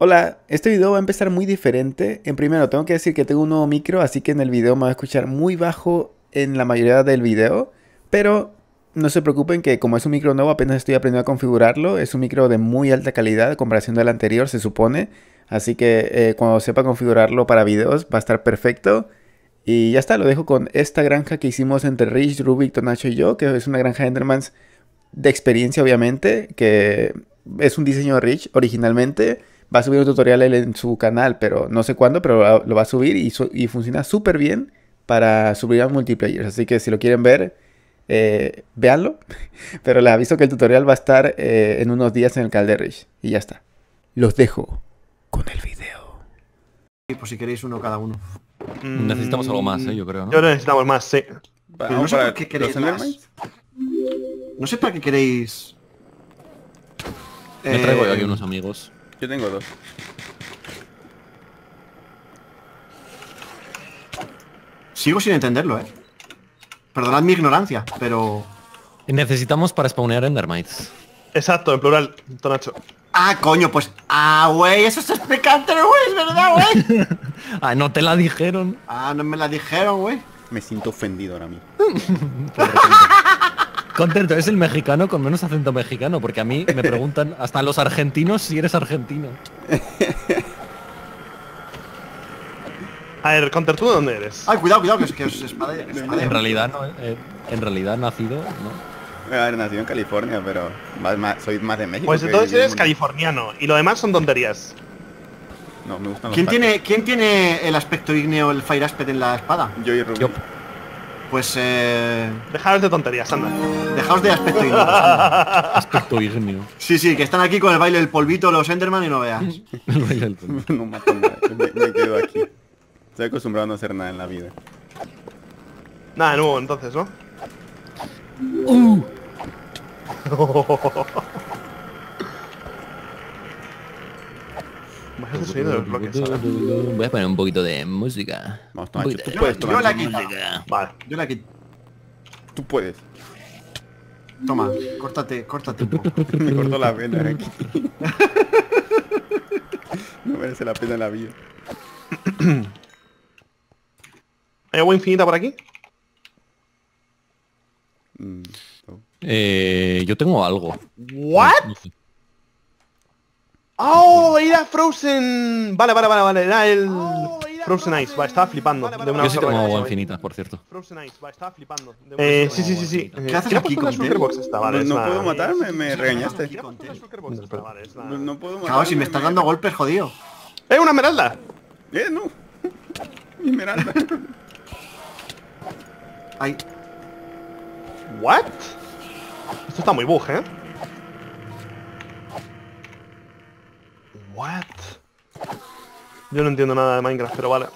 Hola, este video va a empezar muy diferente. En primero, tengo que decir que tengo un nuevo micro, así que en el video me va a escuchar muy bajo en la mayoría del video. Pero no se preocupen que como es un micro nuevo, apenas estoy aprendiendo a configurarlo. Es un micro de muy alta calidad en comparación del anterior, se supone. Así que cuando sepa configurarlo para videos va a estar perfecto. Y ya está, lo dejo con esta granja que hicimos entre Rich, Rubik, Tonacho y yo, que es una granja de Endermans de experiencia, obviamente, que es un diseño de Rich originalmente. Va a subir un tutorial él en su canal, pero no sé cuándo, pero lo va a subir y funciona súper bien para subir a multiplayer. Así que si lo quieren ver, véanlo. Pero les aviso que el tutorial va a estar en unos días en el canal de Rich. Y ya está. Los dejo con el video. Y por si queréis uno cada uno. Necesitamos algo más, yo creo, ¿no? Yo necesitamos más, sí. Pero no sé por qué queréis los más. Endermans. No sé para qué queréis... Me traigo yo aquí unos amigos. Yo tengo dos. Sigo sin entenderlo, ¿eh? Perdonad mi ignorancia, pero... Necesitamos para spawnear Endermites. Exacto, en plural, Tonacho. Ah, coño, pues... Ah, güey, eso es explicante, güey, es verdad, güey. Ah, no te la dijeron. Ah, no me la dijeron, güey. Me siento ofendido ahora mismo. Contento, es el mexicano con menos acento mexicano, porque a mí me preguntan hasta los argentinos si eres argentino. A ver, Counter, ¿tú de dónde eres? Ay, cuidado, cuidado, que os espadeo. En realidad no, en realidad nacido, ¿no? A ver, nacido en California, pero soy más de México. Pues que entonces viví en eres un- californiano y lo demás son tonterías. No, me gustan los ¿Quién tacos. ¿Quién tiene el aspecto ígneo, el Fire Aspect en la espada? Yo y Rubik. Yo. Pues, Dejaros de tonterías, anda. dejaos de aspecto ígneo. anda. Aspecto ignio. Sí, sí, que están aquí con el baile del polvito los Enderman y no veas. El baile del polvo. No mato nada, me quedo aquí. Estoy acostumbrado a no hacer nada en la vida. Nada de nuevo, entonces, ¿no? Bajas el sonido de los bloques ahora. Voy a poner un poquito de música. Vamos, Un Tonacho, poquito tú puedes, Yo Tonacho. la quito. Vale. Yo la quito. Tú puedes. Toma, córtate un poco. Me cortó la vena aquí. No merece la pena la vida. ¿Hay agua infinita por aquí? No. Yo tengo algo. ¿What? ¡Oh! Era Frozen... Vale, era el... Frozen Ice, vale, estaba flipando. De una Yo sí tengo forma- agua infinita, por cierto. Frozen Ice, vale, estaba flipando. Sí, Sí. ¿Qué haces ¿Quién ha aquí, puesto la Conte? Shulker Box esta? Vale, es No la- puedo matarme, me regañaste. ¿Quién ha puesto la Shulker Box esta? Vale, es la... No puedo matarme. Claro, si me estás dando golpes, jodido. ¡Eh, una esmeralda! No. Esmeralda. Ay, ¿What? Esto está muy bug, ¿eh? ¿What? Yo no entiendo nada de Minecraft, pero vale.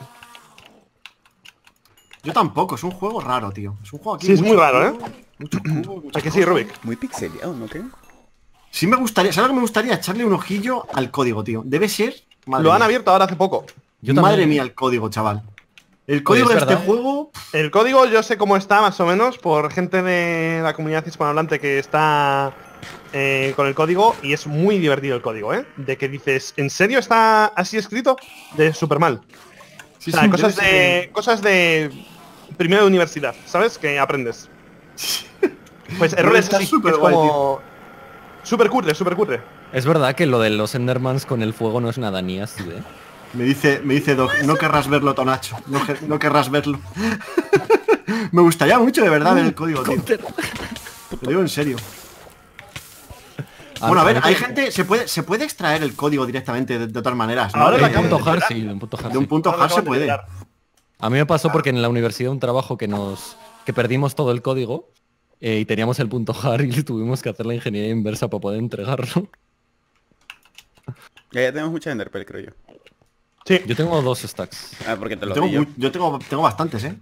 yo tampoco, es un juego raro, tío. Es un juego aquí. Sí, es muy mucho raro, ¿eh? cubo, mucho cubo, muchas ¿A que sí, cosas. Rubik? Muy pixeleado, ¿no qué? Sí me gustaría, ¿sabes lo que me gustaría? Echarle un ojillo al código, tío. Debe ser... Madre Lo han mía. abierto ahora hace poco. Yo Madre también. mía, el código, chaval. El código es de este verdad. juego... El código yo sé cómo está, más o menos, por gente de la comunidad hispanohablante que está con el código, y es muy divertido el código, ¿eh? De que dices, ¿en serio está así escrito? De súper mal. Sí, O sea, sí, cosas de primero de universidad, ¿sabes? Que aprendes. Pues errores está así, súper es guay, como... Súper cutre, súper cutre. Es verdad que lo de los Endermans con el fuego no es nada ni así, ¿eh? Me dice Doc, no querrás verlo, Tonacho. No querrás verlo. Me gustaría mucho, de verdad, ver el código, tío. Lo digo en serio. Bueno, a ver, hay gente... Se puede extraer el código directamente de otras maneras, ¿no? Ahora De- la De un punto de- hard, sí, de un punto hard, de un sí. punto Ahora hard lo se acaban de puede. crear. A mí me pasó porque en la universidad un trabajo que perdimos todo el código y teníamos el punto hard y tuvimos que hacer la ingeniería inversa para poder entregarlo. Ya tenemos mucha Enderpearl, creo yo. Sí. Yo tengo 2 stacks. Ah, porque te lo Tengo di yo. yo tengo bastantes, ¿eh?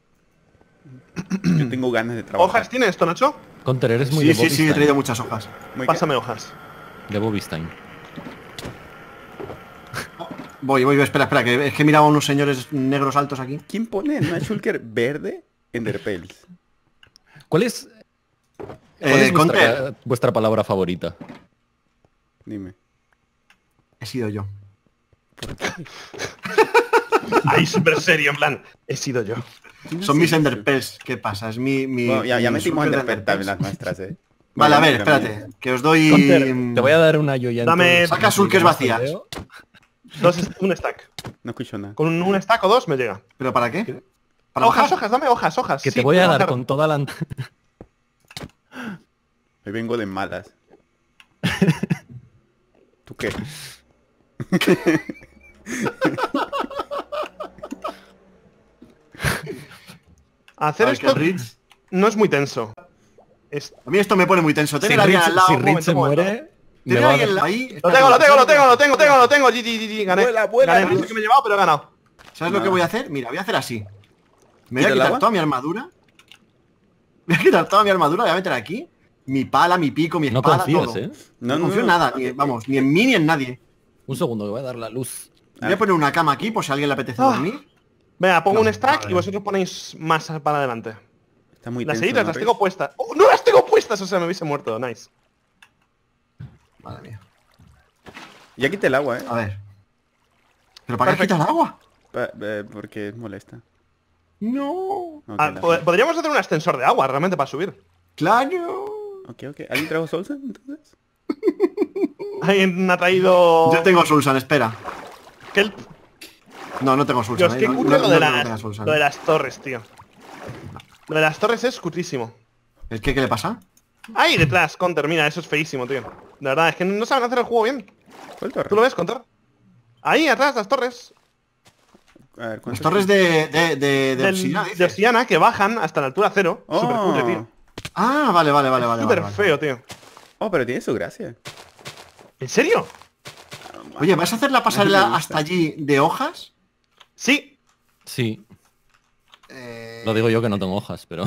Yo tengo ganas de trabajar. ¿Hojas tienes esto, Nacho? Counter, eres muy Sí, de sí, sí, he Bobby traído muchas hojas. Muy Pásame hojas. De Bobby Stein. Voy, espera, que es que miraba a unos señores negros altos aquí. ¿Quién pone en una shulker verde Enderpearls? ¿Cuál es vuestra, Conte, vuestra palabra favorita? Dime. he sido yo. Ahí súper serio, en plan, he sido yo. Son mis enderpearls. ¿Qué pasa? Es mi... Bueno, ya mi metimos super enderpearl también las nuestras, Vale, a ver, Mira, espérate. Que os doy... Te voy a dar una yo ya. Dame- Saca sulques vacías. Un stack. No escucho nada. Con un stack o dos me llega. ¿Pero para qué? ¿Para Hojas, bajar? hojas, dame hojas. Que Sí, te voy a puedo dar bajar. con toda la... Hoy vengo de malas. ¿Tú qué? Hacer A ver, que esto el Ritz- no es muy tenso. A mí esto me pone muy tenso. Si Tener a alguien al lado. si un Ritz momento, se un momento. muere, me Tener va a a alguien dar... ahí. Lo espérate, tengo. GG, gané. Vuela. Gané, no sé qué me he llevado, pero he ganado. ¿Sabes lo que voy a hacer? Mira, voy a hacer así. Me voy a ¿Quita el quitar agua? toda mi armadura. Voy a quitar toda mi armadura, voy a meter aquí. Mi pala, mi pico, mi No espada, confías, todo. ¿eh? No confío en nada, vamos, ni en mí ni en nadie. Un segundo, que voy a dar la luz. Voy a poner una cama aquí por si a alguien le apetece dormir. Venga, pongo No, un stack vale. y vosotros ponéis más para adelante. Está muy Las tenso, seguidas ¿no, las Ritz? tengo puestas. ¡Oh, no las tengo puestas! O sea, me hubiese muerto. Nice. Madre mía. Ya quité el agua, A ver. ¿Pero para qué Perfecto. quitas el agua? Porque molesta. No. Ok, Ah, la- podríamos hacer un ascensor de agua realmente para subir. Claro. ok. ¿Alguien trajo salsa entonces? Alguien ha traído... Yo tengo Sulsan, espera. Kelp. No tengo Sulsan. Dios, qué No, cutre no, lo, de no tengo las, Sulsan. lo de las torres, tío. Lo de las torres es cutrísimo. ¿El qué le pasa? Ahí detrás, Counter, mira, eso es feísimo, tío. De verdad, es que no saben hacer el juego bien. ¿Cuál torre? ¿Tú lo ves, Counter? Ahí, atrás, las torres. A ver, Las ¿cuántas- torres de De obsidiana, dices. obsidiana que bajan hasta la altura cero. Oh. Súper cutre, tío. Ah, vale. Súper vale. feo, tío. Oh, pero tiene su gracia. ¿En serio? Oye, ¿vas a hacer la Me pasarela gusta. hasta allí de hojas? Sí. Sí, lo digo yo que no tengo hojas, pero...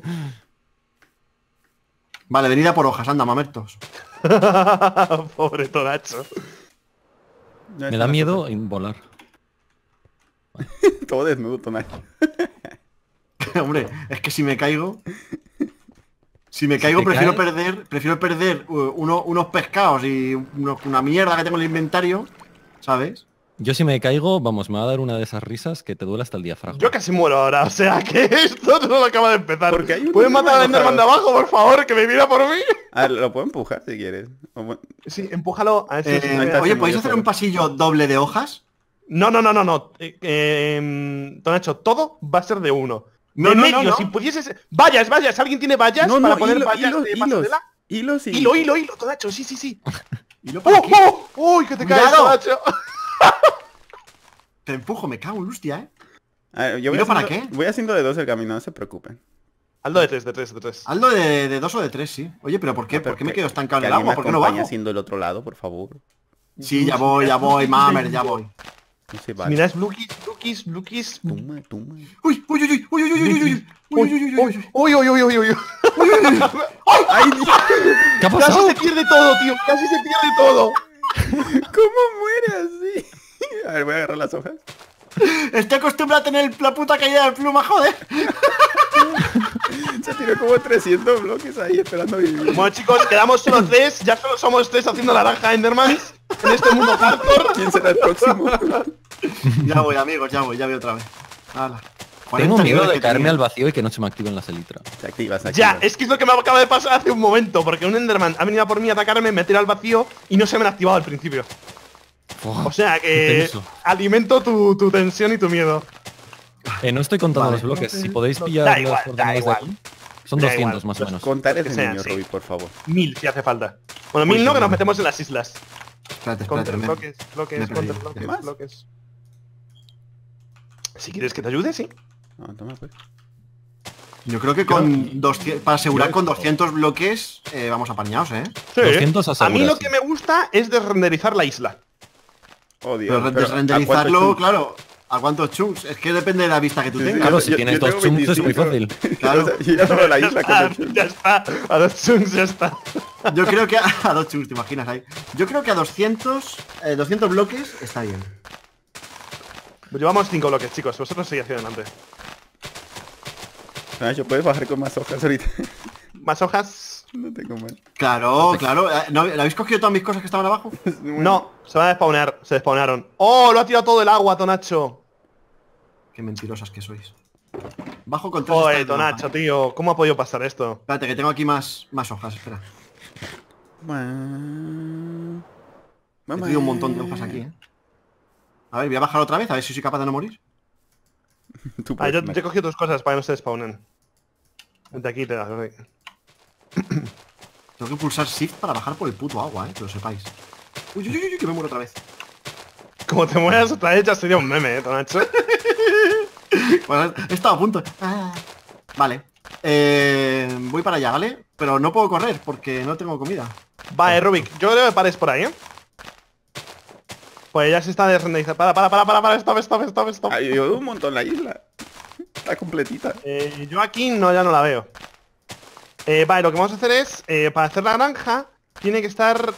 Vale, venida por hojas, anda, mamertos. Pobre Tonacho. No, Me esta da no miedo en volar. está- Todo desnudo, Tonacho. Hombre, es que si me caigo... Si me Si caigo te prefiero caes- perder unos pescados y una mierda que tengo en el inventario, ¿sabes? Yo si me caigo, vamos, me va a dar una de esas risas que te duele hasta el diafragma. Yo casi muero ahora, o sea que esto no acaba de empezar. Porque hay un ¿Pueden matar al Enderman Enderman de abajo, por favor? Que me mira por mí. A ver, lo puedo empujar si quieres. Sí, empújalo a ese. ahí está, Oye, se ¿podéis movió hacer solo. un pasillo doble de hojas? No. Tonacho, todo va a ser de uno. No, de no, medio, no. si pudieses... Vallas, ¿alguien tiene vallas para poner vallas de pasarela? hilos y... Hilo, Tonacho, sí. Y lo por aquí. ¡Uy, que te caes, Cuidado. Tonacho! Te empujo, me cago en hostia, ¿eh? A ver, yo voy ¿Hilo para haciendo- qué? Voy haciendo de dos el camino, no se preocupen. Hazlo de tres. Hazlo de 2 o de 3, sí. Oye, pero ¿por qué? Pero ¿Por qué me que- quedo estancado que en el alguien agua? me ¿Por qué no acompañe bajo? haciendo el otro lado, por favor. Sí, ya voy, mamer, ya voy. No se vale. Mira, es Blukis. Toma. Uy. ¡Ay, Dios! ¿Qué ha Casi pasado? se pierde todo, tío. Casi se pierde todo. ¿Cómo muere así? A ver, voy a agarrar las hojas. Estoy acostumbrado a tener la puta caída de pluma, joder. Se tiró como 300 bloques ahí esperando vivir. Bueno, chicos, quedamos solo tres. Ya solo somos tres haciendo la naranja Endermans en este mundo hardcore. ¿Quién será el próximo? Ya voy, amigos, ya voy a otra vez. Hala. Tengo 40 miedo niveles de que caerme tenía. al vacío y que no se me activen las elitras. Se activa. Ya, es que es lo que me acaba de pasar hace un momento. Porque un Enderman ha venido a por mí a atacarme, me tira al vacío y no se me han activado al principio. Uf, O sea qué que tenso. alimento tu tensión y tu miedo. No estoy contando Vale. los bloques. Si podéis pillar Da las igual, coordenadas da igual. de aquí. Son Da 200 igual. más o menos. Contar ese Que sea, niño, sí. Roby, por favor. 1000 si hace falta. Bueno, 1000 no, que nos metemos en las islas. Espérate, Counter, me- bloques, me he perdido. bloques, ¿Más? bloques. Si quieres que te ayude, sí. No, toma pues. Yo creo que con 200, para asegurar con 200 bloques vamos apañados, ¿eh? Sí. 200 A mí lo aseguras, que me gusta es desrenderizar la isla. Oh, Dios. Pero pero desrenderizarlo, ¿a cuántos claro. ¿A cuántos chunks? Es que depende de la vista que tú Sí, sí. tengas. Claro, si Yo- tienes yo dos tengo chunks es muy 25. fácil. Claro. O sea, yo ya solo la isla con el chunk. Ya está. A los chunks ya está. Yo creo que a 2 chunks, te imaginas ahí. Yo creo que a 200 bloques está bien. Pues llevamos 5 bloques, chicos. Vosotros seguid hacia adelante. Nacho, puedes bajar con más hojas ahorita. Más hojas. No tengo mal. Claro, claro. ¿No, ¿le habéis cogido todas mis cosas que estaban abajo? No, se van a despawnear, se despawnaron. ¡Oh! Lo ha tirado todo el agua, Tonacho. Qué mentirosas que sois. Bajo con 3 Oye, stacks de hoja. Tonacho, tío. ¿Cómo ha podido pasar esto? Espérate, que tengo aquí más hojas, espera. He tenido un montón de hojas aquí, ¿eh? A ver, voy a bajar otra vez, a ver si soy capaz de no morir. Tú Ah, puedes, yo Max. te he cogido tus cosas para que no se despawnen. De aquí te das. Tengo que pulsar Shift para bajar por el puto agua, que lo sepáis. Uy, uy, uy, uy, que me muero otra vez. Como te mueras otra vez ya sería un meme, Tonacho. Bueno, he estado a punto. Ah. Vale. Voy para allá, ¿vale? Pero no puedo correr porque no tengo comida. Vale, Rubik, yo creo que pares por ahí, ¿eh? Pues ya se está desrenderizando. Para, stop. Ay, yo veo un montón la isla. Está completita. Yo aquí ya no la veo. Vale, lo que vamos a hacer es, para hacer la granja, tiene que estar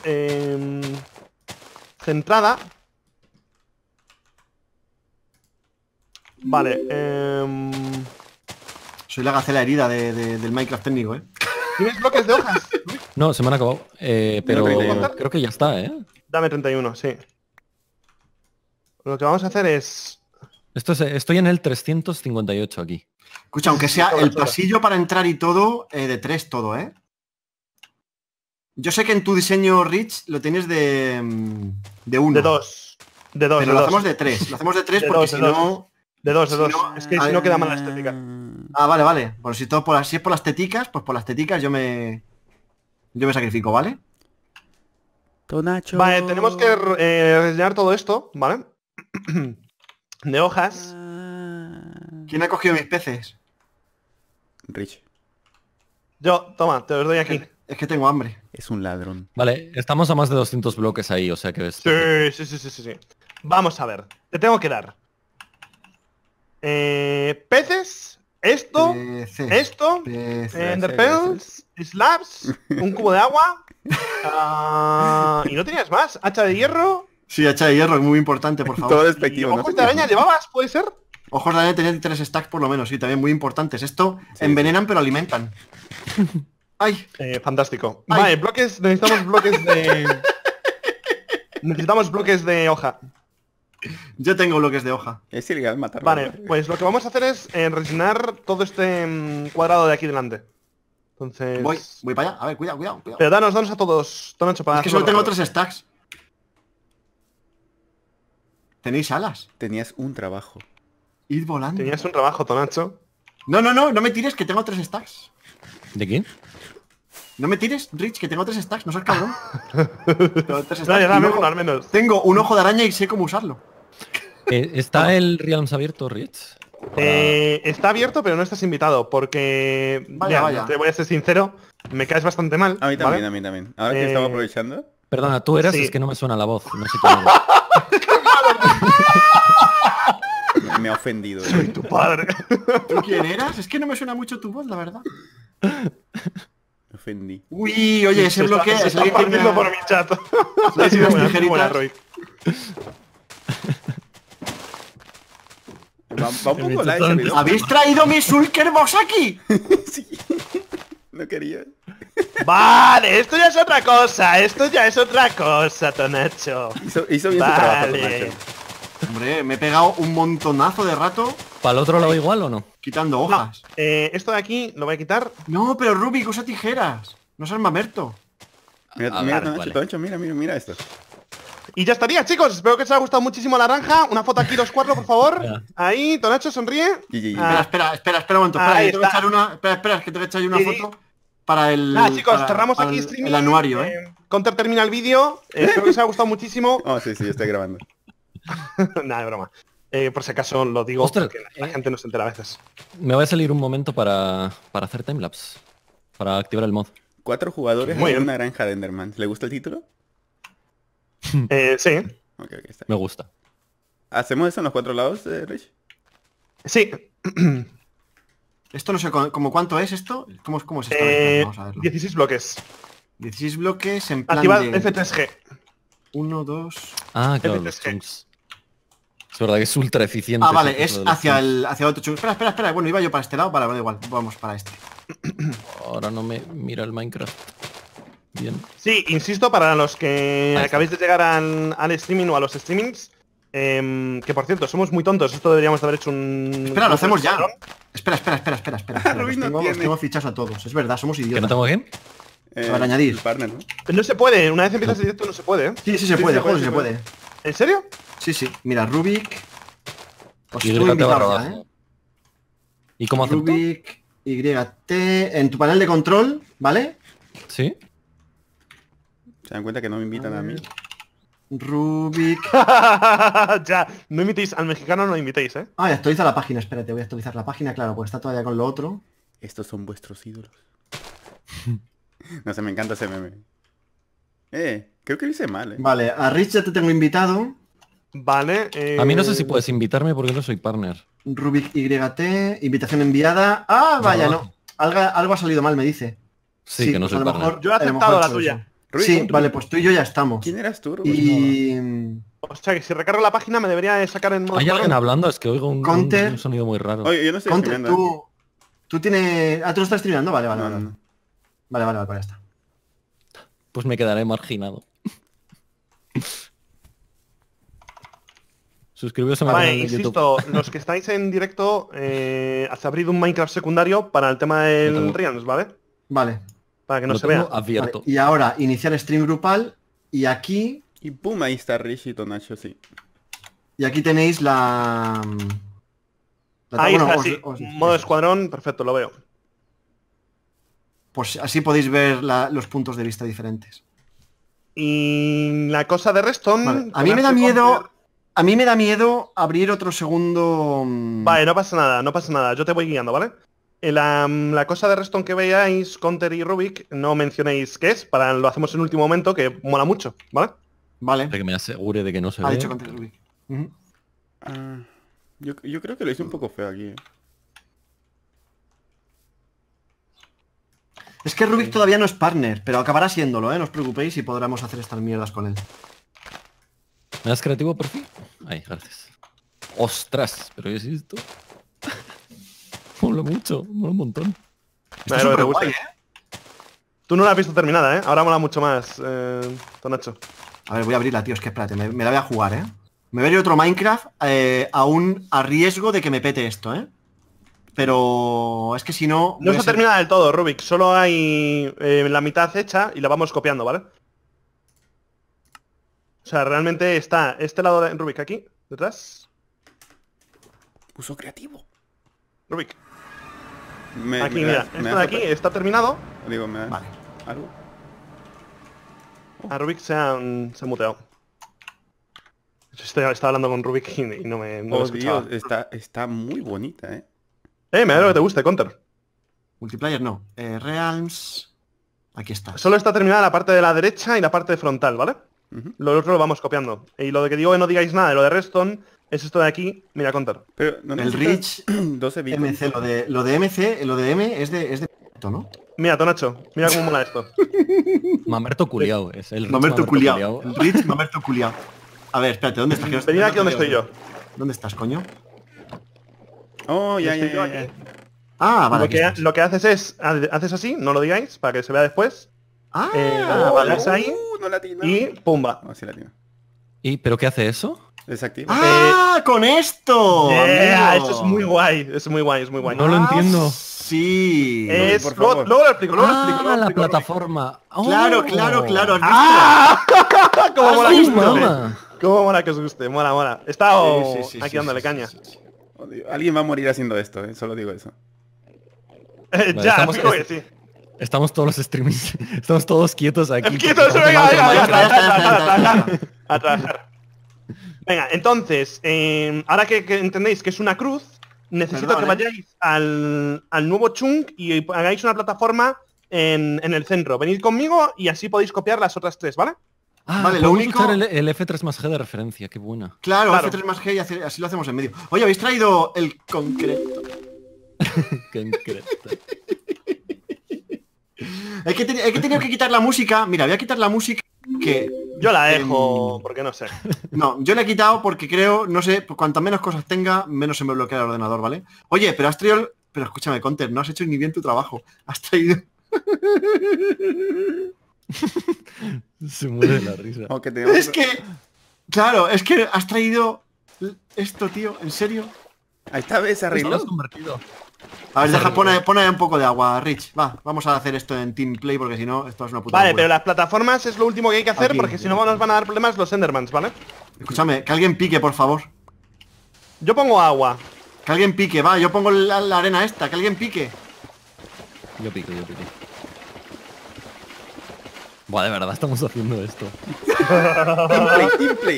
centrada. Vale, Soy la gacela herida del Minecraft técnico, ¿eh? ¿tienes bloques de hojas? No, se me han acabado. Pero No, creo que ya está, ¿eh? Dame 31, sí. Lo que vamos a hacer es... Estoy en el 358 aquí. Escucha, aunque sea el pasillo para entrar y todo, de 3 todo, ¿eh? Yo sé que en tu diseño, Rich, lo tienes de 1. De 2. De 2, Pero de lo 2. hacemos de 3. Lo hacemos de 3 De porque dos, si de dos. no... De 2, de Si 2. no, Es que si no queda mala estética. Ah, vale. Bueno, si es por las teticas, pues por las teticas yo me sacrifico, ¿vale? Tonacho. Vale, tenemos que rellenar todo esto, ¿vale? De hojas. ¿Quién ha cogido mis peces? Rich, Yo, toma, te los doy aquí. Es que tengo hambre. es un ladrón. Vale, estamos a más de 200 bloques ahí, o sea que es... Sí. Vamos a ver. Te tengo que dar. Peces. Esto. Peces, Esto. peces. Enderpearls. Slabs. Un cubo de agua. Y no tenías más. Hacha de hierro. Sí, hacha de hierro, es muy importante, por Todo favor. Y despectivo, ¿no? ojos de araña llevabas, ¿puede ser? Ojos de araña tenían 3 stacks por lo menos, sí, también muy importantes. Esto Sí, envenenan pero alimentan. Ay, Fantástico. Ay. Vale, bloques. Necesitamos bloques de... Necesitamos bloques de hoja. yo tengo bloques de hoja. Es ilegal matarlo. Vale, ¿no? pues lo que vamos a hacer es rellenar todo este cuadrado de aquí delante. Entonces... Voy para allá. A ver, cuidado. Pero danos a todos, Tonacho, para Es que hacerlo solo tengo rápido. 3 stacks. ¿Tenéis alas? Tenías un trabajo. Id volando. Tenías un trabajo, Tonacho. No me tires, que tengo 3 stacks. ¿De quién? No me tires, Rich, que tengo 3 stacks, no seas cabrón. Tengo 3 stacks. Vale, dame Y luego uno al menos. tengo un ojo de araña y sé cómo usarlo. ¿Está el Realms abierto, Rich? Está abierto, pero no estás invitado, porque... Vaya. Te voy a ser sincero, me caes bastante mal. A mí también, ¿vale? a mí también. Ahora que estaba aprovechando. Perdona, tú eras, Sí. es que no me suena la voz, no sé quién eres. Me ha ofendido. Tu padre. ¿Tú quién eras? Es que no me suena mucho tu voz, la verdad. Me ofendí. Uy, oye, ese bloque... Se es está alguien que partiendo me- por mi chat. Sí, Ha sido las buena, tijeritas. buena, Roy. Va un poco like ese video. ¿Habéis traído mi Sulkerbox aquí? Sí. No quería. Vale, esto ya es otra cosa, Tonacho. Hizo bien su trabajo, Vale. Tonacho. Hombre, me he pegado un montonazo de rato ¿Para el otro lado igual o no? quitando No, hojas. esto de aquí lo voy a quitar. No, pero Rubik usa tijeras. No seas mamerto. Mira, Ah, mira, vale, Tonacho, vale. Tonacho, mira esto. Y ya estaría, chicos. Espero que os haya gustado muchísimo la naranja. Una foto aquí los 4, por favor. Ya. Ahí, Tonacho, sonríe. GG. Ah, Espera un momento. Espera, Ahí que tengo que está. echar una... Espera, que tengo que echar yo una Sí. foto para el... Nada, chicos, para- cerramos para aquí el- streaming. el anuario, ¿eh? Counter termina el vídeo. Espero que os haya gustado muchísimo. Oh, sí, estoy grabando. Nada, de broma. Por si acaso lo digo, Ostras, porque la gente no se entera a veces. Me voy a salir un momento para hacer timelapse. Para activar el mod. 4 jugadores Muy en bien. una granja de Enderman. ¿Le gusta el título? Sí, Ok, está. Me gusta. ¿Hacemos eso en los 4 lados, Rich? sí. Esto no sé como cuánto es esto. ¿Cómo es esto? Vamos a verlo. 16 bloques. 16 bloques en plan Activa de... F3G. 1, 2... Ah, claro, F3G. los chunks. Es verdad que es ultra eficiente. Ah, vale, ese es coso de los hacia puntos. el otro chunk. Espera. Bueno, iba yo para este lado. Vale, da igual. Vamos para este. Ahora no me mira el Minecraft. Bien. Sí, insisto, para los que Ahí está. acabéis de llegar al streaming o a los streamings, que por cierto, somos muy tontos. Esto deberíamos de haber hecho un... Espera, lo hacemos ya. escuadrón. Espera. Rubí no Los tiene. tengo fichados a todos. Es verdad, somos ¿Que no idiotas. tengo game? Para añadir. El partner, ¿no? No se puede, una vez empiezas el directo no se puede, ¿eh? Sí, se puede, joder, se puede. ¿En serio? Sí. Mira, Rubik. Os Y estuve barra invitado ya, abajo. ¿Y cómo acepto? Rubik, YT, en tu panel de control, ¿vale? ¿Sí? Se dan cuenta que no me invitan a mí. Rubik. Ya, no imitéis, al mexicano no imitéis, ¿eh? Ah, actualiza la página, espérate, voy a actualizar la página, claro, porque está todavía con lo otro. Estos son vuestros ídolos. No sé, me encanta ese meme. Creo que lo hice mal, Vale, a Rich ya te tengo invitado. Vale. A mí no sé si puedes invitarme porque no soy partner. Rubik YT, invitación enviada. Ah, vaya, no. Algo ha salido mal, me dice. Sí, que no pues soy a lo partner. mejor- Yo he a lo aceptado mejor la por tuya. eso. Rubik, Sí, Rubik. vale, pues tú y yo ya estamos. ¿Quién eras tú, Rubik? Y... O sea, que si recargo la página me debería de sacar en modo ¿Hay alguien escuadrón. hablando? Es que oigo Counter. un sonido muy raro. Oye, yo no estoy Conte, streameando. tú tienes... Ah, tú lo estás streamando, vale. No, no. Vale, ya está. Pues me quedaré marginado. Suscribiros a mi Vale, canal de YouTube. insisto, los que estáis en directo, has abrir un Minecraft secundario para el tema Lo del tengo. Realms, ¿vale? Vale. Para que no Lo se tengo vea. abierto. Vale, y ahora iniciar stream grupal y aquí Y pum, ahí está Rich y Tonacho, sí. tenéis la... Ahí bueno, está, os- sí. os- Modo escuadrón, perfecto, lo veo. Pues así podéis ver los puntos de vista diferentes. Y la cosa de Reston... Vale, a mí me da miedo... A mí me da miedo abrir otro segundo... Vale, no pasa nada, yo te voy guiando, ¿vale? La cosa de Reston que veáis, Counter y Rubik, no mencionéis qué es, lo hacemos en último momento, que mola mucho, ¿vale? Vale. Para que me asegure de que no se Ha ve. dicho contra Rubik. Ujú. Ah, yo creo que lo hice un poco feo aquí. Es que Rubik todavía no es partner, pero acabará siéndolo, ¿eh? No os preocupéis y podremos hacer estas mierdas con él. ¿Me das creativo por fin? Ay, gracias. ¡Ostras! ¿Pero qué es esto? Mola mucho, mola un montón. Está Pero te súper gusta. guay, ¿eh? Tú no la has visto terminada, ¿eh? Ahora mola mucho más, Tonacho. A ver, voy a abrirla, tío. Es que espérate, me la voy a jugar, ¿eh? Me veré otro Minecraft aún a riesgo de que me pete esto, ¿eh? Pero es que si no... No voy a está ser- terminada del todo, Rubik. Solo hay la mitad hecha y la vamos copiando, ¿vale? O sea, realmente está este lado de Rubik aquí, detrás. Uso creativo. Rubik. Me Aquí, das- mira. me Esto das de aquí otra- está terminado. Digo, ¿me das Vale. algo? A Rubik se ha muteado. Yo estaba hablando con Rubik y no me Oh, escuchaba. Dios, está muy bonita, ¿eh? Me alegro que te guste, Counter. Multiplayer no. Realms... Aquí está. Solo está terminada la parte de la derecha y la parte frontal, ¿vale? Ujú. Lo otro lo vamos copiando. Y lo de que digo que no digáis nada de lo de Reston es esto de aquí. Mira, Counter. Pero no El necesitas Rich 12 bits. MC, lo de MC, lo de M es de ¿no? Mira, Tonacho. Mira cómo mola esto. Mamerto culiao. Es el Rich Mamerto culiao. culiao. El Rich Mamerto culiao. A ver, espérate, ¿dónde estás? Que no Venid no aquí te donde veo. estoy yo. ¿Dónde estás, coño? Oh, ya, Estoy ya, yo ya, aquí. ya. Ah, vale, Lo aquí que, estás. lo que haces es, haces así, no lo digáis, para que se vea después. Ah, Oh, vale. das ahí no latino. y pumba. Oh, sí latino. ¿Pero qué hace eso? Desactiva. ¡Ah! ¡Con esto! Yeah, amigo! eso es muy guay, es muy guay, es muy guay. No lo entiendo. Sí. Es, por luego, favor. luego lo explico, luego lo explico. Ah, luego lo la explico, plataforma. Oh. Claro, claro, claro. ¿has visto? ¡Ah! ¿Cómo mola que os ¡Ay, guste? mamá! ¿Cómo mola que os guste? Mola, mola. He estado Sí, sí, sí, aquí sí, dándole sí, caña. sí, sí. Oh, Dios. Alguien va a morir haciendo esto, solo digo eso. Ya, estamos- fijo que sí. Estamos todos los streamings. Estamos todos quietos aquí. Quietos, porque venga, estamos venga, jugando venga, Minecraft. ya está, ya está. a trabajar. Venga, entonces, ahora que entendéis que es una cruz, necesito Perdón, que vayáis al nuevo chunk y hagáis una plataforma en el centro. Venid conmigo y así podéis copiar las otras tres, ¿vale? Ah, Vale, lo podemos único- usar el F3 más G de referencia. Qué buena. Claro, Claro. F3 más G y así lo hacemos en medio. Oye, ¿habéis traído el concreto? Qué increíble. He tenido que quitar la música. Mira, voy a quitar la música que Yo la dejo, porque no sé. No, yo le he quitado porque creo, no sé, pues cuantas menos cosas tenga, menos se me bloquea el ordenador, ¿vale? Oye, pero has traído... Pero escúchame, Conter, no has hecho ni bien tu trabajo. Has traído... Se muere de la risa. Aunque tenemos... Es que... Claro, es que has traído esto, tío, ¿en serio? Ahí está, ¿ves? Se Lo arregló. has convertido. A ver, deja, pone un poco de agua, Rich. Va, vamos a hacer esto en Team Play porque si no, esto es una puta Vale, locura. pero las plataformas es lo último que hay que hacer Aquí. porque si no nos van a dar problemas los Endermans, ¿vale? Escúchame, que alguien pique, por favor. Yo pongo agua. Que alguien pique, va, yo pongo la arena esta, que alguien pique. Yo pico. Buah, de verdad estamos haciendo esto. Team Play.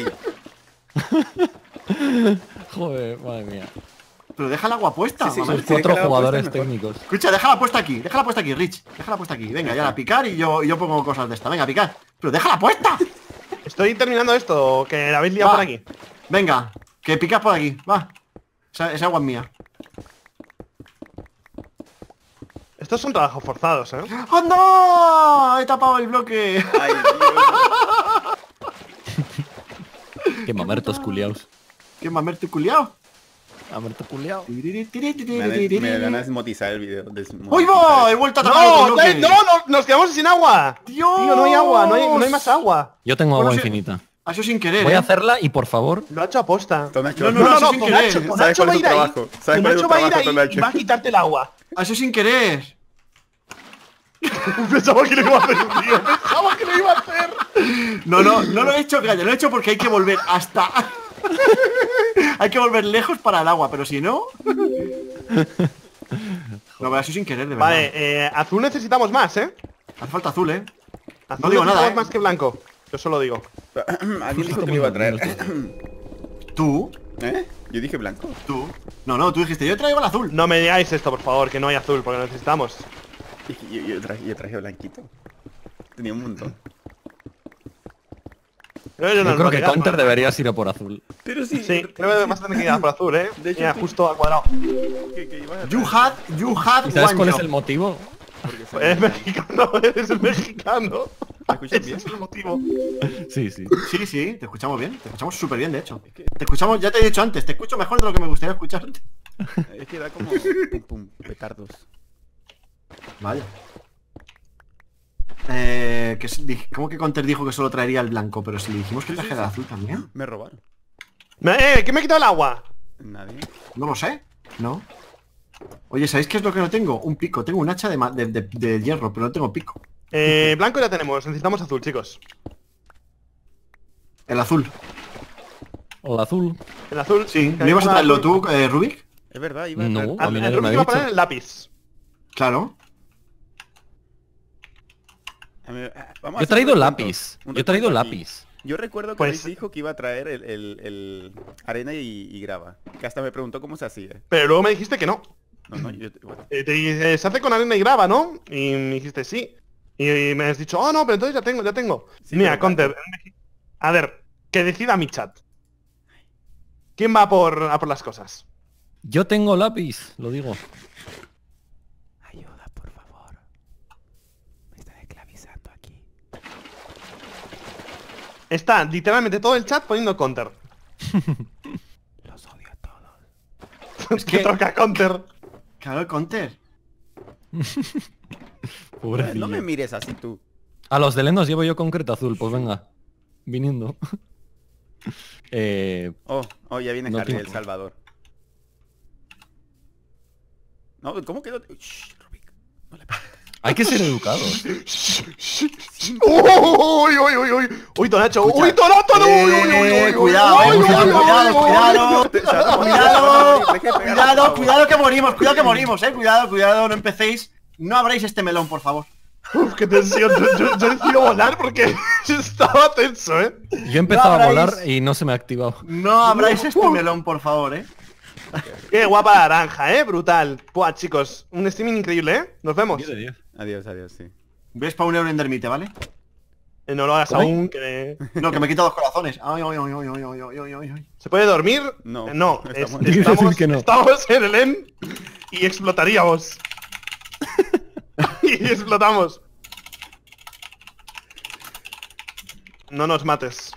Joder, madre mía. Pero deja el agua puesta, Sí, sí, mamá. sí. 4 que la jugadores puesta mejor. técnicos. Escucha, déjala puesta aquí, Rich. Déjala puesta aquí. Venga, ya a picar y yo pongo cosas de esta. Venga, a picar. Pero déjala puesta. Estoy terminando esto, que la habéis liado Va. por aquí. Venga, que picas por aquí. Va. Esa agua es mía. Estos son trabajos forzados, ¿eh? ¡Oh, no! He tapado el bloque. Ay, Dios. Que mamertos culiaos. ¿Qué mamerto culiao? Mamerto culiao. Me van a desmotizar el video. ¡Uy, va! He vuelto a tapar ¡No! otro bloque. ¡No! ¡Nos quedamos sin agua! ¡Dios! Tío, no hay agua, no hay más agua. Yo tengo Bueno, agua sí. infinita. Ha sido sin querer, Voy ¿eh? a hacerla y por favor, Lo ha hecho aposta. Tonacho, No, eso sin querer. Tonacho, ¿Sabes Tonacho cuál va a es tu ir ahí. trabajo? ¿Sabes cuál es tu Tonacho va a ir trabajo, ahí y Tonacho? va a quitarte el agua. Ha sido sin querer. Pensaba que lo iba a hacer, tío. Pensaba que lo iba a hacer. No lo he hecho, calla, lo he hecho porque hay que volver hasta... hay que volver lejos para el agua, pero si no... No, pero ha sido sin querer, de verdad. Vale, azul necesitamos más, ¿eh? Hace falta azul, ¿eh? Azul No digo nada, necesitamos ¿eh? más que blanco. Yo solo digo. Alguien dijo que me iba a traer. ¿Tú? ¿Eh? Yo dije blanco. ¿Tú? No, tú dijiste, yo traigo el azul. No me digáis esto, por favor, que no hay azul, porque lo necesitamos. Yo traje blanquito. Tenía un montón. Yo yo creo que Counter deberías ir a por azul. Pero sí. Sí, creo que vas a tener que ir a por azul, ¿eh? De hecho, Mira, sí. justo al cuadrado. que ibas a You traer. had ¿Y sabes one cuál es job. el motivo? Porque soy- Eres mexicano, eres mexicano. ¿Me escuchas Ese bien? es el motivo. Sí, sí. Sí, te escuchamos bien. Te escuchamos súper bien, de hecho. Te escuchamos, ya te he dicho antes, te escucho mejor de lo que me gustaría escucharte. Es que da como pum, pum, petardos. Vaya. ¿Cómo que Conter dijo que solo traería el blanco? Pero si le dijimos que trajera el azul también. Me robaron. ¿Qué me ha quitado el agua? Nadie. No lo sé. ¿No? Oye, ¿sabéis qué es lo que no tengo? Un pico. Tengo un hacha de hierro, pero no tengo pico. Blanco ya tenemos, necesitamos azul, chicos. El azul. O el azul. El azul. Sí. que ¿No ibas a hay traerlo azul. tú, Rubik? Es verdad, iba a No. traer- A mí El nadie me Rubik ha iba a poner dicho. el lápiz. Claro. Vamos a Yo he hacer traído un lápiz. recuento Yo he traído aquí. lápiz. Yo recuerdo que Pues- Luis dijo que iba a traer el arena y grava. Que hasta me preguntó cómo se hacía. Pero luego me dijiste que no. No, bueno. Te dije, se hace con arena y grava, ¿no? Y me dijiste sí. Y me has dicho, oh no, pero entonces ya tengo. Sí, Mira, pero- Counter. A ver, que decida mi chat. ¿Quién va a por las cosas? Yo tengo lápiz, lo digo. Ayuda, por favor. Me están esclavizando aquí. Está literalmente todo el chat poniendo Counter. Los odio a todos. Es que toca Counter. Claro, Conter. Pobrecillo. No me mires así tú. A los de Lendos llevo yo concreto azul, pues venga. Viniendo. Oh, ya viene No Harry, tengo- El Salvador. No, ¿cómo quedó? Shh, Rubik. No le pegues. Hay que ser educados. ¡Uy, uy, uy, uy! ¡Uy, Tonacho! ¡Uy, Tonacho! ¡Uy, uy, uy, uy! Cuidado, ¡Uy, uy, cuidado, uy, cuidado, uy, cuidado. uy! Cuidado que morimos, cuidado que morimos, cuidado, no empecéis. No abráis este melón, por favor. Uf, qué tensión. Yo decido volar porque estaba tenso, ¿eh? Yo he empezado No a volar habráis- y no se me ha activado. No abráis este melón, por favor, Qué guapa la naranja, brutal. Buah, chicos, un streaming increíble, ¿eh? Nos vemos. Adiós, sí. Voy a spawnear un endermite, ¿vale? No lo hagas ¿Cómo? aún, que... No, que me quita 2 corazones. Ay, ay, ay, ay, ay, ay, ay, ay, ay. ¿Se puede dormir? No, No, estamos- Quiere decir que no. estamos en el end y explotaríamos. Y explotamos. No nos mates.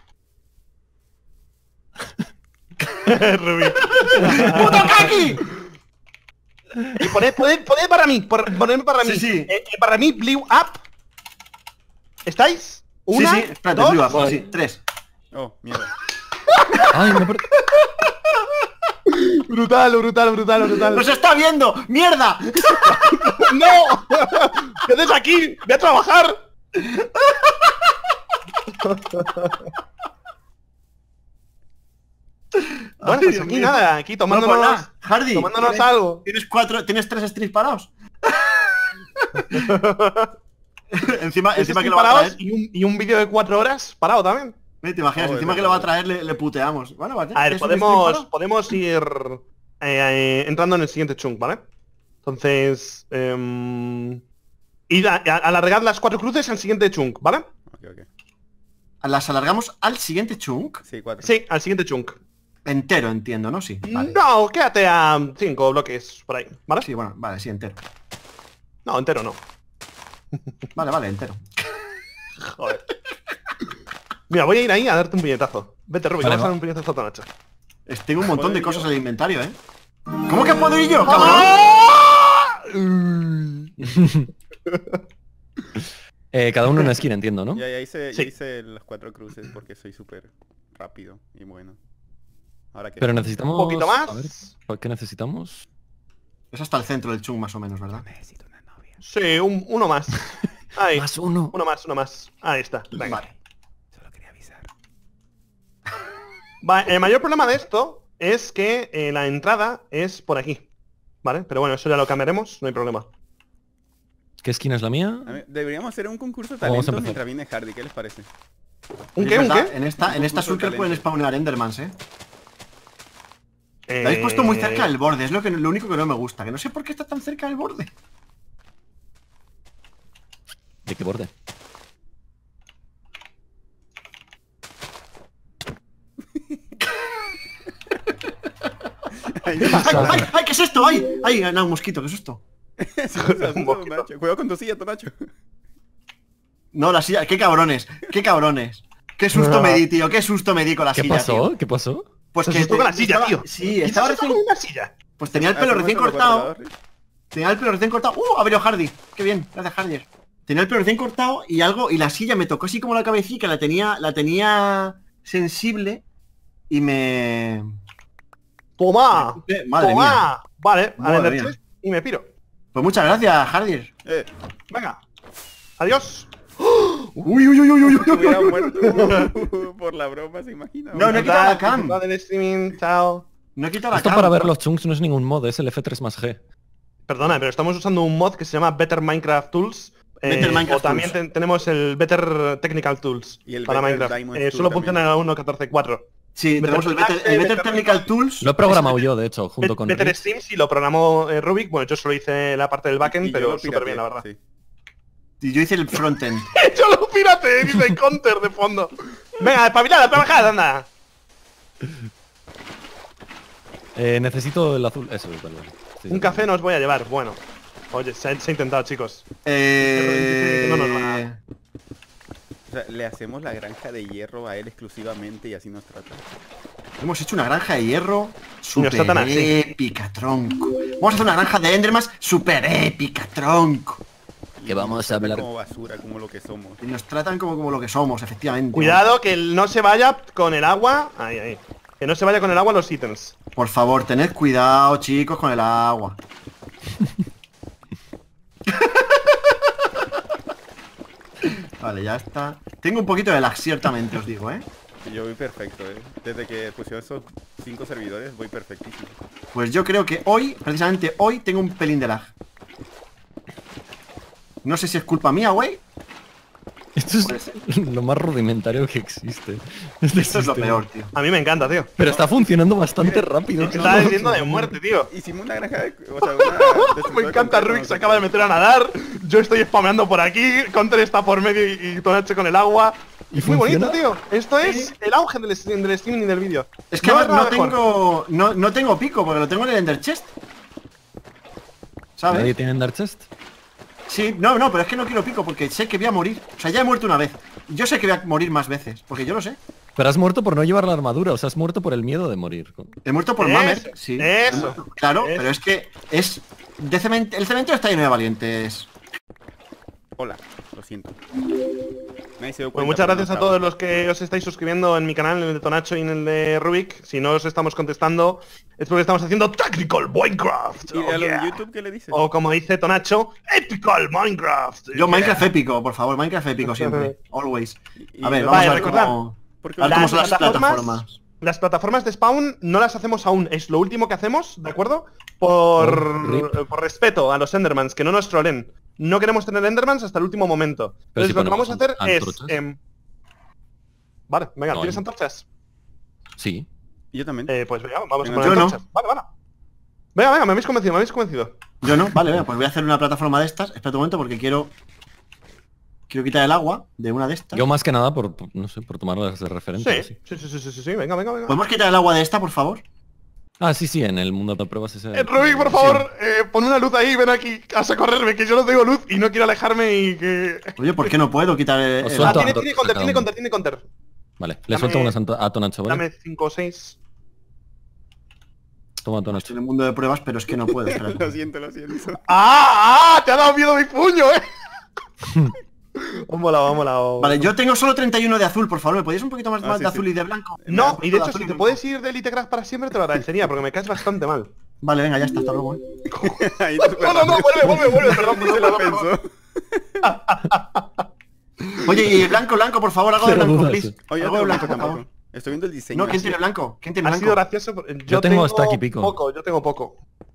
Rubí. ¡Puto Kaki! Y poned para mí, poned para mí. Sí, sí. Para mí, Blue Up. ¿Estáis? Una, Sí, espérate, dos. Blue Up, sí, 3. Oh, mierda. Ay, me Brutal, brutal, brutal, brutal. ¡Nos está viendo! ¡Mierda! ¡No! ¿Qué haces aquí? ¡Ve a trabajar! Bueno, pues aquí nada, aquí tomándonos, Hardy, tomándonos algo. ¿Tienes 3 streams parados? encima que lo va a parados traer. y un vídeo de 4 horas parado también. ¿Te imaginas? Encima que lo va a traer le puteamos. Bueno, vale. A ver, ¿tienes un stream parado? podemos ir entrando en el siguiente chunk, ¿vale? Entonces, alargar las 4 cruces al siguiente chunk, ¿vale? Ok. ¿Las alargamos al siguiente chunk? Sí, 4. Sí, al siguiente chunk. Entero, entiendo, ¿no? Sí. Vale. No, quédate a 5 bloques por ahí, ¿vale? Sí, bueno, vale, sí, entero. No, entero no. Vale, entero. Joder. Mira, voy a ir ahí a darte un puñetazo. Vete, Rubik, Vale, vamos a va. dar un puñetazo a toda noche. Tengo un montón de ¿Puedo ir cosas yo? en el inventario, ¿eh? ¿Cómo que puedo ir yo, cabrón? ¡Ah! Cada uno en una esquina, entiendo, ¿no? Ya hice, Sí. hice las 4 cruces porque soy súper rápido y bueno. Ahora que... Pero necesitamos... Un poquito más. A ver, ¿por qué necesitamos? Es hasta el centro del chunk, más o menos, ¿verdad? Necesito una novia. Sí, uno más. Ahí. Más uno. Uno más. Ahí está. Venga. Vale. Solo quería avisar. El mayor problema de esto es que la entrada es por aquí. ¿Vale? Pero bueno, eso ya lo cambiaremos, no hay problema. ¿Qué esquina es la mía? Deberíamos hacer un concurso de Vamos a talentos empezar. mientras viene Hardy, ¿qué les parece? ¿Un Es qué? ¿Un verdad, qué? En esta concurso Shulker de pueden talento. spawnear Endermans, ¿eh? Lo habéis puesto muy cerca del borde, es lo único que no me gusta. Que no sé por qué está tan cerca del borde. ¿De qué borde? Ay, ¡Ay, qué es esto! ¡Ay, no, un mosquito, qué susto! sí, Nacho. Cuidado con tu silla, Nacho. No, la silla, qué cabrones, qué cabrones. Qué susto me di, tío, qué susto me di con la ¿Qué silla, pasó? tío. ¿Qué pasó? Pues Se asustó con la silla, tío. Sí, estaba recién... una silla. Pues tenía el pelo recién cortado. Tenía el pelo recién cortado. Ha venido Hardy. Qué bien, gracias Hardy. Tenía el pelo recién cortado y la silla me tocó así como la cabecita, la tenía sensible y me... ¡Toma! Madre ¡Toma! mía. Vale, a Madre vender mía. chest y me piro. Pues muchas gracias, Hardy. Venga. Adiós. Uy, uy, uy, uy, uy, uy, Hubiera uy. muerto por la broma, ¿se imagina? No, no he quitado la cam. Disfrutad del streaming, chao. No he quitado la Esto cam. para ver los chunks no es ningún mod, es el F3 más G. Perdona, pero estamos usando un mod que se llama Better Minecraft Tools. Better Minecraft o también Tools. tenemos el Better Technical Tools Y el para Better Minecraft. Diamond Tool Solo también. funciona en la 1.14.4. Sí, tenemos el Better Technical Tools. Lo he programado yo, de hecho, junto con Better Rick. Stream sí lo programó Rubik. Bueno, yo solo hice la parte del backend, Y yo pero lo súper bien, la pirateé, verdad. sí. Y yo hice el frontend. ¡Yo lo pirate! Dice Counter de fondo. Venga, espabilad, a trabajar, anda. Necesito el azul. Eso, vale. Sí, Un sí. café nos voy a llevar. Bueno. Oye, se ha intentado, chicos. No nos van a- O sea, le hacemos la granja de hierro a él exclusivamente y así nos trata. Hemos hecho una granja de hierro super tratan así. épica, tronco. Vamos a hacer una granja de Endermas super épica, tronco. Que vamos a Trata hablar. como basura, como lo que somos. Y nos tratan como lo que somos, efectivamente. Cuidado que no se vaya con el agua. Ahí, ahí. Que no se vaya con el agua los ítems. Por favor, tened cuidado, chicos, con el agua. Vale, ya está. Tengo un poquito de lag, ciertamente, os digo, ¿eh? Y yo voy perfecto, Desde que pusieron esos 5 servidores, voy perfectísimo. Pues yo creo que hoy, precisamente hoy, tengo un pelín de lag. No sé si es culpa mía, güey. Esto Puede es ser. lo más rudimentario que existe. Este Esto es lo sistema. peor, tío. A mí me encanta, tío. Pero está funcionando bastante rápido. Está diciendo de muerte, tío. Hicimos una granja de... O sea, una Me encanta, Rubik se acaba de meter a nadar. Yo estoy spameando por aquí. Counter está por medio y Tonache con el agua. ¿Y Muy bonito, funciona? tío. Esto es el auge del streaming y del vídeo. Es que No no, es nada mejor. no tengo pico, porque lo tengo en el Ender Chest. ¿Sabes? ¿Nadie tiene Ender Chest? Sí, no, pero es que no quiero pico porque sé que voy a morir. O sea, ya he muerto una vez. Yo sé que voy a morir más veces, porque yo lo sé. Pero has muerto por no llevar la armadura, o sea, has muerto por el miedo de morir. He muerto por Mamer, sí. Eso. Claro, Eso. pero es que es... el cementerio está lleno de valientes. Hola, lo siento. Nadie se dio Pues cuenta, muchas pero gracias no a todos estaba. los que os estáis suscribiendo en mi canal, en el de Tonacho y en el de Rubik. Si no os estamos contestando, es porque estamos haciendo Tactical Minecraft. ¿Y Oh, a lo yeah. de YouTube qué le dices? O como dice Tonacho, Epical Minecraft. Yo Yeah. Minecraft épico, por favor, Minecraft épico siempre. Always. Y A ver, lo- vamos a Vale, ver recordad. cómo Porque a ver cómo son las plataformas- plataformas. Las plataformas de spawn no las hacemos aún, es lo último que hacemos, ¿de acuerdo? Por respeto a los Endermans, que no nos trolen. No queremos tener Endermans hasta el último momento. Pero Entonces si lo que vamos a hacer ponemos es... antorchas. Vale, venga, No ¿tienes hay. antorchas? Sí. Yo también. Pues venga, vamos a Venga, poner yo no. antorchas. Vale. Venga, me habéis convencido. Yo no, vale, venga, pues voy a hacer una plataforma de estas. Espera un momento porque quiero quitar el agua de una de estas. Yo más que nada no sé, por tomarlas de referencia. Sí, Sí. sí, venga. ¿Podemos quitar el agua de esta, por favor? Ah, sí, en el mundo de pruebas ese... Rubik, por favor, pon una luz ahí, ven aquí a socorrerme, que yo no tengo luz y no quiero alejarme y que... Oye, ¿por qué no puedo quitar el... Os el- suelto. tiene antorchas counter, a cada uno. tiene counter. Vale, le Dame- suelto unas a Tonacho, ¿vale? Dame 5 o 6. Toma Estoy Tonacho. en el mundo de pruebas, pero es que no puedo. espérate. Lo siento. ¡Ah! ¡Te ha dado miedo mi puño, Vamos molado. Vale, yo tengo solo 31 de azul, por favor. ¿Me podéis un poquito más, Ah, más sí, de sí. azul y de blanco? No, De y de azul, hecho, si y te blanco. puedes ir de Elite Craft para siempre te lo agradecería, porque me caes bastante mal. Vale, venga, ya está, hasta luego. Ahí te No, vuelve, perdón, Se lo pensó. Oye, y blanco, por favor, algo de Cero blanco, dudas. please. Oye, yo Algo de tengo blanco, blanco por favor. tampoco. Estoy viendo el diseño. No, ¿quién tiene blanco? ¿Quién tiene Ha blanco? sido gracioso. Yo tengo stack y pico. Yo tengo poco.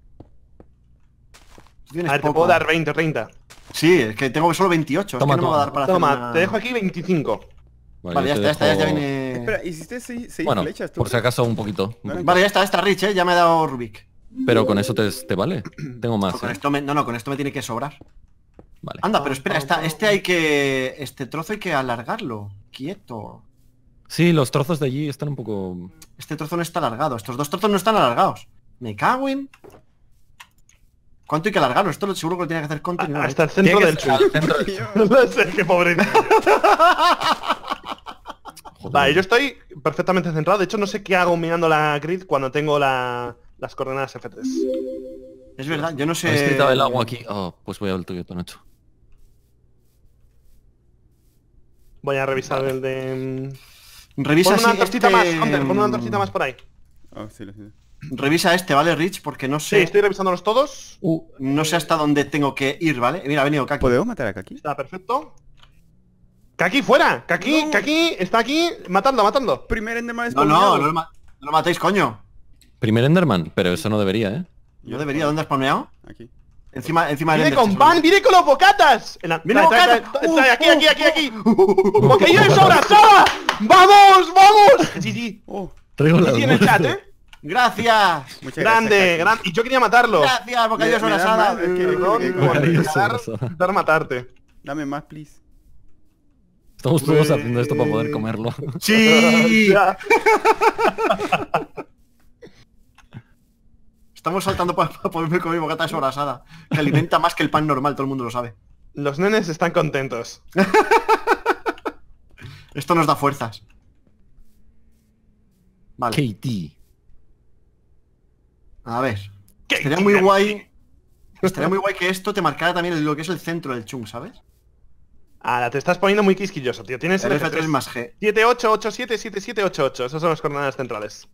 Tú tienes A ver, te poco. puedo dar 20, 30. Sí, es que tengo solo 28. Toma, es que no me va a toma. dar para hacer Toma, una- te dejo aquí 25. Vale, ya yo te está, ya dejo- viene... Espera, ¿hiciste 6 Bueno, flechas tú? por si acaso un poquito. Vale. Vale, ya está, Rich, ya me ha dado Rubik. Pero con eso te vale. Tengo más. Con ¿eh? esto me... No, con esto me tiene que sobrar. Vale. Anda, pero espera, este trozo hay que alargarlo. Quieto. Sí, los trozos de allí están un poco... Este trozo no está alargado. Estos dos trozos no están alargados. Me cago en... ¿Cuánto hay que alargarlo? Esto seguro que lo tiene que hacer Conte. y no lo ha Hasta el hecho. centro Tiene del que ser al centro del- No sé, qué pobre. Joder. Vale, yo estoy perfectamente centrado. De hecho, no sé qué hago mirando la grid cuando tengo las coordenadas F3. Es verdad, yo no sé... ¿Habéis gritado el agua aquí? Oh, pues voy al tuyo, Tonacho. Voy a revisar el de... Revisa Pon una si antorchita este- más, Hunter, pon una antorchita más por ahí. Oh, sí, lo siento. Revisa este, ¿vale, Rich? Porque no Sí, sé... estoy revisándolos todos. No sé hasta dónde tengo que ir, ¿vale? Mira, ha venido Kaki. ¿Podemos matar a Kaki? Está perfecto. ¡Kaki, fuera! ¡Kaki, No. Kaki! ¡Está aquí! ¡Matadlo! Primer Enderman No, spawnado. no lo matéis, coño. Primer Enderman, pero eso no debería, ¿eh? Yo debería, ¿dónde has spawnado? Aquí. Encima del ¡Viene Ender, con seguro. pan! ¡Viene con los bocatas! ¡Viene bocata! Aquí! ¡Bocadillo de sobra! ¡Saba! ¡Vamos! Sí. Oh, Traigo la Sí, en el chat, ¿eh? Gracias. muchas Grande, gracias. grande. Y yo quería matarlo. Gracias, bocadillo Me da sobrasada. mal, es que- Perdón que- por Bocadillo intentar sobrasada. matarte. Kaki. Dame más, please. Estamos todos haciendo esto para poder comerlo. Sí. Ya. Estamos saltando para poderme comer bocata sobrasada. Que alimenta más que el pan normal, todo el mundo lo sabe. Los nenes están contentos. Esto nos da fuerzas. Vale, KT. a ver. Estaría muy guay. Estaría muy guay que esto te marcara también lo que es el centro del chung, ¿sabes? Ahora, te estás poniendo muy quisquilloso, tío. Tienes El el F3 F3 más G. 7887 7788. Esas son las coordenadas centrales.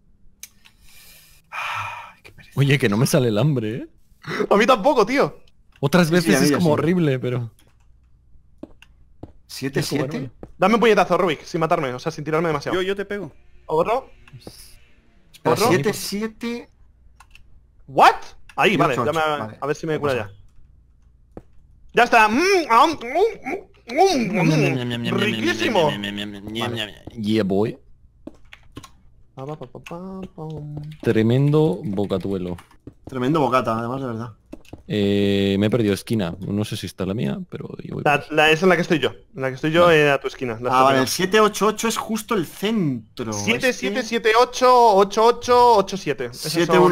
Ay, qué pereza. Oye, que no me sale el hambre, ¿eh? A mí tampoco, tío. Otras Sí, veces a mí es ya como sí. horrible, pero... 7-7. Dame un puñetazo, Rubik, sin matarme, o sea, sin tirarme demasiado. Yo te pego. ¿Otro? Espera, ¿Otro? 7-7. ¿What? Ahí, Y vale, ocho, ya me- vale. a ver si me No cura pasa ya. ¡Ya está! ¡Riquísimo! Yeah, boy. Tremendo bocatuelo. Tremendo bocata, además, de verdad. Me he perdido esquina. No sé si está la mía, pero yo voy por ahí. Esa es en la que estoy yo. En la que estoy yo, a tu esquina. Ah, vale, el 7-8-8 es justo el centro. 7, 7, 7, 8, 8, 8, 8, 7.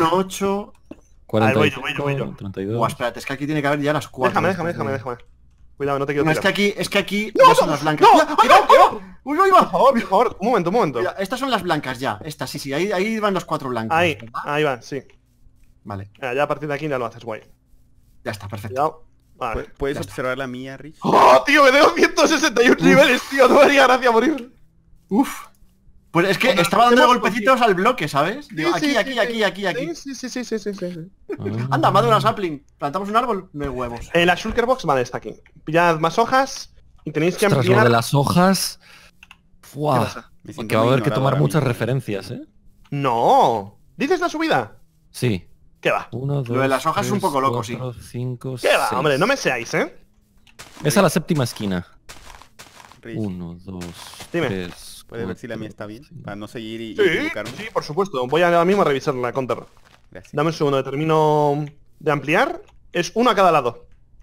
7-1-8. 45, voy yo. 32. Buah, espérate, es que aquí tiene que haber ya las 4. Déjame. Cuidado, no te quiero No, tirar. es que aquí ya son las blancas. ¡No! ¡Mira! ¡Cuidado, cuidado! ¡Uy, uy, va! Por favor, un momento, un momento. Mira, estas son las blancas ya. Estas, sí, ahí van los 4 blancos. Ahí, ¿verdad? ahí va, sí. Vale, Ya a partir de aquí ya lo haces, guay. ya está, perfecto. Cuidado. Vale. ¿Puedes ya está. observar la mía, Rich? ¡Oh, tío! Me tengo 161 niveles, tío. No me haría gracia morir. Uf. Pues es que Bueno, estaba dando hacemos golpecitos al bloque, ¿sabes? Digo, Sí, sí, aquí, sí, aquí, sí. aquí, aquí, aquí. Sí. Anda, más de una sapling. Plantamos un árbol, no hay huevos. La Shulker Box, vale, está aquí. Pillad más hojas y tenéis que Ostras, lo ampliar... de las hojas... ¿Qué Fuah. pasa? Me siento Porque va a muy haber que ignorado tomar ahora muchas mismo. referencias, ¿eh? ¡No! ¿Dices la subida? Sí. ¿Qué va? 1, 2, Lo de las hojas es un poco loco, 4, 5, ¿Qué va? Hombre, no me seáis, ¿eh? Es a la séptima esquina. Rich, 1, 2, Dime. 3, ¿puedes ver si la mía está bien? Para no seguir y Sí, equivocarme. sí, por supuesto. Voy ahora mismo a revisar la counter. Gracias. Dame un segundo, termino de ampliar. Es uno a cada lado.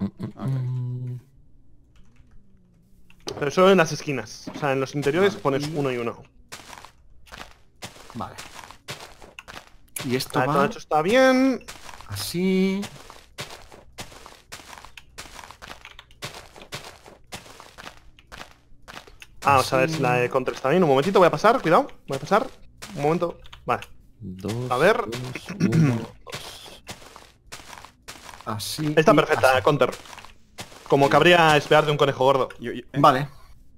Pero solo en las esquinas. O sea, en los interiores pones uno y uno. Vale. Y esto Vale, va todo hecho está bien. así. Vamos a ver si la de counter está bien. Un momentito, voy a pasar, cuidado. Voy a pasar. Un momento. Vale. 2, A ver. 1, Así. Está y perfecta, así. counter. Como cabría esperar de un conejo gordo. Vale.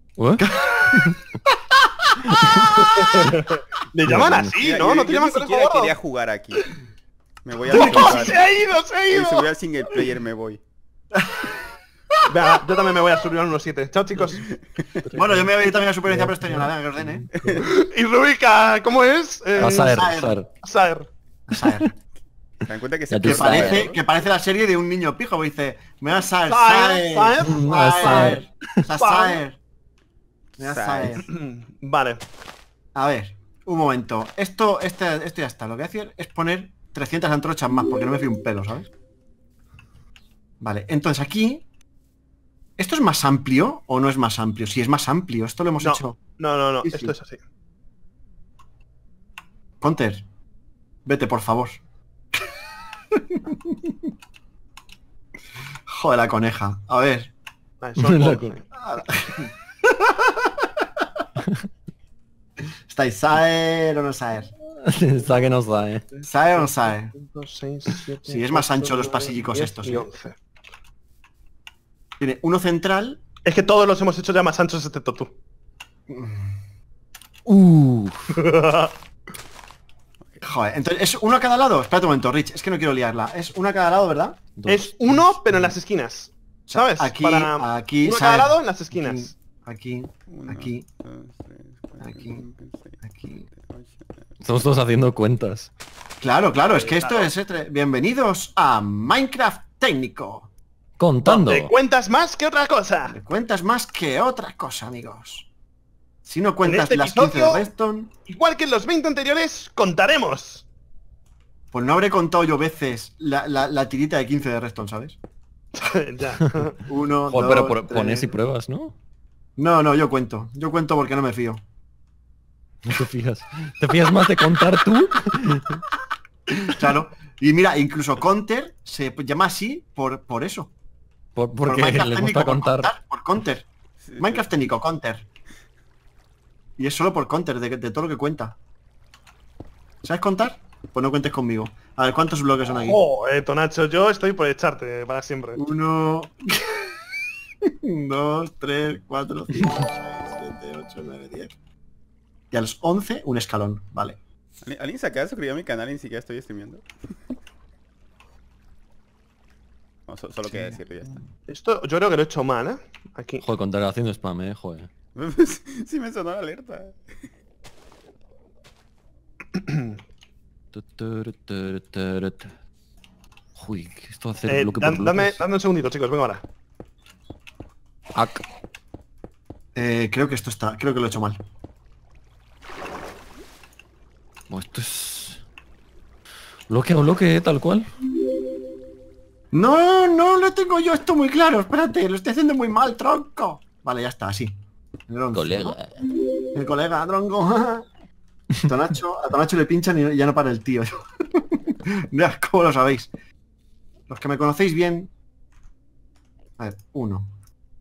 Le llaman así, ¿no? No te yo llaman ni conejo siquiera gordo. quería jugar aquí. Me voy a jugar. ¡Se ha ido, se ha Si ido! subir al single player me voy. Venga, yo también me voy a subir al 1.7. Chao, chicos. Bueno, yo me voy a ir también a Supervivencia Preestañola, venga, que ordene. Y Rubica, ¿cómo es? A saber, Saer. saber. Saer. Saer. ¿Se dan cuenta que Ya se tú Que sabes. parece, la serie de un niño pijo, dice, me va a Saer, Saer, Saer, Saer. Saer, Saer. Me va a Saer. Saer. Vale. A ver, un momento. Esto ya está. Lo que voy a hacer es poner 300 antorchas más, porque no me fío un pelo, ¿sabes? Vale, entonces aquí... ¿Esto es más amplio o no es más amplio? Si es más amplio, esto lo hemos No, hecho. no. Sí, Esto sí. es así. Counter, vete, por favor. Joder, la coneja. A ver. Vale, son La todos. coneja. ¿Estáis Saer o no Saer? Está que no sabe. ¿Saer o no Saer? 5, 6, 7, Sí, es más ancho los pasillicos 10 estos, y ¿eh? 11. Tiene uno central. Es que todos los hemos hecho ya más anchos excepto tú. Joder, entonces, ¿es uno a cada lado? Espérate un momento, Rich, es que no quiero liarla. Es uno a cada lado, ¿verdad? Es uno, pero en las esquinas. ¿Sabes? Aquí, Para aquí, uno a cada Saer. lado en las esquinas. Aquí, Uno, aquí, dos, tres, cuatro, aquí, cinco, seis, aquí. siete, ocho, Estamos todos haciendo cuentas. Claro, es que esto es... Bienvenidos a Minecraft Técnico. Contando. ¿Te cuentas más que otra cosa? Me cuentas más que otra cosa, amigos. Si no cuentas este las 15 de episodio- Redstone, Igual que en los 20 anteriores, contaremos. pues no habré contado yo veces la tirita de 15 de Redstone, ¿sabes? Ya. Uno, Joder, dos, pero tres. pones y pruebas, ¿no? No, yo cuento. Yo cuento porque no me fío. No te fijas. ¿Te fías más de contar tú? Claro. Y mira, incluso Counter se llama así por eso. Por Porque Minecraft le técnico, gusta por contar. Por Counter. Minecraft técnico, Counter. Y es solo por Counter, de todo lo que cuenta. ¿Sabes contar? Pues no cuentes conmigo. A ver, ¿cuántos bloques son aquí? Oh, Tonacho, yo estoy por echarte para siempre. 1, 2, 3, 4, 5, 6, 7, 8, 9, 10. Y a los 11, un escalón. Vale. ¿Alguien se acaba de suscribir a mi canal y ni siquiera estoy streameando? No, solo queda decirlo y ya está. Esto yo creo que lo he hecho mal, ¿eh? Aquí. Joder, contar haciendo spam, joder. Sí me sonó la alerta. Uy, que esto hace bloque por Dame bloques. un segundito, chicos, venga ahora. Ac. Creo que lo he hecho mal. Bueno, esto es... Bloque a bloque, tal cual. No lo tengo yo esto muy claro. Espérate, lo estoy haciendo muy mal, tronco. Vale, ya está, así. El 11, Colega. ¿no? El colega, tronco. A Tonacho le pinchan y ya no para el tío. Mira cómo lo sabéis. Los que me conocéis bien. A ver, 1,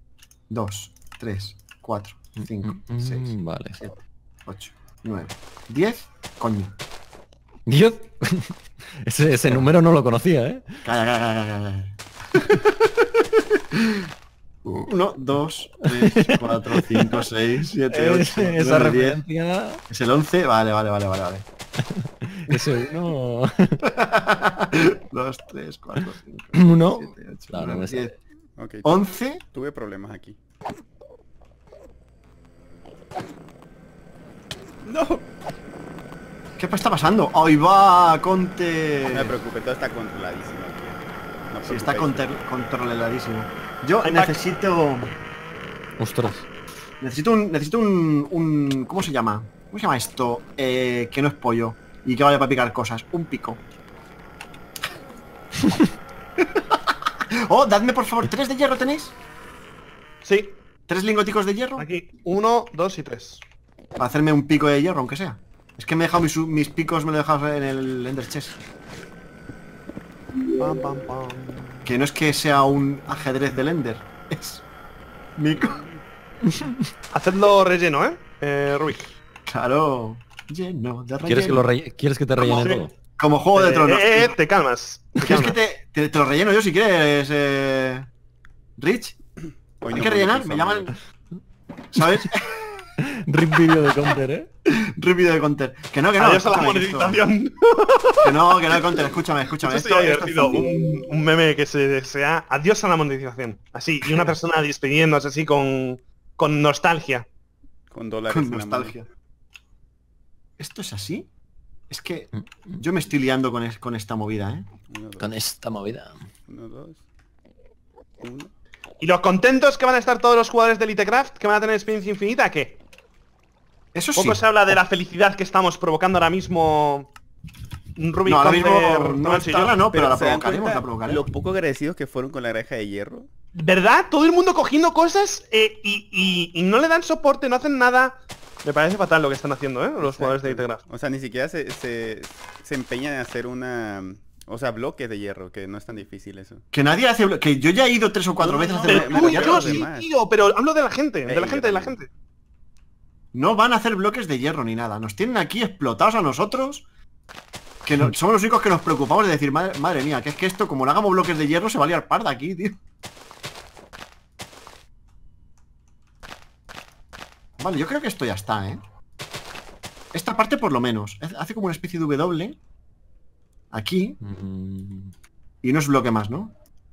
2, 3, 4, 5, 6, Vale. 7, 8, 9, 10. Coño. Dios. Ese número no lo conocía, ¿eh? Calla. 1, 2, 3, 4, 5, 6, 7, 8, Esa 9, 10. referencia. Es el 11. Vale. Ese uno. 2, 3, 4, 5, Uno. 7, 8, No, no 9, me 10. sale. Ok, 11. tuve problemas aquí. ¡No! ¿Qué está pasando? ¡Ahí va, Conte! No me preocupes, todo está controladísimo aquí. No Sí, está preocupéis. controladísimo. Yo Hay necesito... Ostras. Necesito un... ¿Cómo se llama? ¿Cómo se llama esto? Que no es pollo. Y que vaya para picar cosas. Un pico. Oh, dadme por favor, 3 de hierro tenéis. Sí, 3 lingoticos de hierro. aquí 1, 2 y 3. Para hacerme un pico de hierro, aunque sea. Es que me he dejado mis picos, me lo he dejado en el Ender Chest. Pam, pam, pam. Que no es que sea un ajedrez del Ender. Es... Mico. Hacedlo relleno, Rubik. Claro. Lleno de relleno. ¿Quieres que te rellene Sí. todo? Como Juego de Tronos. Te calmas. ¿Quieres que te lo relleno yo si quieres, Rich? Hoy Hay no que rellenar, monetizo, me llaman... amigo. ¿Sabes? Rip vídeo de counter, ¿eh? Rápido de Counter. Que no, Adiós a la escúchame, esto- monetización. Que no, de Counter, escúchame. Esto Esto sería es divertido. fácil. Un meme que se desea adiós a la monetización. Así, y una persona despidiéndose así con nostalgia. Con dólares Con en la mano. nostalgia. ¿Esto es así? Es que yo me estoy liando con esta movida, ¿eh? 1, 2, Con esta movida. 1, 2, 1. ¿Y los contentos que van a estar todos los jugadores de Elitecraft que van a tener experiencia infinita? ¿Qué? Eso sí. Poco se habla de la felicidad que estamos provocando ahora mismo. Rubik, No, ahora mismo Counter, no, Tonchi y yo. ahora no, pero la ¿se dan provocaremos, cuenta la provocaremos. lo poco agradecidos que fueron con la granja de hierro? ¿Verdad? Todo el mundo cogiendo cosas y no le dan soporte, no hacen nada. Me parece fatal lo que están haciendo, los jugadores de Elitecraft. O sea, ni siquiera se empeñan en hacer una... O sea, bloques de hierro, que no es tan difícil eso. Que nadie hace... Que yo ya he ido 3 o 4 No, veces a no, hacer... Pero me tú y refiero a yo los sí, demás. tío, pero hablo de la gente, de la yo gente, de la también. gente. No van a hacer bloques de hierro ni nada. Nos tienen aquí explotados a nosotros. Que no- somos los únicos que nos preocupamos de decir, madre mía, que es que esto, como no hagamos bloques de hierro, se va a liar parda aquí, tío. Vale, yo creo que esto ya está, ¿eh? Esta parte por lo menos. Hace como una especie de W. Aquí. Y no es bloque más, ¿no?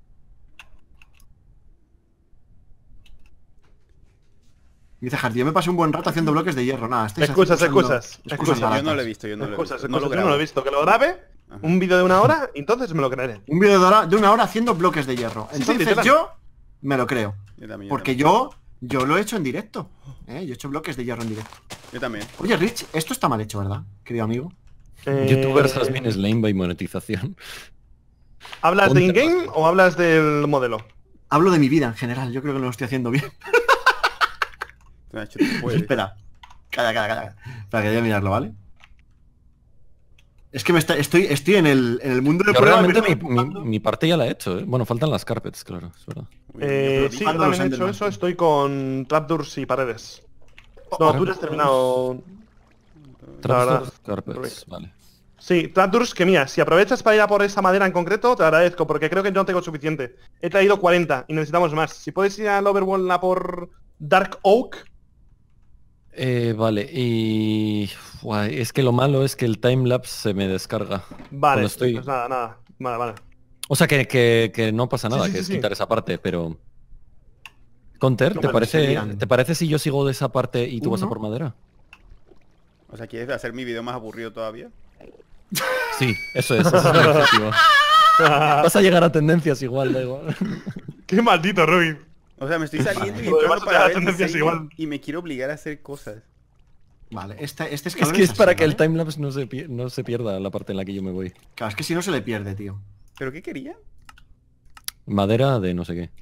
Dice Hardy, yo me pasé un buen rato haciendo bloques de hierro. Nada, estáis Excusas, usando excusas. excusas Yo baratas. no lo he visto, yo no lo he Excusas, visto. No lo excusas, yo no lo he grabo. visto. Que lo grabe, Ajá. un vídeo de 1 hora, y entonces me lo creeré. Un vídeo de una hora haciendo bloques de hierro. Sí, sí, Entonces literal. yo me lo creo. Yo también, Porque también. yo lo he hecho en directo. Yo he hecho bloques de hierro en directo. Yo también. Oye, Rich, esto está mal hecho, ¿verdad? Querido amigo. Youtubers has been slain by monetización. ¿Hablas de Ponte in-game o hablas del modelo? Hablo de mi vida en general. Yo creo que no lo estoy haciendo bien. Nacho, tú puedes. Espera. Calla. Para que voy a mirarlo, ¿vale? Es que estoy en el mundo de Yo prueba, realmente pero- mi parte ya la he hecho, ¿eh? Bueno, faltan las carpets, claro, es verdad. Muy bien, Sí, yo yo Ando los también he hecho Enderman. eso, estoy con trapdoors y paredes. No, tú ya has terminado. Trapdoors, verdad. carpets, vale. Sí, trapdoors que mira, si aprovechas para ir a por esa madera en concreto, te agradezco, porque creo que no tengo suficiente. He traído 40 y necesitamos más. Si puedes ir al Overworld a por Dark Oak. Vale, y... Buah, es que lo malo es que el timelapse se me descarga. Vale, Cuando estoy- pues nada. Vale. O sea, que no pasa nada, Sí, sí, que sí, es sí. quitar esa parte, pero... Conter, No, ¿te bueno, parece, serían- ¿te parece si yo sigo de esa parte y tú vas a Uno. por madera? O sea, ¿quieres hacer mi video más aburrido todavía? Sí, ese es mi objetivo. Vas a llegar a tendencias igual, da igual. Qué maldito, Rubin. O sea, me estoy saliendo y Lo demás entrando te da para ver tendencias diseño igual. y me quiero obligar a hacer cosas. Vale, este Es escalón que es así, para que el ¿vale? timelapse no se pierda la parte en la que yo me voy. Claro, es que si no se le pierde, tío. ¿Pero qué quería? Madera de no sé qué.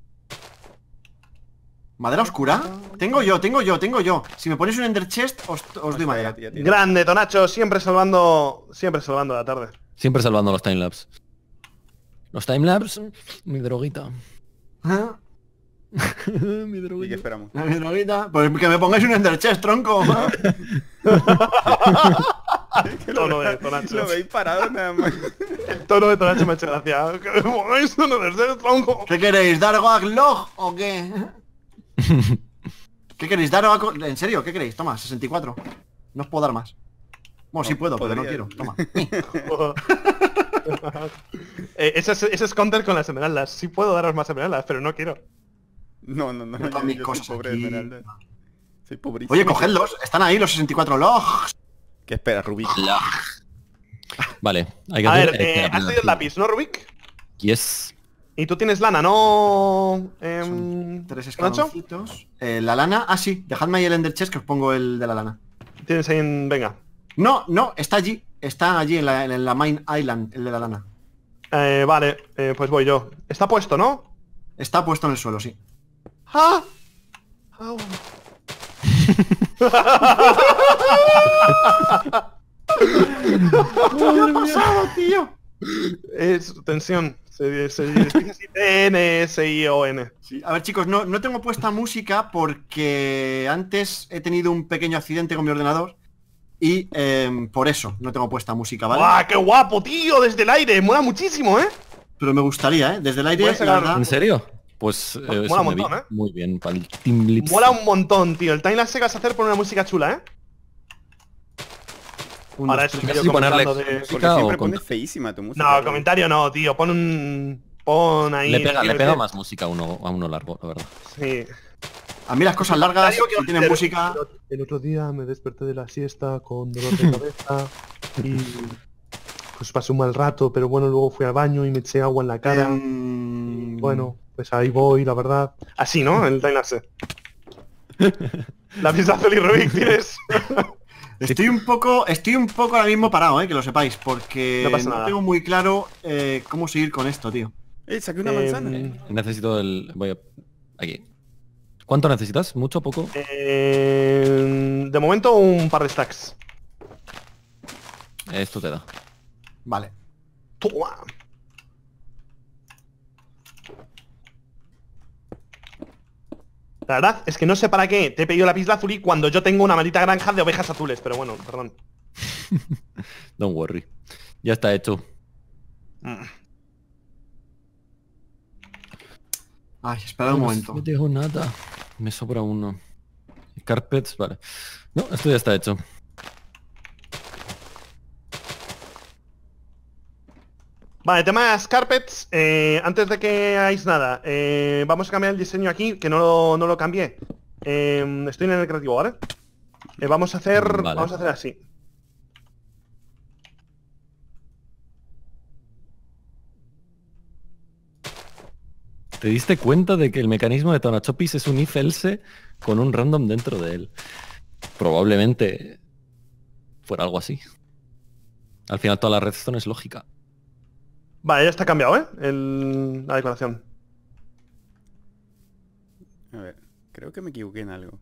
¿Madera oscura? Tengo yo. Si me ponéis un Ender Chest, os doy madera. Ya tienes. Grande, Tonacho, siempre salvando la tarde. Siempre salvando los timelapse. Los timelapse, mi droguita. Ah, Mi ¿Y droguita. qué esperamos? La droguita. Pues que me pongáis un Ender Chest, tronco. Tono de Tonacho. Lo veis parado nada más. El tono de Tonacho me ha hecho gracia. Que me pongáis uno del ser tronco. ¿Qué queréis? ¿Darwag Log o qué? ¿Qué queréis? ¿Darwag? ¿En serio? ¿Qué queréis? Toma, 64. No os puedo dar más. Bueno, sí puedo, pero no podría. quiero. Toma. Ese es counter con las esmeraldas. Sí puedo daros más esmeraldas, pero no quiero. No, Yo todas mis soy cosas pobre aquí. de esmeralda. Soy pobrísimo. Oye, cogedlos. Están ahí los 64 logs. ¿Qué espera, Rubik? Vale, hay que A hacer... ver, espera, has tenido el lápiz, ¿no, Rubik? Yes. Y tú tienes lana, ¿no? Son 3 ¿Nacho? escaloncitos. La lana. Ah, sí. Dejadme ahí el Ender Chest que os pongo el de la lana. Tienes ahí en... Venga. No, no. Está allí. Está allí en la Main Island, el de la lana. Vale, pues voy yo. Está puesto, ¿no? Está puesto en el suelo, sí. ¡Ah! Au. ¿Qué ha pasado, tío? Es tensión. Se escribe así T-N-S-I-O-N. Sí. A ver, chicos, no tengo puesta música porque antes he tenido un pequeño accidente con mi ordenador y por eso no tengo puesta música, ¿vale? ¡Guau, qué guapo, tío! Desde el aire, mola muchísimo, ¿eh? Pero me gustaría, ¿eh? Desde el aire, Voy a sacar- la verdad. ¿En serio? Pues Mola eso un me vi montón, ¿eh? muy bien para el Team Lips. Mola un montón, tío. El timelapse que vas a hacer por una música chula, ¿eh? Un, Ahora dos, es tres. yo Sí, ponerle- comentando de... Porque Música siempre o pones con- feísima tu música. No, Rubik. comentario no, tío. Pon ahí... Le pega más música a uno largo, la verdad. Sí. A mí las cosas largas, Comentario que si tienen el- música... El otro día me desperté de la siesta con dolor de cabeza y... Pues pasé un mal rato, pero bueno, luego fui al baño y me eché agua en la cara. Bueno, pues ahí voy, la verdad. Así, ¿no? El timelapse. La pieza azul y Rubik tienes. Estoy un poco ahora mismo parado, que lo sepáis, porque No pasa no nada. tengo muy claro cómo seguir con esto, tío. Saqué una manzana. Necesito el... Voy a... Aquí. ¿Cuánto necesitas? ¿Mucho? ¿Poco? De momento un par de stacks. Esto te da. Vale. Toma. La verdad es que no sé para qué te he pedido la pizza azul y cuando yo tengo una maldita granja de ovejas azules, pero bueno, perdón. Don't worry. Ya está hecho. Ay, espera un momento. No tengo nada. Me sobra uno. Carpets, vale. No, esto ya está hecho. Vale, tema de las carpets, antes de que hagáis nada, vamos a cambiar el diseño aquí, que no lo cambié. Estoy en el creativo, ¿vale? Vamos a hacer Vale. así. ¿Te diste cuenta de que el mecanismo de Tonachopis es un if-else con un random dentro de él? Probablemente fuera algo así. Al final toda la redstone es lógica. Vale, ya está cambiado, ¿eh? La decoración. A ver, creo que me equivoqué en algo.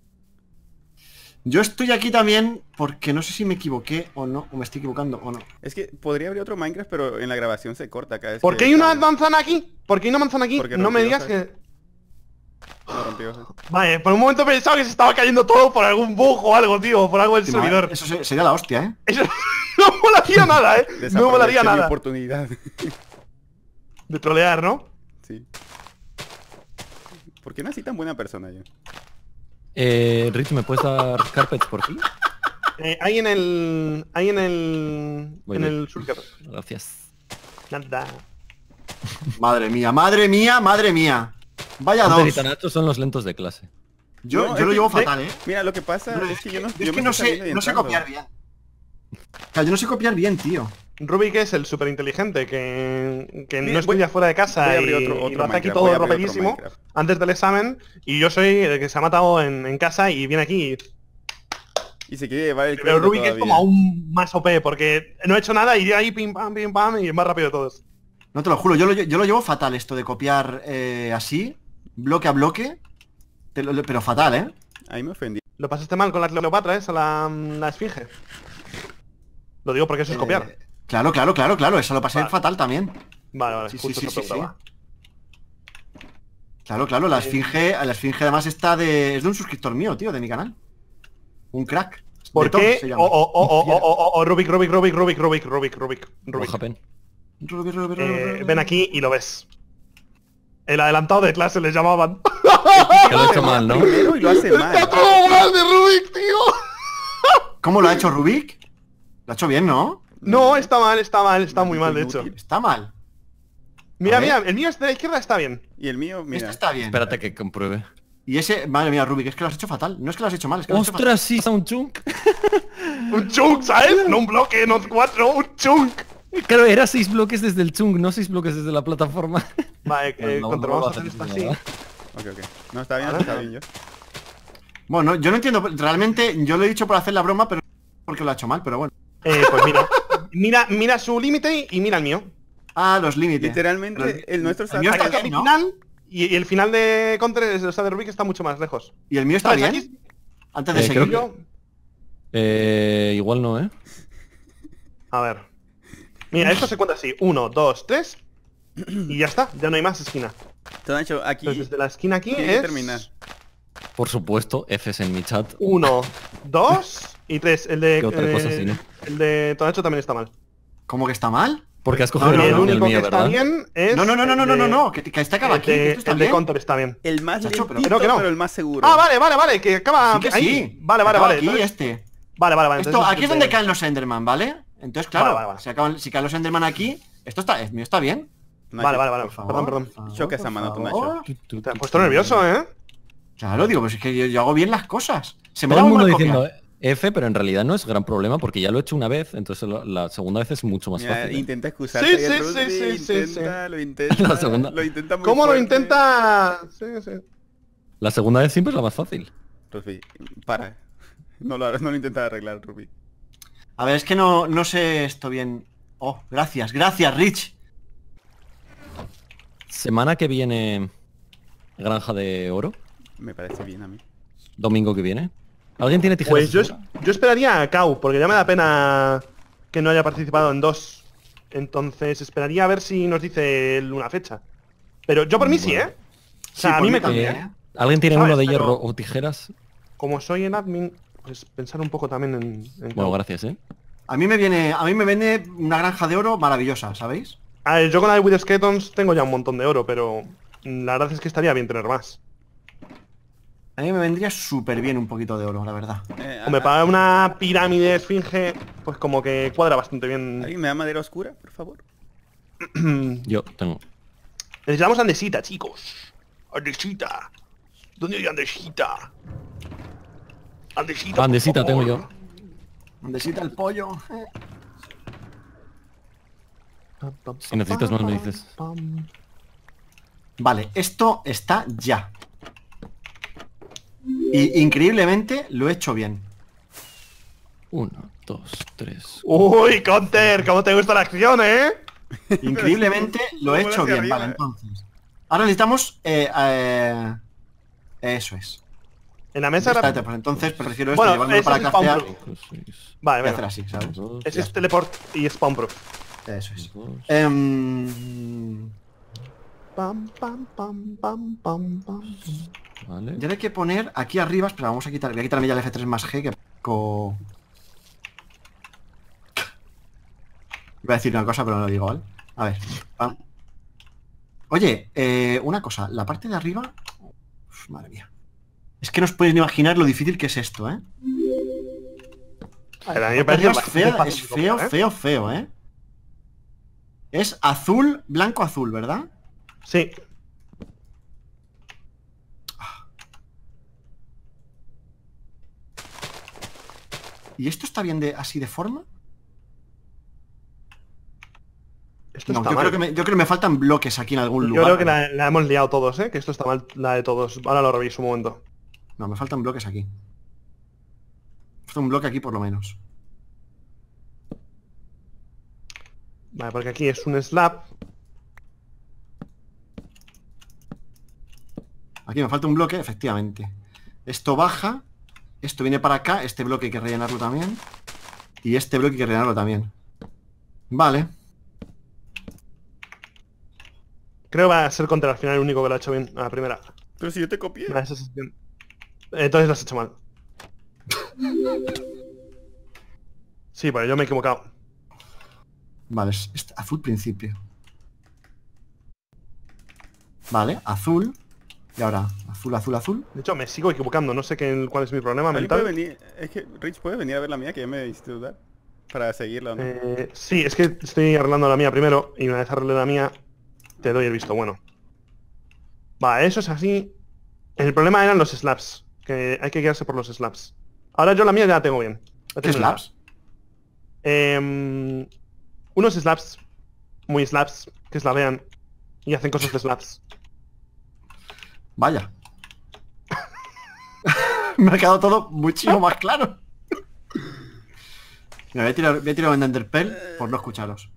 Yo estoy aquí también porque no sé si me equivoqué o no, o me estoy equivocando o no. Es que podría abrir otro Minecraft, pero en la grabación se corta cada vez ¿Por qué que hay una cambia. manzana aquí? ¿Por qué hay una manzana aquí? Porque No me rompió, digas ¿sabes? que... No, rompió. Vale, por un momento pensaba que se estaba cayendo todo por algún bug o algo, tío, por algo del Encima, servidor. Eso sería la hostia, ¿eh? Eso no molaría nada, ¿eh? No molaría Desaproveché mi nada. oportunidad. De trolear, ¿no? Sí. ¿Por qué nací tan buena persona yo? Rich, ¿me puedes dar carpets por ti? Hay en el... Voy, en voy. el shulker. Gracias. Nada. Madre mía, madre mía, madre mía. Vaya Hunter y dos. Tanacho son los lentos de clase. Yo No, yo lo es llevo que- fatal, ¿eh? Mira, lo que pasa No, es que yo no, es yo que me no estoy saliendo y sé entrando. copiar bien. O sea, yo no sé copiar bien, tío. Rubik es el súper inteligente que Mira, no estudia fuera de casa voy a y, abrir otro y lo hace aquí Minecraft, todo voy a abrir otro rapidísimo Minecraft. antes del examen y yo soy el que se ha matado en casa y viene aquí. Y se quiere llevar el Pero crédito Rubik es todavía. como aún más OP porque no he hecho nada y de ahí pim pam y es más rápido de todos. No te lo juro, yo lo llevo fatal esto de copiar así, bloque a bloque. Pero fatal, ¿eh? Ahí me ofendí. Lo pasaste mal con la Cleopatra, esa, la esfinge. Lo digo porque eso es copiar. Claro, eso lo pasé Vale. fatal también. Vale, Sí, justo sí, eso sí, preguntaba. Claro, claro, la esfinge además está es de un suscriptor mío, tío, de mi canal. Un crack. ¿Por De Tom qué? se llama. Rubik. What happened? Rubik. Ven aquí y lo ves. El adelantado de clase les llamaban. Que lo he hecho mal, ¿no? Primero y lo hace mal. ¡Está todo mal de Rubik, tío! ¿Cómo lo ha hecho Rubik? Lo ha hecho bien, ¿no? No, está mal, está muy mal, de hecho. Está mal. Mira, A ver. mira, el mío de la izquierda está bien. Y el mío, mira. Este está bien. Espérate que compruebe. Y ese, madre mía, Rubik, es que lo has hecho fatal. No es que lo has hecho mal, es que lo has hecho fatal. ¡Ostras, sí, está un chunk! Un chunk, ¿sabes? No un bloque, no 4, un chunk. Claro, era 6 bloques desde el chunk, no 6 bloques desde la plataforma. Vale, No vamos lo a hacer esto así. nada. Ok. No, está bien yo. Bueno, yo no entiendo, realmente yo lo he dicho por hacer la broma, pero porque lo ha hecho mal, pero bueno. Pues mira su límite y mira el mío. Ah, los límites. Literalmente, el nuestro está... el mío está Aquí bien, al ¿no? final y el final de Counter, o sea, de Rubik está mucho más lejos. ¿Y el mío está ¿Sabes? bien? Aquí- Antes de creo seguirlo. Igual no, ¿eh? A ver. Mira, esto se cuenta así. 1, 2, 3. Y ya está, ya no hay más esquina. Tonacho, aquí... Entonces desde la esquina aquí tiene que es terminar. Por supuesto, Fs en mi chat. 1, 2 y 3. El de ¿Qué otra cosa tiene? el de Tonacho también está mal. ¿Cómo que está mal? Porque has cogido No, el no, único el mío, que está ¿verdad? bien es No, que está acaba el aquí, que de, esto está el de bien. Counter está bien. El más Chacho, pero lentito, creo que no. pero el más seguro. Ah, vale, que acaba Sí que ahí. sí. Vale. Acaba aquí, Entonces- este. Vale. Esto, entonces aquí es el donde de- caen los Enderman, ¿vale? Entonces, claro, Vale. si caen los Enderman aquí, esto está, el mío está bien. Nacho, Vale. Por favor, Perdón. por favor, Choca esa por mano, favor. Te has puesto nervioso, ¿eh? Claro, digo, pues es que yo hago bien las cosas. Se me Todo da el muy mundo mal diciendo copiar. F, pero en realidad no es gran problema porque ya lo he hecho una vez, entonces la segunda vez es mucho más Mira, fácil. ¿eh? intenta excusarse. Sí, y el sí, Rudy sí. Lo intenta. La segunda. Lo intenta muy ¿Cómo lo fuerte. intenta? Sí. La segunda vez siempre es la más fácil. Ruby, para. No lo intenta arreglar, Ruby. A ver, es que no sé esto bien. Oh, gracias, Rich. Semana que viene, granja de oro. Me parece bien a mí. Domingo que viene. ¿Alguien tiene tijeras? Pues yo de sobra? esperaría a Kau, porque ya me da pena que no haya participado en 2. Entonces esperaría a ver si nos dice él una fecha. Pero yo por mí sí, ¿eh? O sea, Sí, a por mí mí me también, cambia. ¿eh? ¿Alguien tiene ¿Sabes? uno de Pero- hierro o tijeras? Como soy el admin, pues pensar un poco también en Bueno, Kau. gracias, ¿eh? A mí me viene una granja de oro maravillosa, ¿sabéis? A ver, yo con la de With Skeletons tengo ya un montón de oro, pero la verdad es que estaría bien tener más. A mí me vendría súper bien un poquito de oro, la verdad. Hombre, para una pirámide esfinge, pues como que cuadra bastante bien. ¿Alguien me da madera oscura, por favor? Yo tengo. Necesitamos andesita, chicos. Andesita. ¿Dónde hay andesita? Andesita. Andesita por tengo favor. yo. Necesita el pollo. Si necesitas más me dices. Vale, esto está ya. Y increíblemente lo he hecho bien. 1, 2, 3. Uy, Counter, ¿cómo te gusta la acción, eh? Increíblemente lo he ¿Cómo hecho hacia bien. arriba? Vale, entonces. Ahora necesitamos... eso es. En la mesa Espérate, pues entonces prefiero esto, Bueno, llevármelo eso para es craftear. spawn Vale, Voy a hacer venga. así, ¿sabes? Ese es teleport y spawn proof. Eso es. Vale. Ya hay que poner aquí arriba, espera, vamos a quitar, voy a quitarme ya el F3 más G que Iba a decir una cosa pero no lo digo, ¿vale? A ver. Pam. Oye, una cosa, la parte de arriba... Uf, madre mía. Es que no os podéis ni imaginar lo difícil que es esto, ¿eh? A ver, a mí me La parte de parece arriba bastante fácil es de feo, copiar, ¿eh? feo, feo, ¿eh? Es azul, blanco, azul, ¿verdad? Sí. ¿Y esto está bien así de forma? Esto No, está yo mal. creo que me faltan bloques aquí en algún Yo lugar. creo que la hemos liado todos, ¿eh? Que esto está mal, la de todos. Ahora lo reviso un momento. No, me faltan bloques aquí. Me falta un bloque aquí por lo menos. Vale, porque aquí es un slab. Aquí me falta un bloque, efectivamente. Esto baja. Esto viene para acá. Este bloque hay que rellenarlo también. Y este bloque hay que rellenarlo también. Vale. Creo que va a ser contra al final el único que lo ha hecho bien a la primera. Pero si yo te copié. Me da esa sensación. Entonces lo has hecho mal. Sí, pero yo me he equivocado. Vale, es azul principio. Vale, azul. Y ahora, azul, azul, azul. De hecho, me sigo equivocando. No sé cuál es mi problema ¿Alguien mental. puede venir? Es que Rich puede venir a ver la mía, que ya me hiciste dudar. Para seguirla, ¿no? Sí, es que estoy arreglando la mía primero. Y una vez arregle la mía, te doy el visto bueno. Va, eso es así. El problema eran los slaps. Que hay que guiarse por los slaps. Ahora yo la mía ya la tengo bien. La ¿Qué tengo slaps? unos slaps. Muy slaps. Que slavean. Y hacen cosas de slaps. Vaya. Me ha quedado todo muchísimo más claro. Mira, voy a tirar un Enderpearl por no escucharos.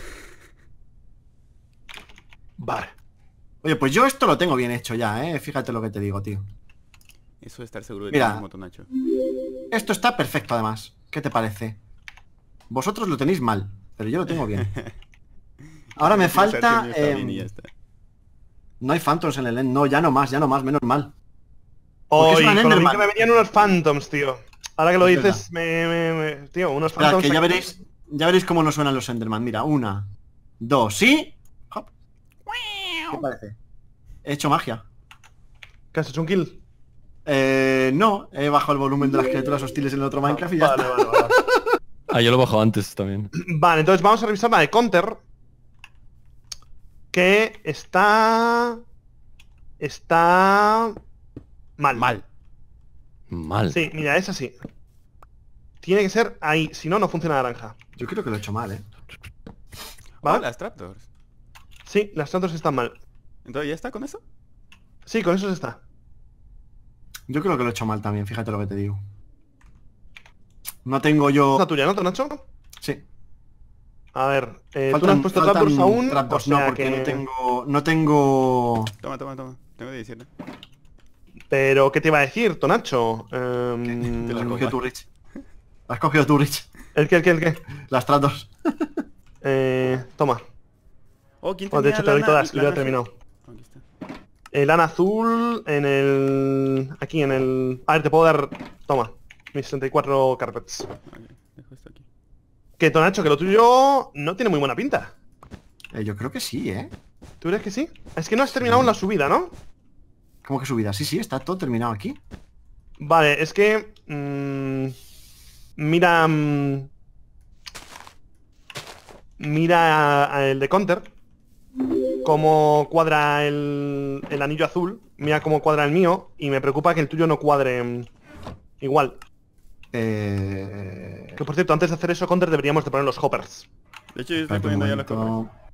Vale. Oye, pues yo esto lo tengo bien hecho ya, ¿eh? Fíjate lo que te digo, tío. Eso de estar seguro de Mira. ti mismo, Tonacho. Esto está perfecto, además. ¿Qué te parece? Vosotros lo tenéis mal, pero yo lo tengo bien. Ahora me Quiero saber falta... que el mío está bien y ya está. No hay Phantoms en el end. No, ya no más, menos mal. Porque es Hoy, una con lo bien Enderman. que me venían unos Phantoms, tío. Ahora que lo Es dices, tío, unos Espera, Phantoms... que ya aquí. veréis cómo nos suenan los Enderman. Mira, 1, 2, ¿sí? Hop. ¿Qué parece? He hecho magia. ¿Qué has hecho un kill? No, he bajado el volumen de las criaturas hostiles en el otro Minecraft y ya Vale, está. vale, vale. Ah, yo lo he bajado antes también. Vale, entonces vamos a revisar la de Counter. Que está... Está... Mal. Mal. Sí, mira, es así. Tiene que ser ahí, si no, no funciona la naranja. Yo creo que lo he hecho mal, ¿eh? ¿Vale? Oh, las trapdoors. Sí, las tantos están mal. Entonces, ¿ya está con eso? Sí, con eso se está. Yo creo que lo he hecho mal también, fíjate lo que te digo. No tengo yo... ¿Es la tuya, no, Nacho? Sí. A ver, tú no has puesto trapdoors aún, trapdoors, o sea no, porque que... no tengo... Toma. Tengo 17. Pero, ¿qué te iba a decir, Tonacho? Te las has cogido tú, Rich. Las has cogido tú, Rich. ¿El qué? Las trapdoors. Toma. Oh, ¿quién Oh, de tenía hecho, te doy lana- todas, que ya he lana terminado. Oh, aquí está. El lana azul en el... Aquí en el... A ver, te puedo dar... Toma. Mis 64 carpets. Ok, dejo esto aquí. Que Tonacho, que lo tuyo no tiene muy buena pinta. Yo creo que sí, ¿eh? ¿Tú crees que sí? Es que no has terminado la subida, ¿no? ¿Cómo que subida? Sí, está todo terminado aquí. Vale, es que... mira... mira el de Counter. Cómo cuadra el anillo azul. Mira cómo cuadra el mío. Y me preocupa que el tuyo no cuadre igual. Que por cierto, antes de hacer eso, Counter, deberíamos de poner los hoppers. De hecho, yo estoy Espérate un poniendo ya los momento. cofres.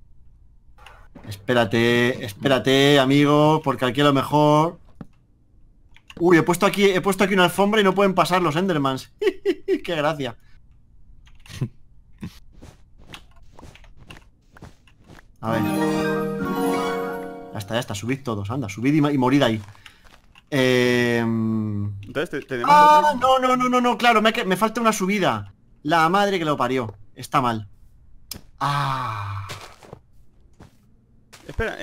Espérate, amigo, porque aquí a lo mejor... Uy, he puesto aquí una alfombra y no pueden pasar los Endermans. Qué gracia. A ver. Ya está, subid todos, anda, subid y morid ahí. Entonces, tenemos Ah, otros. no, claro, me falta una subida. La madre que lo parió. Está mal. Ah. Espera,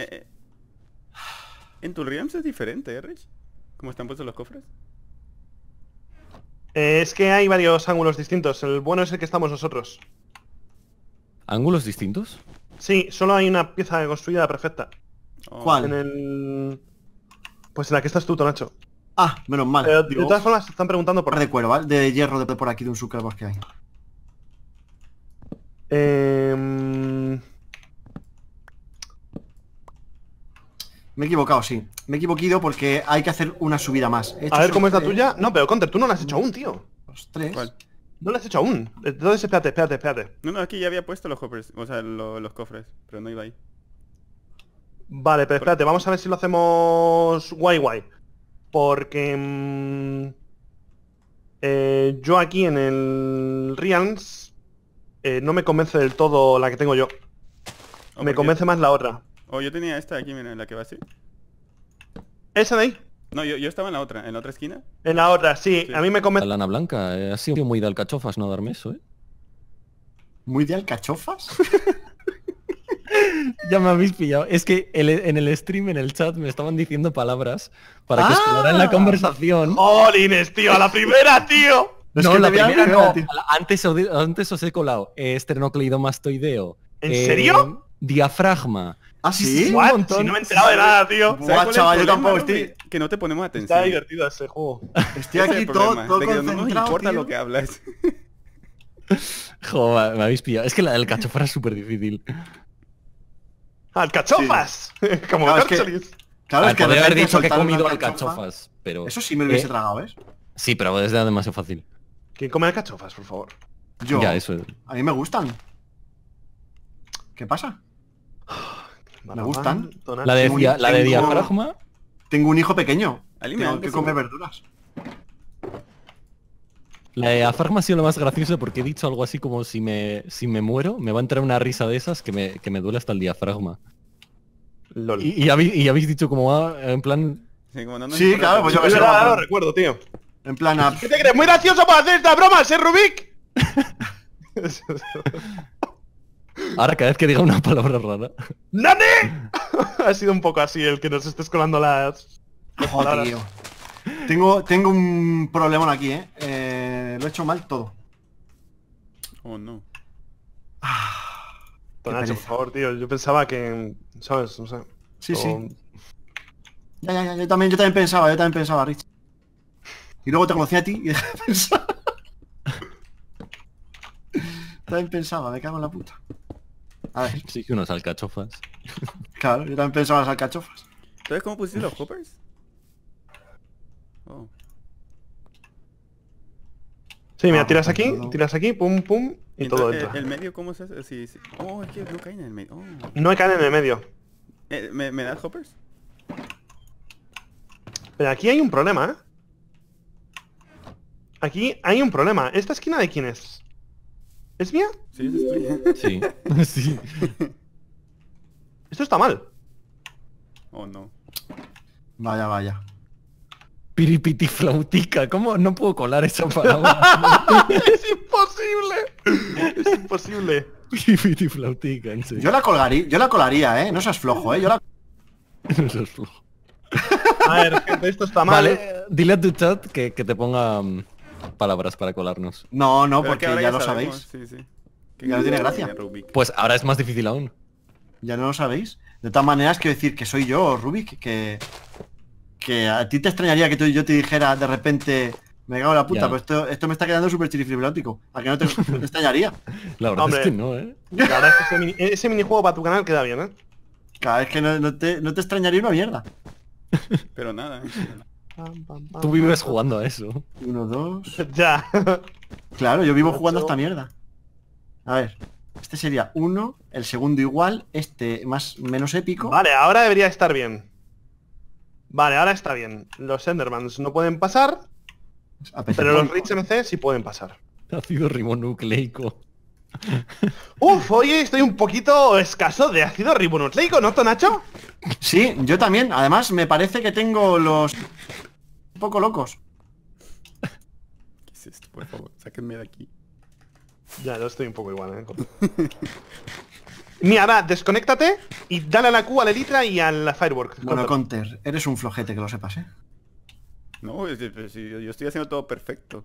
en tu Realms es diferente, ¿eh, Rich? ¿Cómo están puestos los cofres? Es que hay varios ángulos distintos. El bueno es el que estamos nosotros. ¿Ángulos distintos? Sí, solo hay una pieza construida perfecta. Oh, ¿Cuál? En el... Pues en la que estás tú, Tonacho. Ah, menos mal. Pero de Digo, todas formas te están preguntando por... par de cuero, ¿vale? De hierro de por aquí, de un sucrebos que hay. Me he equivocado, sí. Me he equivocado porque hay que hacer una subida más. He hecho A ver cómo es la solo tuya. No, pero Counter, tú no la has hecho aún, tío. los tres. ¿Cuál? No la has hecho aún. Entonces, espérate. No, aquí ya había puesto los hoppers, o sea, los cofres, pero no iba ahí. Vale, pero espérate, vamos a ver si lo hacemos guay. Porque... yo aquí en el Realms no me convence del todo la que tengo yo. Oh, Me porque- convence más la otra. Oh, yo tenía esta aquí, mira, la que va así. Esa de ahí. No, yo estaba en la otra esquina. En la otra, sí. Sí. A mí me La convence... lana blanca. Ha sido muy de alcachofas no darme eso, ¿eh? Muy de alcachofas. Ya me habéis pillado. Es que en el stream, en el chat, me estaban diciendo palabras para que exploraran la conversación. ¡Jolines, tío! ¡A la primera, tío! Es No, que la te vi a primera primera, no. tío. Antes os he colado. Esternocleidomastoideo. ¿En serio? Diafragma. ¿Ah, sí? un What? montón. Si no me he enterado de nada, tío. Buah, ¿Sabes cuál es el chaval, yo problema, tampoco Rubi? estoy- Que no te ponemos Está atención. divertido ese juego. Estoy Ese es aquí el todo problema, de que no nos concentrado, importa tío. lo que hablas. Joder, me habéis pillado. Es que la del cachofra es súper difícil. ¡Alcachofas! Como Claro, es que- cárceles. Claro, es que de podría haber repente dicho que he soltar una comido alcachofa, alcachofas, pero... Eso sí me lo hubiese tragado, ¿ves? Sí, pero es demasiado fácil. ¿Quién come alcachofas, por favor? Yo. Ya, eso es. A mí me gustan. ¿Qué pasa? Me gustan. La de, Tengo- la de tengo- diafragma... Tengo un hijo pequeño. Ali, me Tengo dan que que comer sí. verduras. La de diafragma ha sido lo más gracioso porque he dicho algo así como si me muero, me va a entrar una risa de esas que me duele hasta el diafragma. LOL. Y habéis dicho como en plan... Sí, como no nos Sí, importa claro, tu pues yo vida. que Es sé, verdad, guapo. lo recuerdo, tío. En plan, a- ¿Qué te crees? Muy gracioso para hacer estas bromas, Rubik. Ahora cada vez que diga una palabra rara. ¡Nane! Ha sido un poco así el que nos estés colando las... Joder, tío. Tengo un problemón aquí, ¿eh? Lo he hecho mal todo. Oh, no. Tonacho, por pereza. favor, tío. Yo pensaba que... ¿Sabes? No sé. Sí, O- sí. Ya, yo también pensaba, Rich. Y luego te conocí a ti y dejé de pensar. También pensaba, me cago en la puta. A ver, Sí, que unos alcachofas. claro, yo también pensaba en las alcachofas. ¿Sabes cómo pusiste los hoppers? Oh. Sí, mira, Ah, tiras pues aquí, pum, pum, y todo Entonces, entra. el medio, ¿cómo se hace? Sí, sí. Oh, es que no caen en el medio. Oh. No me caen en el medio. ¿Me das hoppers? Pero aquí hay un problema, ¿eh? Aquí hay un problema. ¿Esta esquina de quién es? ¿Es mía? Sí, es tuya. Sí. Sí. Esto está mal. Oh, no. Vaya. Piripitiflautica. ¿Cómo no puedo colar esa palabra? ¡Es imposible! Es imposible. Piripitiflautica, en serio. Yo la colaría, ¿eh? No seas flojo, ¿eh? Yo la... Eso es flojo. A ver, gente, esto está mal. Vale, dile a tu chat que te ponga palabras para colarnos. No, Pero porque que ahora ya lo sabemos, sabéis. Sí. Ya no tiene gracia. Rubik. Pues ahora es más difícil aún. Ya no lo sabéis. De todas maneras, quiero decir que soy yo, Rubik, que a ti te extrañaría que yo te dijera de repente, me cago en la puta, Ya. pues esto me está quedando súper chiriflibláutico. ¿A que no te extrañaría? La verdad Hombre. es que no, ¿eh? La verdad es que ese minijuego para tu canal queda bien, ¿eh? Cada vez que no te extrañaría una mierda. Pero nada. Tú vives jugando a eso. 1, 2... Ya. Claro, yo vivo jugando a esta mierda. A ver, este sería 1, el segundo igual, este menos épico. Vale, ahora debería estar bien. Vale, ahora está bien. Los Endermans no pueden pasar, pero los Rich MC sí pueden pasar. Ácido ribonucleico. Uf, oye, estoy un poquito escaso de ácido ribonucleico, ¿no, Tonacho? Sí, yo también. Además, me parece que tengo los... un poco locos. ¿Qué es esto? Por favor, sáquenme de aquí. Ya, yo estoy un poco igual, ¿eh? Mira, va, desconéctate y dale a la Q, a la Elytra y al Firework. Bueno, Counter, eres un flojete, que lo sepas, ¿eh? No, si yo estoy haciendo todo perfecto.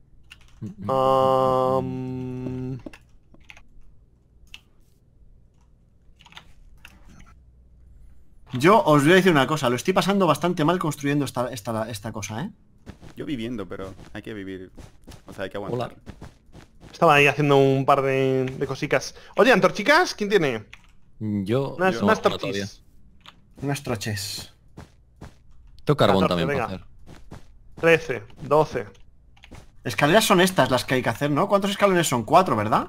Yo os voy a decir una cosa, lo estoy pasando bastante mal construyendo esta cosa, ¿eh? Yo viviendo, pero hay que vivir. O sea, hay que aguantar. Estaba ahí haciendo un par de cositas. Oye, antorchicas, ¿quién tiene? Yo... Unas, no, unas no torchis. todavía. Unas troches. Tengo carbón 14, también venga. para hacer. 13, 12. Escaleras son estas las que hay que hacer, ¿no? ¿Cuántos escalones son? 4, ¿verdad?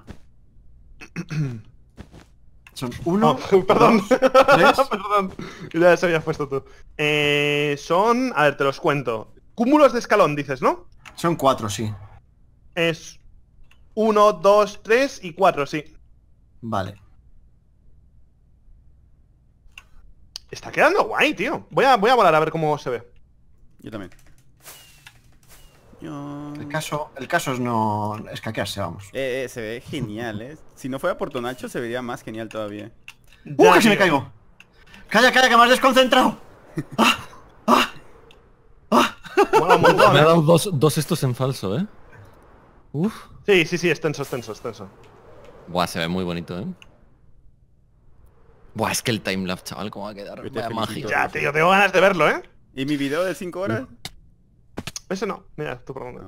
Son 1, Oh, perdón. 3. Perdón. Ya se habías puesto tú. Son... A ver, te los cuento. Cúmulos de escalón, dices, ¿no? Son 4, sí. Es 1, 2, 3 y 4, sí. Vale. Está quedando guay, tío. Voy a volar a ver cómo se ve. Yo también. Yo... El caso es no escaquearse, vamos. Se ve genial, ¿eh? Si no fuera por Tonacho se vería más genial todavía. Casi me tío. caigo. Calla, calla, que me has desconcentrado. Mola un montón, Me ha ¿eh? dado dos estos en falso, ¿eh? Uf. Sí, es tenso, es tenso. Buah, se ve muy bonito, ¿eh? Buah, es que el timelapse, chaval, cómo va a quedar. Yo te Vaya felicito. magia. Ya, tío, tengo ganas de verlo, ¿eh? ¿Y mi video de 5 horas? Ese no, mira, tu pregunta.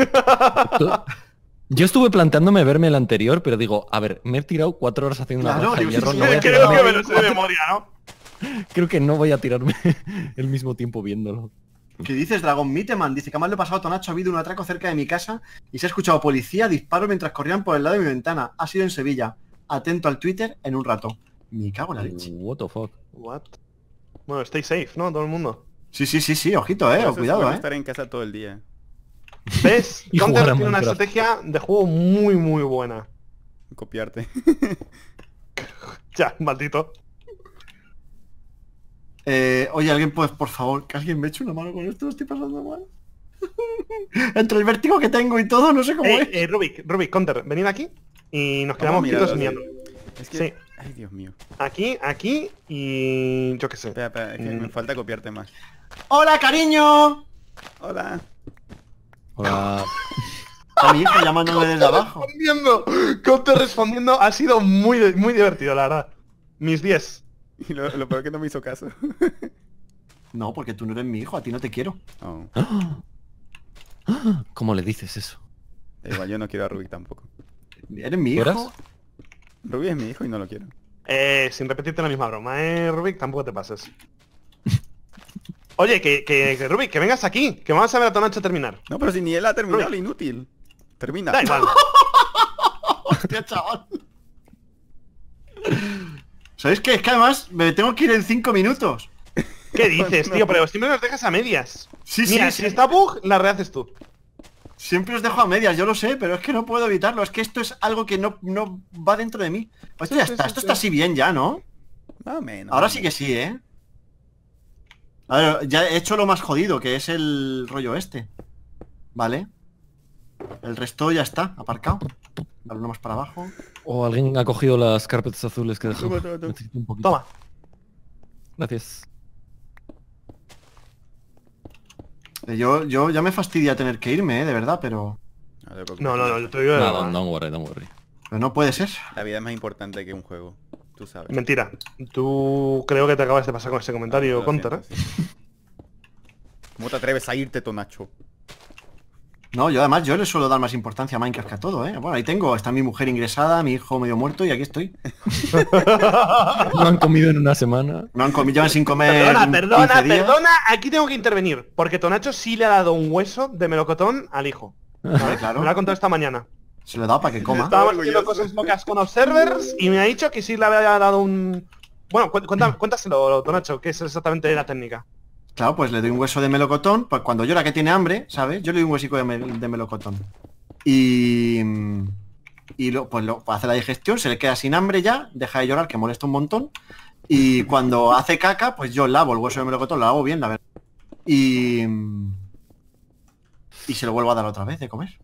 Yo estuve planteándome verme el anterior, pero digo, a ver, me he tirado 4 horas haciendo una Claro, raja de digo, hierro, sí, no voy a Creo tirarme- que me lo sé de memoria, ¿no? creo que no voy a tirarme el mismo tiempo viéndolo. ¿Qué dices, Dragon Miteman? Dice que mal le he pasado a Tonacho, ha habido un atraco cerca de mi casa y se ha escuchado policía, disparos mientras corrían por el lado de mi ventana. Ha sido en Sevilla. Atento al Twitter en un rato. Me cago en la leche. What the fuck. What? Bueno, stay safe, ¿no? Todo el mundo. Sí, ojito, Eso es cuidado, bueno estar en casa todo el día. ¿Ves? Y Counter jugar a tiene una Minecraft. estrategia de juego muy buena. Copiarte. Ya, maldito. Oye, alguien pues, por favor, que alguien me eche una mano con esto, lo estoy pasando mal. Entre el vértigo que tengo y todo, no sé cómo es. Rubik, Counter, venid aquí y nos Vamos quedamos a mirarlo, quietos sí. mirando. Es que... Sí. Ay, Dios mío. Aquí y yo qué sé. Espera, es que me falta copiarte más. ¡Hola, cariño! Hola. Hola. A mi hijo llamándome desde abajo. Respondiendo, Counter respondiendo ha sido muy divertido, la verdad. Mis 10. Y lo peor que no me hizo caso. No, porque tú no eres mi hijo, a ti no te quiero. Oh, ¿Cómo le dices eso? da igual, yo no quiero a Rubik tampoco. ¿Eres mi ¿Fueras? hijo? Rubik es mi hijo y no lo quiero. Sin repetirte la misma broma, Rubik, tampoco te pases. Oye, que Rubik, que vengas aquí, que vamos a ver a Tonacho terminar. No, pero si ni él ha terminado, Rubik. lo inútil. Termina. Da igual. Hostia, chaval. ¿Sabéis qué? Es que además me tengo que ir en 5 minutos. ¿Qué dices, tío? Pero siempre nos dejas a medias. Sí, Mira, sí, si sí. está bug, la rehaces tú. Siempre os dejo a medias, yo lo sé, pero es que no puedo evitarlo. Es que esto es algo que no va dentro de mí. Pues esto ya está, esto está así bien ya, ¿no? Más o menos. Ahora sí que sí, ¿eh? A ver, ya he hecho lo más jodido, que es el rollo este. Vale. El resto ya está, aparcado. Vale, uno más para abajo. O alguien ha cogido las carpetas azules que dejó. Toma. Necesito un poquito. Toma. Gracias. Yo ya me fastidia tener que irme, de verdad, pero No te preocupes. No, yo te digo... No, don't worry. pero no puede ser. La vida es más importante que un juego. Tú sabes. Mentira. Tú creo que te acabas de pasar con ese comentario, Lo Counter, siento, sí. ¿Cómo te atreves a irte, Tonacho? No, yo además yo le suelo dar más importancia a Minecraft que a todo, ¿eh? Bueno, ahí tengo, está mi mujer ingresada, mi hijo medio muerto y aquí estoy. No han comido en una semana. No han comido, llevan sin comer. Perdona, 15 días. perdona, aquí tengo que intervenir. Porque Tonacho sí le ha dado un hueso de melocotón al hijo. Vale, claro. Me lo ha contado esta mañana. Se lo he dado para que coma. Estábamos orgulloso. haciendo cosas locas con Observers y me ha dicho que sí le había dado un... Bueno, cuéntaselo, Tonacho, que es exactamente la técnica. Claro, pues le doy un hueso de melocotón, pues cuando llora que tiene hambre, ¿sabes? Yo le doy un huesico de melocotón. Y pues hace la digestión, se le queda sin hambre ya, deja de llorar, que molesta un montón. Y cuando hace caca, pues yo lavo el hueso de melocotón, lo lavo bien, la verdad. Y se lo vuelvo a dar otra vez de comer.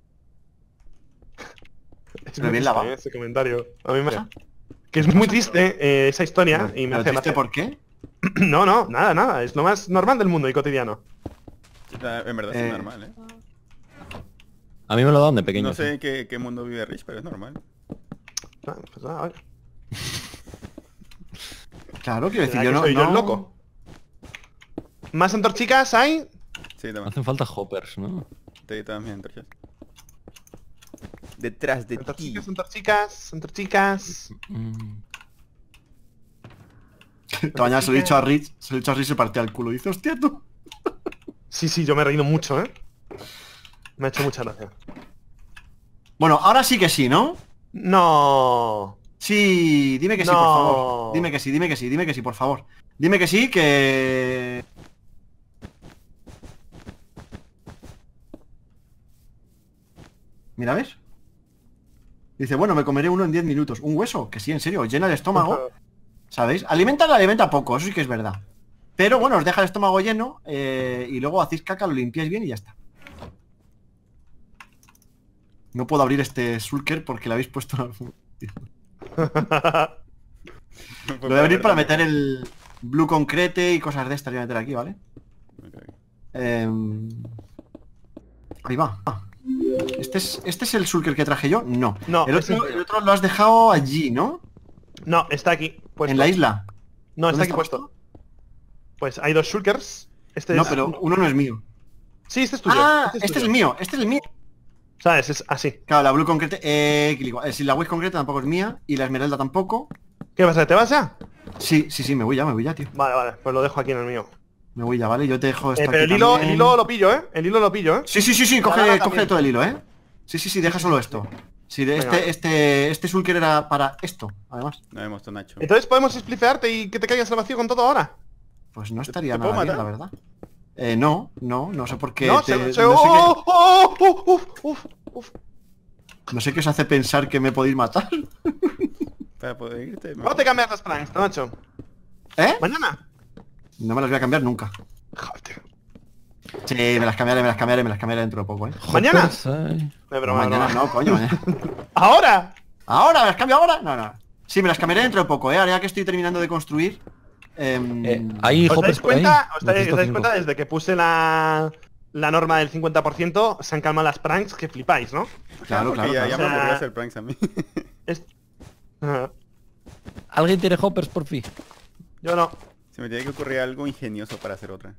Es Pero muy bien triste, lavado. ese comentario. A mí me... ¿Pasa? Que es muy triste esa historia y me ¿Pero hace triste gracia. por qué? No, nada. Es lo más normal del mundo y cotidiano. En verdad es normal, ¿eh? A mí me lo dan de pequeño. No sé en qué mundo vive Rich, pero es normal. Ah, pues nada, vale. Claro, quiero decir, ¿Será yo que no... soy yo el no- loco? ¿Más antorchicas hay? Sí, también. Hacen falta hoppers, ¿no? Te di todas mis antorchas. Detrás de ti. Antorchicas. Mm. Esta mañana se lo he dicho a Rich, se partía el culo. Dice, hostia, tú. Sí, yo me he reído mucho, ¿eh? Me ha hecho mucha gracia. Bueno, ahora sí que sí, ¿no? No. Sí, dime que sí, No. por favor. Dime que sí, por favor. Dime que sí, que... Mira, ¿ves? Dice, bueno, me comeré uno en 10 minutos. ¿Un hueso? Que sí, en serio, llena el estómago. ¿Sabéis? Alimenta poco, eso sí que es verdad. Pero bueno, os deja el estómago lleno y luego hacéis caca, lo limpiáis bien y ya está. No puedo abrir este sulker porque le habéis puesto una... Lo voy a abrir para meter el Blue Concrete y cosas de estas. Voy a meter aquí, ¿vale? Ahí va. ¿Este es el Shulker que traje yo? No. No, El otro lo has dejado allí, ¿no? No, está aquí. Puesto. En la isla. No, está ¿Dónde aquí está puesto. Pues hay 2 shulkers. Este No, es... pero uno no es mío. Sí, este es tuyo. Ah, este este es tuyo. el mío. Este es el mío. ¿Sabes? Es así. Claro, la Blue Concrete... si la Wiz Concrete tampoco es mía. Y la Esmeralda tampoco. ¿Qué pasa? ¿Te vas ya? Sí, me voy ya, tío. Vale, pues lo dejo aquí en el mío. Me voy ya, ¿vale? Yo te dejo esta Pero aquí el hilo también. lo pillo, ¿eh? El hilo lo pillo, ¿eh? Sí, La lana coge también. todo el hilo, ¿eh? Sí, deja solo esto. Sí, Venga. este Shulker era para esto, además. No vemos, Tonacho. Entonces podemos splifearte y que te caigas al vacío con todo ahora. Pues no estaría ¿Te puedo nada bien, la matar? verdad. No sé por qué. No, No sé qué os hace pensar que me podéis matar. Para poder irte. ¿Cuándo te cambias las pranks, Nacho? ¿Eh? ¿Mañana? No me las voy a cambiar nunca. Joder. Sí, me las cambiaré dentro de poco, ¿eh? ¿Mañana? Hoppers, ay. De broma, Mañana broma. no, coño, ¿eh? ¿Ahora? ¿Ahora? ¿Me las cambio ahora? No. Sí, me las cambiaré dentro de poco, ¿eh? Ahora ya que estoy terminando de construir. Hay ¿Os hoppers dais por ahí. cuenta? ¿Os dais Necesito 5. cuenta desde que puse la norma del 50%? Se han calmado las pranks que flipáis, ¿no? Claro. Ya claro. me O sea- aburrió hacer pranks a mí. Es- Ajá. ¿Alguien tiene hoppers por fin? Yo no. Se me tiene que ocurrir algo ingenioso para hacer otra.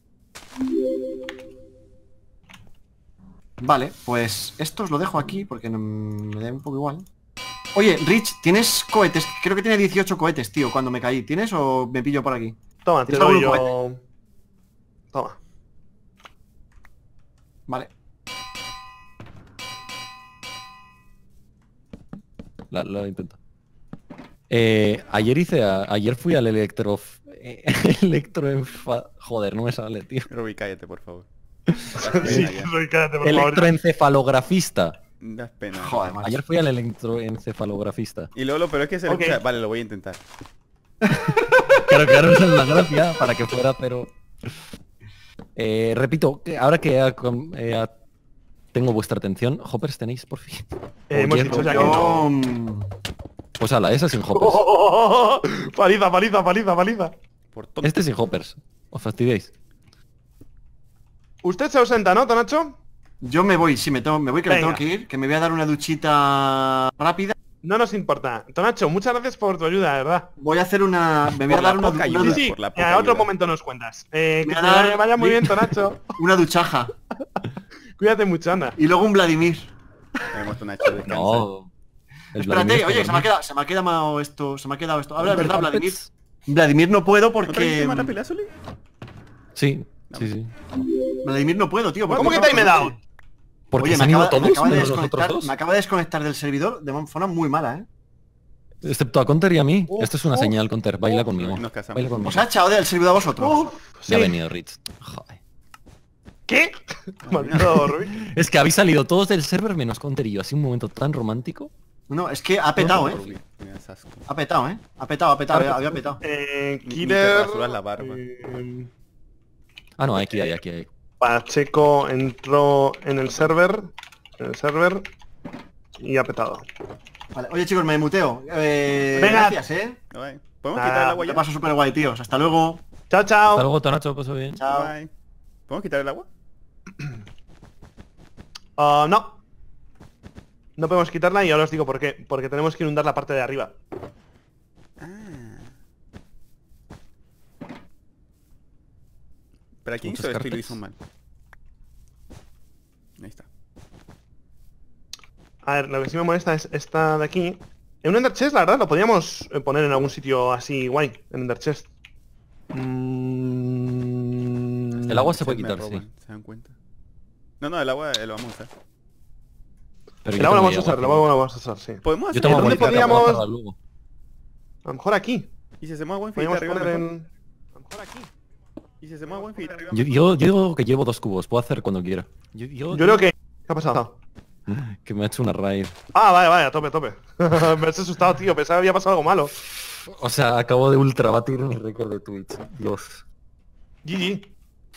Vale, pues esto os lo dejo aquí porque me da un poco igual. Oye, Rich, ¿tienes cohetes? Creo que tiene 18 cohetes, tío, cuando me caí. ¿Tienes o me pillo por aquí? Toma, te ¿Tienes doy algún yo... Toma. Vale. Lo intento. Ayer fui al joder, no me sale, tío. Ruby, cállate, por favor. Sí, Roy, cállate, por favor. Electroencefalografista. Das pena. Joder, macho. Ayer fui al electroencefalografista. Y luego lo peor es que se Ok. Vale, lo voy a intentar. Claro, esa es la gracia para que fuera, pero... repito, ahora que tengo vuestra atención, hoppers tenéis por fin. Hemos Hierro. dicho ya que no. Yo... Pues ala, esa sin hoppers. Paliza, paliza, paliza, paliza. Por tonto. Este sin hoppers. Os fastidiáis. Usted se ausenta, ¿no, Tonacho? Yo me voy, sí, me voy que me Venga. tengo que ir, que me voy a dar una duchita rápida. No nos importa. Tonacho, muchas gracias por tu ayuda, de verdad. Voy a hacer una... Me voy a Por la dar una, poca una, ayuda. Sí, sí, por la poca a otro ayuda. momento nos cuentas. Que Voy a te dar- vaya muy bien, Tonacho. una duchaja. Cuídate mucho, anda. Y luego un Vladimir. Tenemos Tonacho, descansa. No. El Espérate, Vladimir oye, está se me ha quedado esto. Se me ha quedado esto. Habla de verdad, dormido. Vladimir. Vladimir no puedo ¿No trajiste porque... más rápido, Azuli? Sí, sí. Vladimir no puedo, tío. porque ¿Cómo que no- time out? Porque Oye, se han ido todos, me acaba de menos nosotros desconectar, dos. me acaba de desconectar del servidor de forma muy mala, ¿eh? Excepto a Conter y a mí. Uf, Esto es una uf, señal, Conter. Baila conmigo. Nos casamos. Baila conmigo. Os ha echado del servidor a vosotros. Uf, sí. Ya ha venido Rich. Joder. ¿Qué? Maldito Rubí. Es que habéis salido todos del server menos Conter y yo. Así un momento tan romántico. No, es que ha petado, ¿eh? Rubí, me das asco. Ha petado, ¿eh? Ha petado, había petado. Ni te Killer... rasuras la barba. Ah, no, aquí hay. Pacheco entró en el server. Y ha petado. Vale, oye chicos, me muteo. Venga. Gracias, ¿eh? Bye. ¿Podemos Ah, quitar el agua Te ya? paso súper guay, tíos. Hasta luego. Chao, Hasta chao. luego, Tonacho, paso bien. Chao. Bye. ¿Podemos quitar el agua? No. No podemos quitarla y ahora os digo por qué. Porque tenemos que inundar la parte de arriba. ¿Pero quién Muchos hizo esto y lo carpets. hizo mal? Ahí está. A ver, lo que sí me molesta es esta de aquí. En un Ender Chest, la verdad, lo podríamos poner en algún sitio así guay. En Ender Chest. El agua se puede Me quitar, roban, sí. ¿se dan cuenta? No, el agua lo vamos a usar. Pero El yo agua lo tengo vamos a usar, agua. el agua lo vamos a usar, sí. ¿Podemos Yo hacer tengo ¿Dónde agua podríamos- podríamos... luego. A lo mejor aquí. ¿Y si hacemos agua infinita Podríamos arriba poner mejor? en... A lo mejor aquí. ¿Y si hacemos agua infinita arriba Yo, mejor? yo digo que llevo 2 cubos. Puedo hacer cuando quiera. Yo Yo creo que... ¿Qué ha pasado? que me ha hecho una raid. Ah, vale, a tope, a tope. Me has asustado, tío. Pensaba que había pasado algo malo. O sea, acabo de ultra batir mi récord de Twitch. Dios. GG.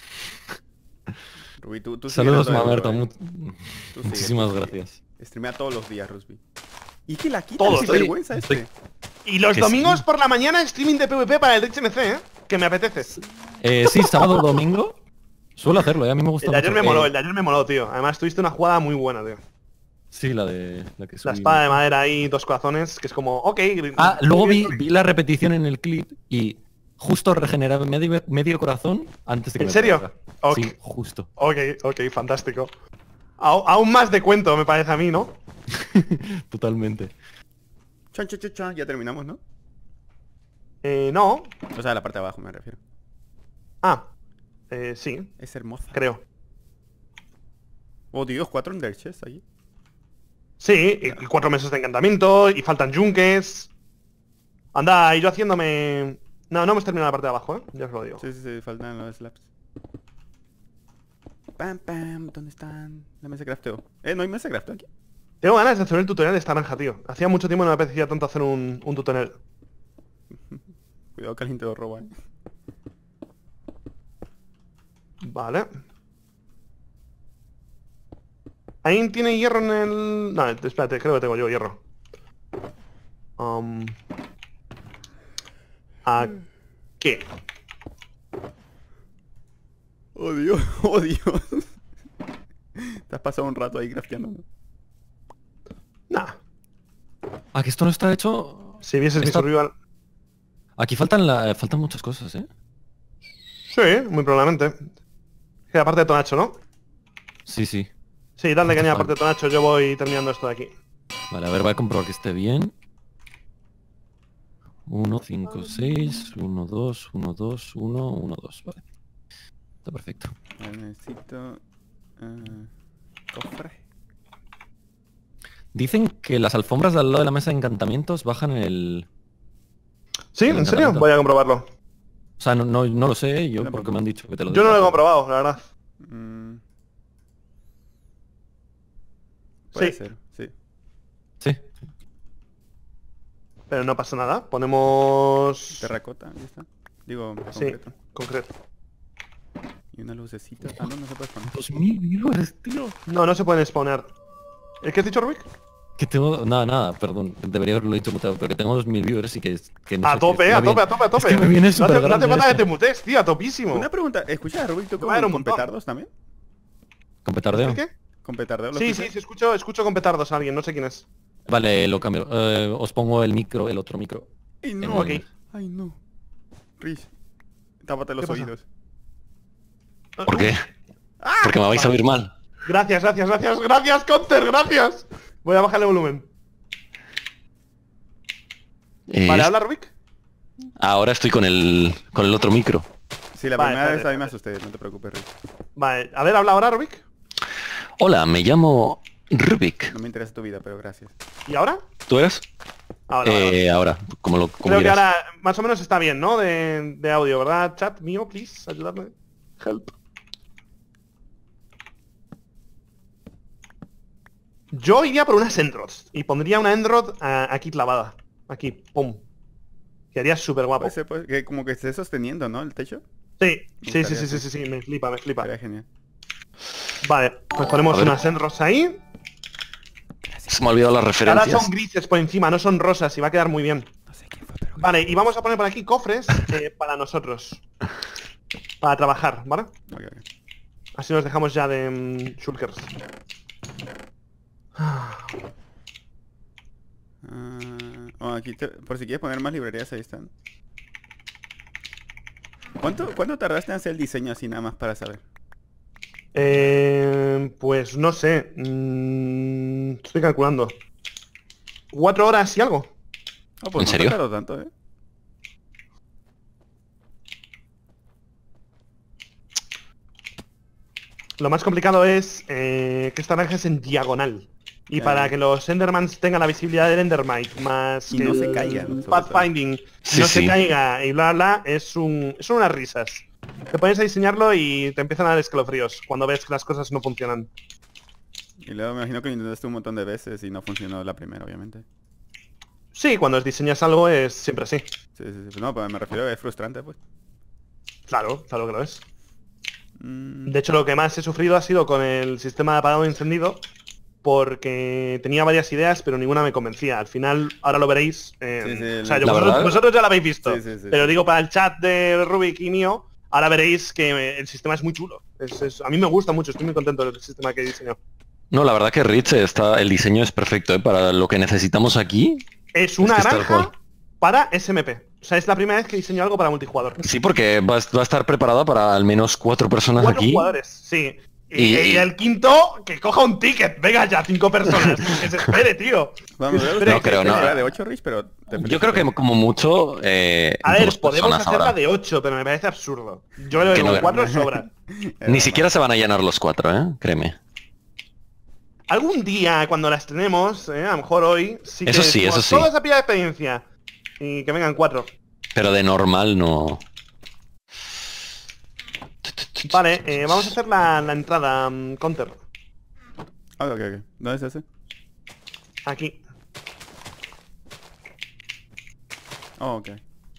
Rubí, tú Saludos, síguelo todo el Mamerto. duro, Tú sigue, Muchísimas tú sigue. gracias. Streamea todos los días, Rusby. Y que la quita, Todos, qué sí. vergüenza este. Y los Que domingos sí. por la mañana streaming de PvP para el Rich MC, que me apetece. Sí, sábado, domingo. Suelo hacerlo, a mí me gusta El de ayer mucho. me moló, el de ayer me moló, tío. Además tuviste una jugada muy buena, tío. Sí, la que La subí. espada de madera ahí, 2 corazones, que es como, ok. Luego vi la repetición en el clip y justo regeneraba medio corazón antes de que ¿En me serio? pegara. Ok. Sí, justo. Ok, fantástico. Aún más de cuento, me parece a mí, ¿no? Totalmente. Chan, chan, chan, chan, ya terminamos, ¿no? No. O sea, la parte de abajo me refiero. Sí, Es hermosa. creo. Oh Dios, 4 Ender Chests allí. Sí, y 4 meses de encantamiento, y faltan yunques. Anda, y yo haciéndome... No, no hemos terminado la parte de abajo, ¿eh? Ya os lo digo. Sí, sí, sí, faltan los slaps. Pam, pam, ¿dónde están? La mesa de crafteo. No hay mesa de crafteo aquí. Tengo ganas de hacer el tutorial de esta naranja, tío. Hacía mucho tiempo no me apetecía tanto hacer un tutorial. Cuidado que alguien te lo roba, Vale. ¿Ahí tiene hierro en el...? No, espérate, creo que tengo yo hierro. ¿A qué? Oh Dios, oh Dios. Te has pasado un rato ahí crafteando, ¿no? Nah. Que esto no está hecho. Si vieses mi Está- survival... Aquí faltan muchas cosas, ¿eh? Sí, muy probablemente. Que aparte de Tonacho, ¿no? Sí, sí. Sí, dale caña Falta. aparte de Tonacho, yo voy terminando esto de aquí. Vale, a ver, voy a comprobar que esté bien. 1, 5, 6, 1, 2, 1, 2, 1, 1, 2. Vale. Está perfecto. Necesito... cofre. Dicen que las alfombras de al lado de la mesa de encantamientos bajan el... ¿Sí? El ¿En serio? encantamiento. Voy a comprobarlo. O sea, no lo sé yo Tampoco. porque me han dicho que te lo Yo no lo he diga. comprobado, la verdad. Puede Sí. ser, sí. Sí. Pero no pasa nada. Ponemos... Terracota, ya está. Digo, Sí, concreto. concreto. Y una lucecita. No, no se puede poner. 2000 viewers, tío. No, no se pueden spawnear. ¿El qué has dicho, Rubik? Que tengo... Nada, perdón. Debería haberlo dicho mutado, pero que tengo 2000 viewers y que no A sé, que tope, me a viene- tope, a tope, a tope. Es que me viene No súper hace grande falta que esto. te mutes, tío, a topísimo. Una pregunta, escucha, Rubik, ¿tú Me va a dar un con montón. petardos también? ¿Con petardeo? ¿El qué? ¿Con petardeo? ¿Lo Sí, escuchas? sí, escucho con petardos a alguien, no sé quién es. Vale, lo cambio. Os pongo el otro micro. Ay, En no. el- Ay, no. Rich, tápate los ¿Qué pasa? oídos. ¿Por qué? Porque me vais a oír mal. Gracias, Counter, gracias. Voy a bajarle volumen. Vale, habla Rubik. Ahora estoy con el otro micro. Sí, la Vale, primera vale, vez a mí me vale. asusté, no te preocupes, Rich. Vale, a ver, habla ahora Rubik. Hola, me llamo Rubik. No me interesa tu vida, pero gracias. ¿Y ahora? ¿Tú eres? Ahora, ahora. Ahora, como Creo que quieras. ahora más o menos está bien, ¿no? De audio, ¿verdad? Chat mío, please, ayudarme. Help. Yo iría por unas Endrods y pondría una Endrod aquí clavada. Aquí, pum. Quedaría súper guapo. Puede ser, pues, que como que esté sosteniendo, ¿no? El techo. Sí, sí, sí, Estaría sí, sí, así. sí, me flipa, me flipa. Sería genial. Vale, pues ponemos A ver. unas Endrods ahí. Se me ha olvidado las Ahora referencias. son grises por encima, no son rosas y va a quedar muy bien. No sé quién fue, pero... Vale, y vamos a poner por aquí cofres para nosotros. Para trabajar, ¿vale? Ok, ok. Así nos dejamos ya de shulkers. Aquí por si quieres poner más librerías, ahí están. ¿Cuánto tardaste en hacer el diseño así nada más para saber? Pues no sé. Estoy calculando. 4 horas y algo. Oh, pues ¿En no serio? te tardó tanto, ¿eh? Lo más complicado es que esta naranja es en diagonal. Y Ya, para ya. que los Endermans tengan la visibilidad del Endermite, más Y que no se el caigan, sobre Pathfinding, Sí, no se sí. caiga y bla bla, son unas risas. Te pones a diseñarlo y te empiezan a dar escalofríos cuando ves que las cosas no funcionan. Y luego me imagino que lo intentaste un montón de veces y no funcionó la primera, obviamente. Sí, cuando diseñas algo es siempre así. Sí, sí, sí. No, pues me refiero a que es frustrante, pues. Claro, claro que lo es. Mm, De hecho, lo que más he sufrido ha sido con el sistema de apagado y encendido, porque tenía varias ideas, pero ninguna me convencía. Al final, ahora lo veréis. O sea, la verdad- vosotros ya lo habéis visto. Sí, sí, sí, pero sí. digo, para el chat de Rubik y mío, ahora veréis que el sistema es muy chulo. A mí me gusta mucho, estoy muy contento del sistema que diseñó. No, la verdad que Rich el diseño es perfecto, ¿eh? Para lo que necesitamos aquí. Es una que está tal granja cual. para SMP. O sea, es la primera vez que diseño algo para multijugador. Sí, porque va a estar preparada para al menos 4 personas 4 aquí. jugadores, sí. Y, Y- el quinto, que coja un ticket. Venga ya, 5 personas. Que se espere, tío. Vamos, No creo, no. Era de 8, Rich, pero... te Yo felicito. creo que como mucho... A ver, dos podemos personas hacerla ahora. de 8, pero me parece absurdo. Yo creo que Que no con era. 4 sobra. Ni siquiera se van a llenar los 4, ¿eh? Créeme. Algún día, cuando la estrenemos, a lo mejor hoy, sí que Eso sí, decimos, eso sí. toda esa pila de experiencia. Y que vengan 4. Pero de normal no. Vale, vamos a hacer la entrada, counter. Ah, ok, ok. ¿Dónde es ese? Aquí. Oh, ok.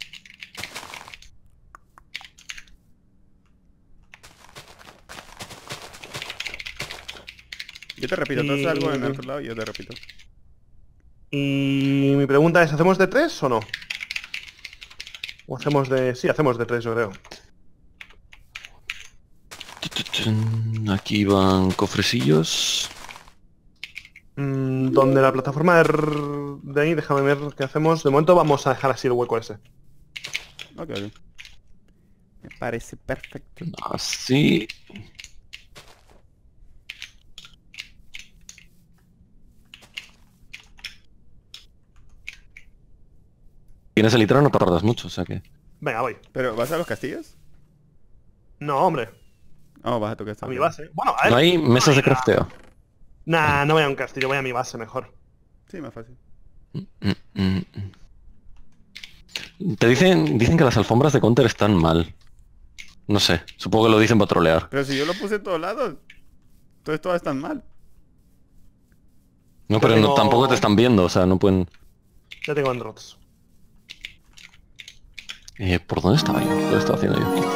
Yo te repito, tú haces algo en el otro lado y yo te repito. Y mi pregunta es, ¿hacemos de 3 o no? ¿O hacemos de...? Sí, hacemos de 3, yo creo. Aquí van cofrecillos. Donde la plataforma de ahí, déjame ver qué hacemos. De momento vamos a dejar así el hueco ese. Ok, ok. Me parece perfecto. Así. Tienes el litro, no tardas mucho, o sea que... Venga, voy. ¿Pero vas a los castillos? No, hombre, Oh, vas a tu casa. a mi ok. base. Bueno, a ver. No hay mesas de crafteo. Nah, no voy a un castillo, voy a mi base mejor. Sí, más fácil. Te dicen que las alfombras de Counter están mal. No sé, supongo que lo dicen para trolear. Pero si yo lo puse en todos lados, entonces todas están mal. No, pero tengo- tampoco te están viendo, o sea, no pueden... Ya tengo androts. ¿Por dónde estaba yo? ¿Qué estaba haciendo yo?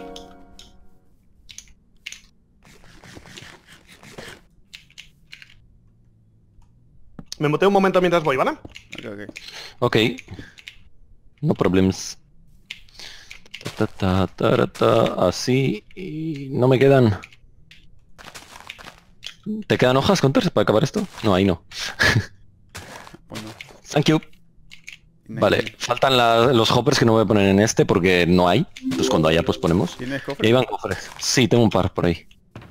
Me muteo un momento mientras voy, ¿vale? Ok, ok. Ok. No problems. Así y no me quedan. ¿Te quedan hojas, Counter, para acabar esto? No, ahí no. Pues no. Thank you. Vale, faltan los hoppers que no voy a poner en este porque no hay. Entonces cuando haya pues ponemos. ¿Tienes Y cofre? ahí van cofres. Sí, tengo un par por ahí.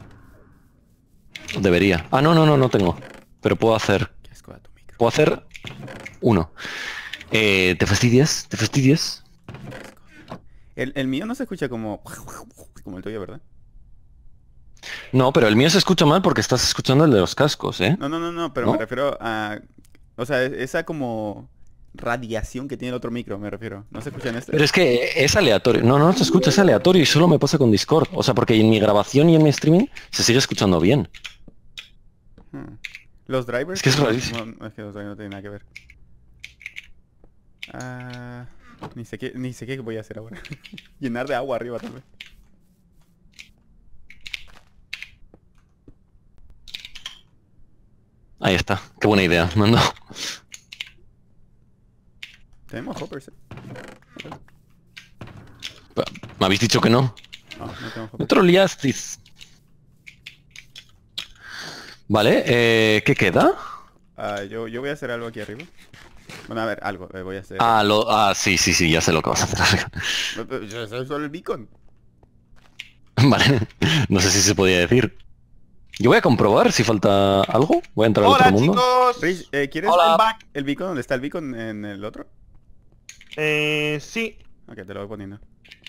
Debería. Ah, no tengo. Pero puedo hacer. Qué asco da tu micro. Puedo hacer uno. ¿Te fastidias? ¿Te fastidias? El mío no se escucha como... Como el tuyo, ¿verdad? No, pero el mío se escucha mal porque estás escuchando el de los cascos, ¿eh? No, pero ¿No? me refiero a... O sea, esa como radiación que tiene el otro micro, me refiero. ¿No se escucha en este? Pero es que es aleatorio. No se escucha, es aleatorio y solo me pasa con Discord. O sea, porque en mi grabación y en mi streaming se sigue escuchando bien. Los drivers... Es que es rarísimo. No, es que los drivers no tienen nada que ver. Ah, ni sé qué voy a hacer ahora. Llenar de agua arriba tal vez. Ahí está. Qué buena idea. Mando. Tenemos hoppers, ¿Me habéis dicho que no? No, no tenemos Me hoppers. troleasteis. Vale, ¿qué queda? Yo voy a hacer algo aquí arriba. Bueno, a ver, algo voy a hacer. Sí, ya sé lo que vas a hacer. Yo soy solo el beacon. Vale, no sé si se podía decir. Yo voy a comprobar si falta algo. Voy a entrar al Hola, otro mundo. chicos. Rich, ¿quieres Hola. el beacon? ¿Dónde está el beacon en el otro? Sí. Ok, te lo voy poniendo.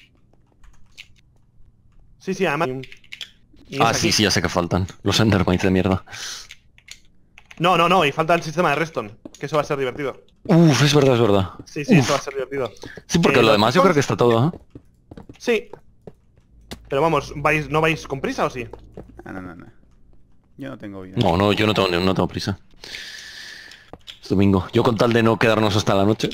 Sí, además... y es Ah, aquí. sí, ya sé que faltan. Los Endermites de mierda. No, y falta el sistema de Reston, que eso va a ser divertido. Uf, es verdad. Sí, Uf. eso va a ser divertido. Sí, porque lo los demás yo creo que está todo, ¿eh? Sí. Pero vamos, ¿no vais con prisa o sí? No. Yo no tengo vida. No, yo no tengo prisa. Es domingo. Yo con tal de no quedarnos hasta la noche.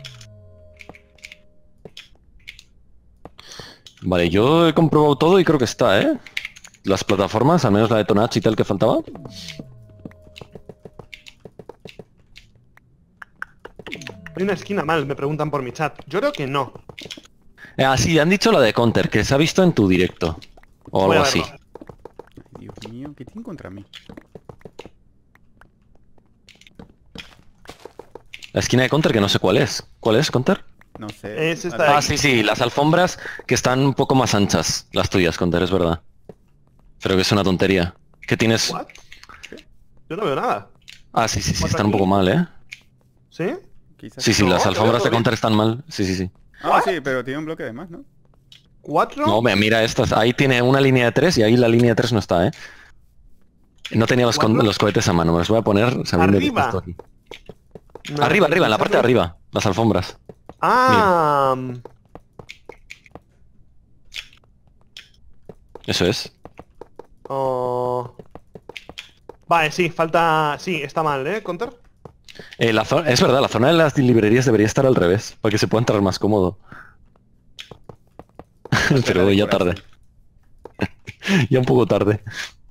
Vale, yo he comprobado todo y creo que está, ¿eh? Las plataformas, al menos la de Tonach y tal que faltaba. Hay una esquina mal, me preguntan por mi chat. Yo creo que no. Sí, han dicho la de Counter, que se ha visto en tu directo. O Voy algo a así. verlo. Dios mío, ¿qué tienen contra mí? La esquina de Counter, que no sé cuál es. ¿Cuál es, Counter? No sé. Es esta de Ah, aquí. sí, sí, las alfombras que están un poco más anchas. Las tuyas, Counter, es verdad. Pero que es una tontería. Que tienes... ¿What? Yo no veo nada. Ah, sí, sí, sí, ¿Cuatro están un aquí? poco mal, ¿eh? ¿Sí? Quizás. Sí, sí, No, las yo alfombras veo de todo Counter están mal. Sí, sí, sí. Ah, sí, pero tiene un bloque de más, ¿no? 4. No, mira estas. Ahí tiene una línea de 3 y ahí la línea de 3 no está, ¿eh? No tenía ¿Cuatro? los cohetes a mano. Me los voy a poner sabiendo que ¿Arriba? está esto aquí. Arriba, arriba, en la parte de arriba. Las alfombras. Ah, Eso es. oh. Vale, sí, falta... Sí, está mal, ¿eh, Counter? Es verdad, la zona de las librerías debería estar al revés, para que se pueda entrar más cómodo. Pero ya tarde. Ya un poco tarde.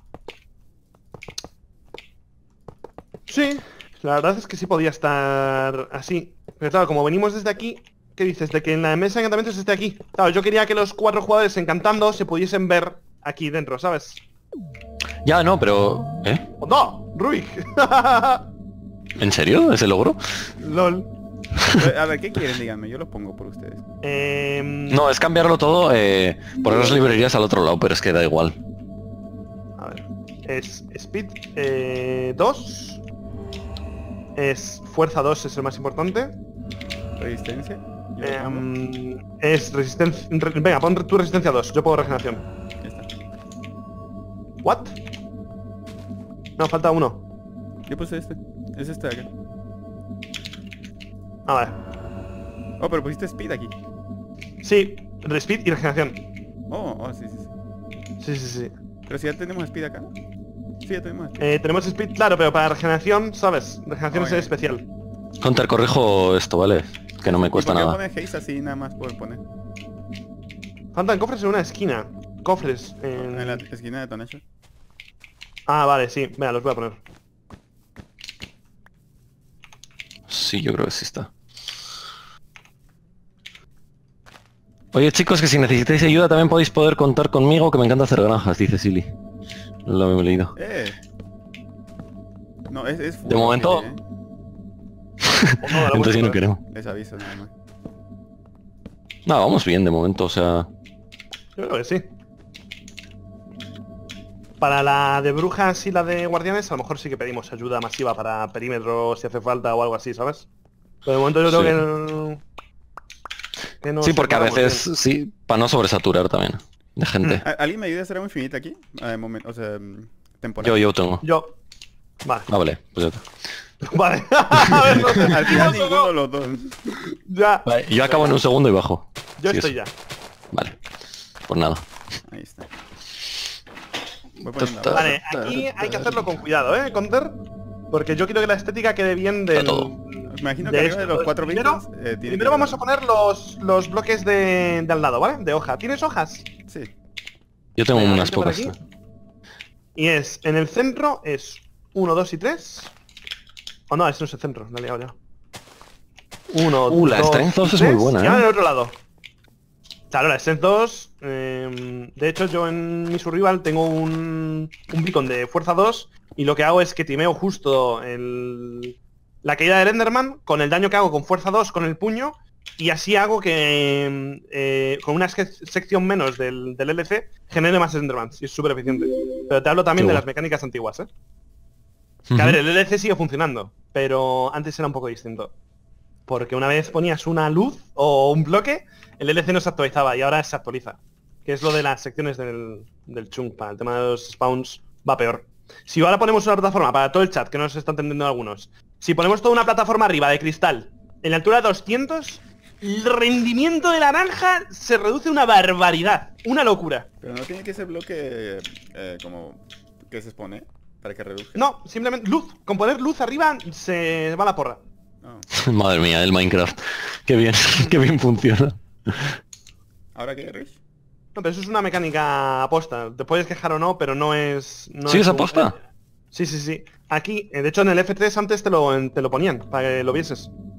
Sí, la verdad es que sí podía estar así. Pero claro, como venimos desde aquí, ¿qué dices? De que en la mesa de encantamientos esté aquí. Claro, yo quería que los 4 jugadores encantando se pudiesen ver aquí dentro, ¿sabes? Ya, no, pero... ¿Eh? ¡Oh, no! ¡Rubik! ¿En serio? ¿Ese logro? LOL. A ver, ¿qué quieren? Díganme, yo los pongo por ustedes. No, es cambiarlo todo, poner las librerías al otro lado, pero es que da igual. A ver. Es Speed 2. Es Fuerza 2, es el más importante. Resistencia. Yo lo pongo. Es resistencia... Venga, pon tu resistencia 2. Yo pongo regeneración. Ya está. ¿What? No, falta uno. Yo puse este. Es este de acá. A ver. Oh, pero pusiste speed aquí. Sí, Speed y regeneración. Oh, sí, sí, sí. Sí, sí, sí. Pero si ya tenemos speed acá. Sí, ya tenemos speed. Tenemos Speed, claro, pero para regeneración, ¿sabes? Regeneración Ok. es especial. Counter, corrijo esto, ¿vale? Que no me cuesta ¿Y por qué nada. pone haste así nada más por poner? Faltan cofres en una esquina. Cofres En la en... esquina de Tonacho. Ah, vale, sí. Venga, los voy a poner. Sí, yo creo que sí está. Oye, chicos, que si necesitáis ayuda también podéis poder contar conmigo, que me encanta hacer granjas, dice Silly. Lo he leído. No, es full, De momento- ¿eh? O no, la Entonces ya no vuelta, queremos. Les aviso nada más. No, vamos bien de momento, o sea... Yo creo que sí. Para la de brujas y la de guardianes, a lo mejor sí que pedimos ayuda masiva para perímetros si hace falta o algo así, ¿sabes? Pero de momento yo creo Sí. que no Sí, porque a separamos veces, sí, para no sobresaturar también de gente. ¿Alguien me ayuda a hacer un infinito aquí? O sea, temporal. Yo tengo. bien. Yo. Vale. Ah, vale, pues ya está. Vale. A ver, no, Al final ninguno de los dos. Ya. Vale, yo acabo en un segundo y bajo. Yo Sí, estoy eso. ya. Vale. Pues nada. Ahí está. Voy poniendo Ta- abajo. Vale, aquí hay que hacerlo con cuidado, ¿eh, Counter? Porque yo quiero que la estética quede bien del... todo. Me imagino de que arriba esto. de los 4 Primero- beacons tiene que Primero vamos a haber- poner los bloques de al lado, ¿vale? De hoja. ¿Tienes hojas? Sí. Yo tengo Venga, unas vente por pocas. aquí. Y es, en el centro es 1, 2 y 3. Oh no, ese no es el centro, la he liado ya. 1, La 2 Strength 2 y es muy 3, buena, y ahora ¿eh? en el otro lado. Claro, la Strength 2, de hecho yo en mi survival tengo un beacon de fuerza 2 y lo que hago es que timeo justo la caída del Enderman con el daño que hago con fuerza 2 con el puño y así hago que con una sección menos del LC genere más Endermans y es súper eficiente. Pero te hablo también Qué de guay. las mecánicas antiguas, ¿eh? Que a ver, el LC sigue funcionando, pero antes era un poco distinto. Porque una vez ponías una luz o un bloque, el LC no se actualizaba y ahora se actualiza. Que es lo de las secciones del chunk. Para el tema de los spawns va peor. Si ahora ponemos una plataforma para todo el chat, que no se está entendiendo algunos. Si ponemos toda una plataforma arriba de cristal, en la altura de 200, el rendimiento de la naranja se reduce una barbaridad. Una locura. Pero no tiene que ser bloque como que se expone para que reduzca. No, simplemente luz. Con poner luz arriba se va la porra. No. Madre mía, el Minecraft. Qué bien, qué bien funciona. ¿Ahora qué, Rich? No, pero eso es una mecánica aposta. Te puedes quejar o no, pero no es... No ¿Sí es es aposta? Sí, sí, sí. Aquí, de hecho en el F3 antes te lo ponían, para que lo vieses.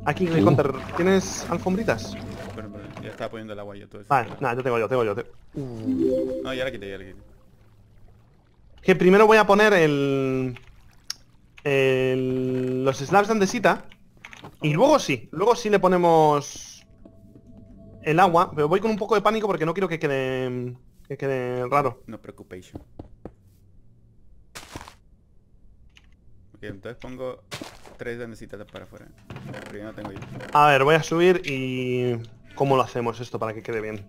Aquí, en el counter. ¿Tienes alfombritas? Pero, ya estaba poniendo el agua yo todo eso. Vale, nada, yo tengo yo. No, ya la quité, Que primero voy a poner los slabs de andesita. Y luego sí le ponemos el agua. Pero voy con un poco de pánico porque no quiero que quede raro. No preocupéis. Ok, entonces pongo 3 dandecitas para afuera. Primero tengo yo. A ver, voy a subir y... ¿Cómo lo hacemos esto para que quede bien?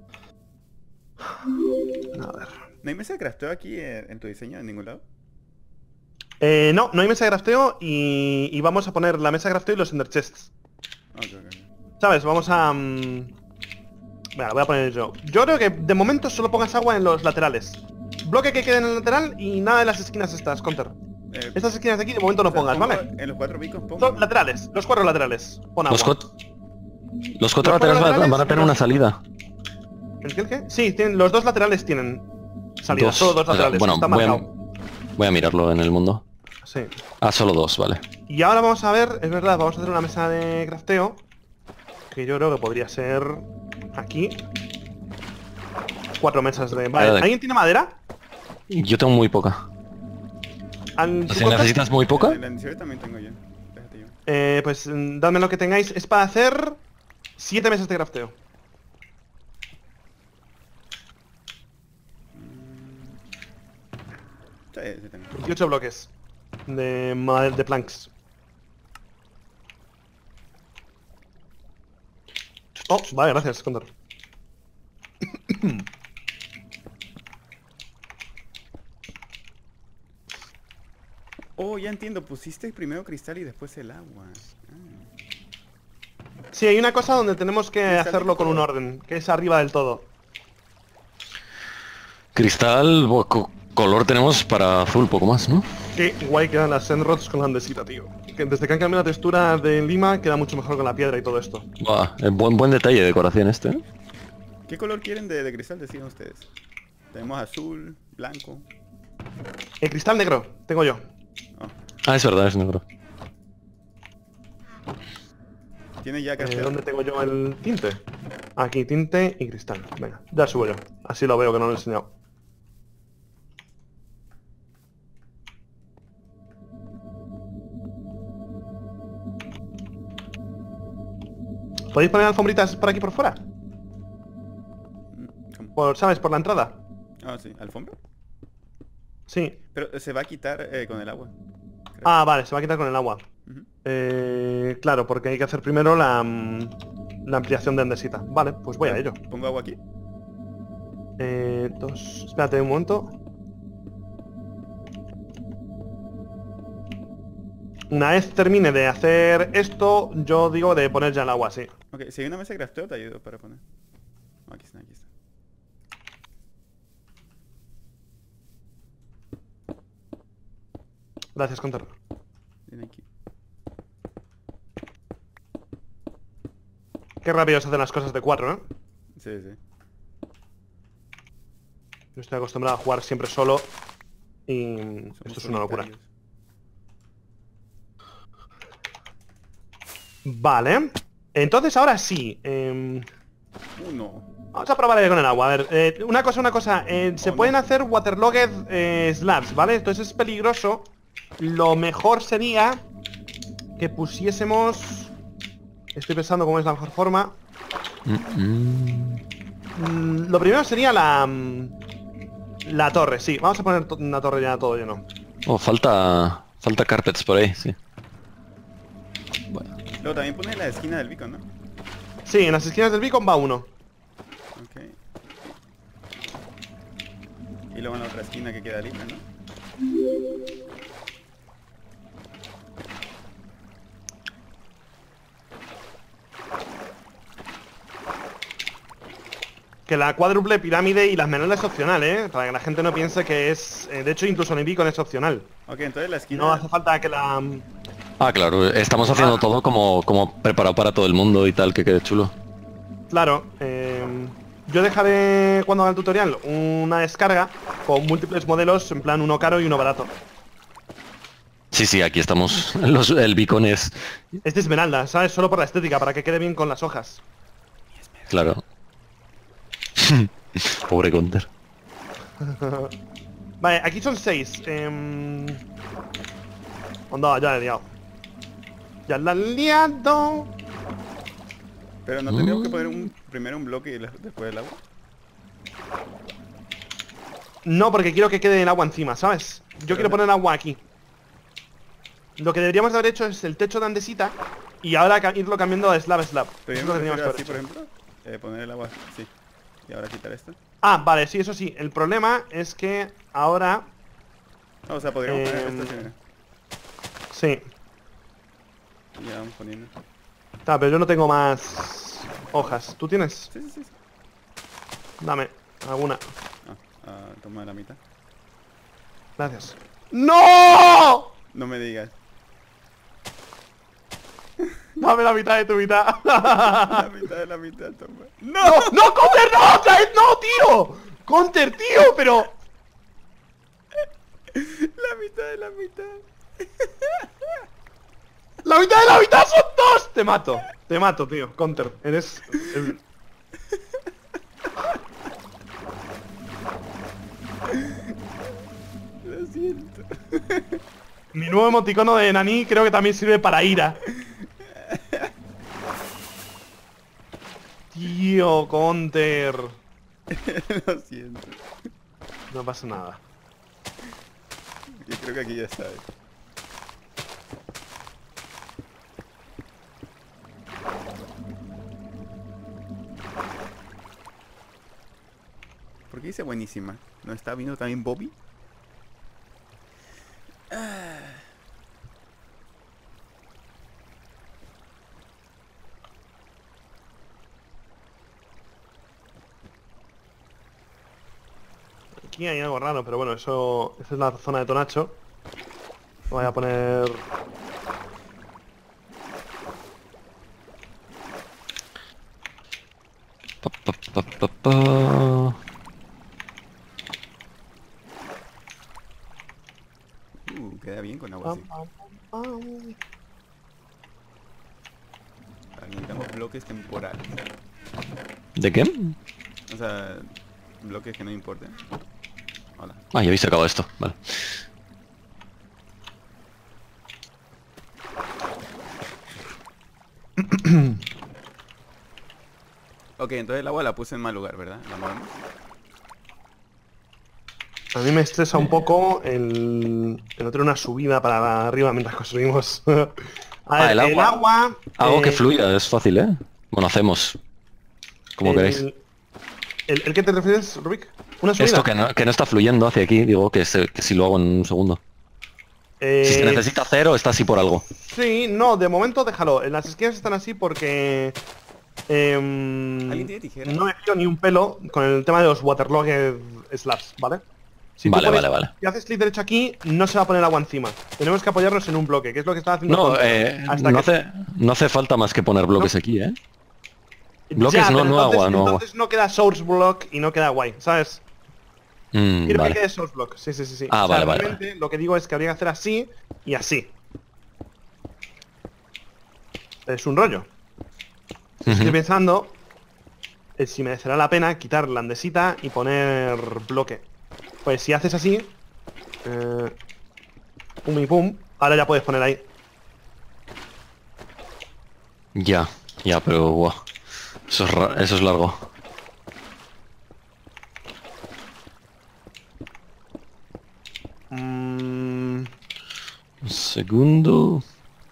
A ver. ¿No hay mesa de crafteo aquí en tu diseño en ningún lado? No hay mesa de crafteo y vamos a poner la mesa de crafteo y los ender chests. Ok. ¿Sabes? Vamos a... Venga, lo voy a poner yo. Yo creo que de momento solo pongas agua en los laterales. Bloque que quede en el lateral y nada de las esquinas estas, Counter. Estas esquinas de aquí de momento no pongas, ¿vale? En los 4 picos pongo. Son laterales, los 4 laterales. Pon agua. Los cuatro laterales van a tener una salida. ¿El qué? Sí, los 2 laterales tienen salida. Solo 2 laterales. Bueno, está marcado. voy a mirarlo en el mundo. Sí. Ah, solo 2, vale. Y ahora vamos a ver, es verdad, vamos a hacer una mesa de crafteo. Que yo creo que podría ser aquí. 4 mesas de... Vale, ¿alguien tiene madera? Yo tengo muy poca. ¿Si necesitas muy poca? En la iniciativa también tengo yo. Déjate yo. Pues dadme lo que tengáis. Es para hacer 7 mesas de crafteo. Sí, tengo. 18 bloques de planks. Oh, vale, gracias, Condor. Oh, ya entiendo. Pusiste primero cristal y después el agua. Sí, hay una cosa donde tenemos que Cristal hacerlo con un todo. orden, que es arriba del todo. Cristal, color tenemos para azul, poco más, ¿no? Qué guay quedan las sandrods con la andesita, tío. Que desde que han cambiado la textura de Lima queda mucho mejor con la piedra y todo esto. Buah, buen detalle de decoración este, ¿eh? ¿Qué color quieren de cristal? Decían ustedes. Tenemos azul, blanco. El cristal negro, tengo yo. Oh, Ah, es verdad, es negro. ¿tiene ya crafteo? ¿Dónde tengo yo el tinte? Aquí, tinte y cristal. Venga, ya subo yo. Así lo veo, que no lo he enseñado. ¿Podéis poner alfombritas por aquí por fuera? ¿Cómo? ¿Sabes? Por la entrada. Ah, sí. ¿Alfombra? Sí. Pero se va a quitar con el agua. Creo. Ah, vale, se va a quitar con el agua. Ujú. Claro, porque hay que hacer primero la ampliación de andesita. Vale, pues voy a ello. ¿Pongo agua aquí? Espérate un momento. Una vez termine de hacer esto, yo digo de poner ya el agua, sí. Ok, si hay una mesa de crafteo te ayudo para poner. Oh, aquí está, aquí está. Gracias, Counter. Viene aquí. Qué rápido se hacen las cosas de 4, ¿eh? Sí, sí. Yo estoy acostumbrado a jugar siempre solo y Somos esto es una locura. solitarios. Vale. Entonces ahora sí. Uno. Vamos a probar con el agua. A ver, una cosa. Se no. pueden hacer waterlogged slabs, ¿vale? Entonces es peligroso. Lo mejor sería que pusiésemos... Estoy pensando cómo es la mejor forma. Lo primero sería la torre, sí. Vamos a poner una torre ya todo lleno. Oh, falta carpets por ahí, sí. Bueno, Luego también pone la esquina del beacon, ¿no? Sí, en las esquinas del beacon va uno. Ok. Y luego en la otra esquina que queda libre, ¿no? Que la cuádruple pirámide y las menores es opcional, ¿eh? Para que la gente no piense que es... de hecho, incluso en el beacon es opcional. Ok, entonces la esquina... No hace falta que la... ah, claro, estamos haciendo todo como preparado para todo el mundo y tal, que quede chulo. Claro, yo dejaré cuando haga el tutorial una descarga con múltiples modelos, en plan uno caro y uno barato. Sí, aquí estamos. El beacon es... Es de esmeralda, ¿sabes? Solo por la estética, para que quede bien con las hojas. Claro. Pobre Counter. Vale, aquí son 6. Onda, ya la he liado. Ya la he liado. Pero no tendríamos que poner primero un bloque y después el agua. No, porque quiero que quede el agua encima, ¿sabes? Yo quiero poner agua aquí. Lo que deberíamos de haber hecho es el techo de andesita y ahora irlo cambiando a slab. Eso es lo que teníamos que haber así, hecho. por ejemplo, poner el agua así. Y ahora quitar esto. Ah, vale, sí, eso sí. El problema es que ahora... No, o sea, podríamos poner esto así. Sí. Y ya vamos poniendo. Ah, pero yo no tengo más hojas. ¿Tú tienes? Sí. Dame, alguna. Toma la mitad. Gracias. ¡No! No me digas. Dame la mitad de tu mitad. La mitad de la mitad, toma. ¡No! ¡No, Counter, no! ¡Otra vez no, tío! ¡Counter, tío! Pero... La mitad de la mitad. ¡La mitad de la mitad son 2! Te mato, tío. Counter, eres... Lo siento. Mi nuevo emoticono de Nani creo que también sirve para ira. Tío, Counter. Lo siento. No pasa nada. Yo creo que aquí ya está. ¿Por qué dice buenísima? ¿No está viendo también Bobby? Aquí hay algo raro, pero bueno, esa es la zona de Tonacho. Voy a poner... Queda bien con agua así. Necesitamos bloques temporales. ¿De qué? O sea, bloques que no importen. Hola. Ah, ya habéis sacado esto. Vale. Ok, entonces el agua la puse en mal lugar, ¿verdad? ¿La movemos? A mí me estresa un poco el no tener una subida para arriba mientras construimos. A ver, el el agua... Algo que fluya, es fácil, ¿eh? Bueno, hacemos. Como queréis. ¿El qué te refieres, Rubik? ¿Una subida? Esto que no está fluyendo hacia aquí, digo que si lo hago en un segundo. Si se necesita hacer o está así por algo. Sí, no, de momento déjalo. En las esquinas están así porque... ¿Alguien tiene tijera? no me fío ni un pelo con el tema de los waterlogged slabs, ¿vale? Si tú Vale, vale. Si haces clic derecho aquí, no se va a poner agua encima. Tenemos que apoyarnos en un bloque, que es lo que estaba haciendo. No, no hace falta más que poner bloques aquí, ¿eh? Bloques Ya, no pero agua, no agua. Entonces no queda source block y no queda guay, ¿sabes? Quiero Vale. que quede source block, sí. Ah, O sea, vale. realmente lo que digo es que habría que hacer así y así. Es un rollo. Estoy pensando si merecerá la pena quitar la andesita y poner bloque. Pues si haces así, pum y pum, ahora ya puedes poner ahí. Ya, pero buah. Eso es largo. Un segundo.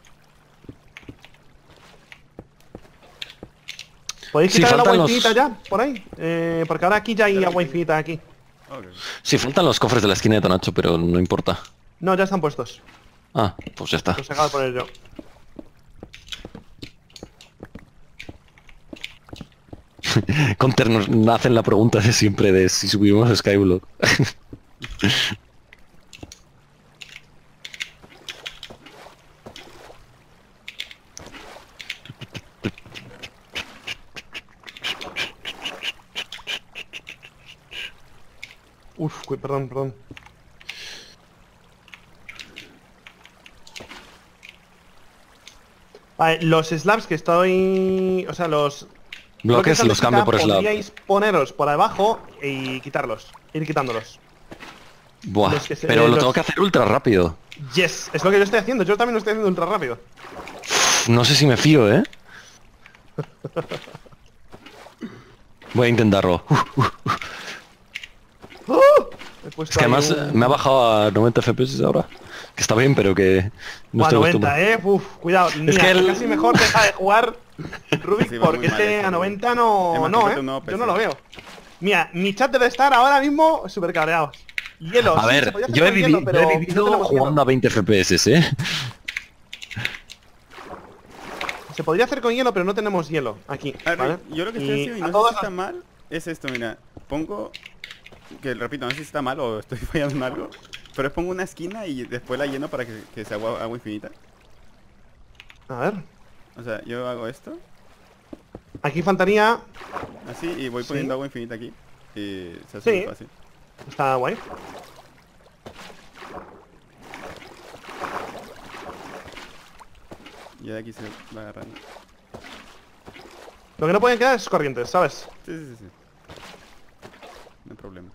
¿Podéis Sí, quitar el agua faltan los- infinita ya? Por ahí. Porque ahora aquí ya hay agua infinita aquí. Ok. Sí, faltan los cofres de la esquina de Tonacho, pero no importa. No, ya están puestos. Ah, pues ya está. Los acabo de poner yo. Counter nos hacen la pregunta de siempre de si subimos a Skyblock. Uf, perdón. Vale, los slabs que estoy... O sea, los... Bloques de los cambio por slab. Podríais poneros por abajo y quitarlos. Ir quitándolos. Buah, Los que se- pero lo los- tengo que hacer ultra rápido. Yes, es lo que yo estoy haciendo. Yo también lo estoy haciendo ultra rápido. No sé si me fío, ¿eh? Voy a intentarlo. He puesto Es que ahí además un- me ha bajado a 90 FPS ahora. Que está bien, pero que no Buah, estoy 90, acostumbrado. Uf, cuidado. Mira, que el- casi mejor deja de jugar Rubik Sí, va muy porque es mal que esto, a 90 no, Es más, no, cómprate un nuevo Yo PC. no lo veo. Mira, mi chat debe estar ahora mismo súper cabreados. Hielo, A sí, ver, se podía hacer yo he, con hielo, yo pero he no vivido tenemos hielo. jugando a 20 FPS, ¿eh? Se podría hacer con hielo, pero no tenemos hielo aquí, A ver, ¿vale? yo lo que estoy haciendo, y a no sé todos si está mal, es esto, mira. Pongo... Que repito, no sé si está mal o estoy fallando en algo. Pero pongo una esquina y después la lleno para que sea agua infinita. A ver, O sea, yo hago esto, aquí faltaría... así, y voy Sí. poniendo agua infinita aquí. Y se hace Sí. muy fácil. Está guay. Y de aquí se va agarrando. Lo que no pueden quedar es corrientes, ¿sabes? Sí, sí, sí, sí. No hay problema.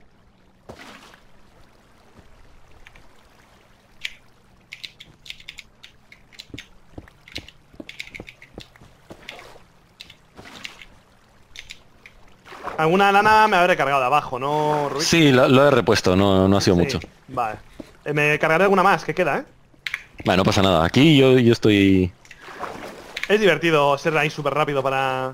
Alguna lana me habré cargado de abajo, ¿no, Rubik? Sí, lo he repuesto, no ha sido Sí, mucho. Vale. Me cargaré alguna más, que queda, ¿eh? Vale, no pasa nada. Aquí yo estoy... Es divertido ser ahí súper rápido para...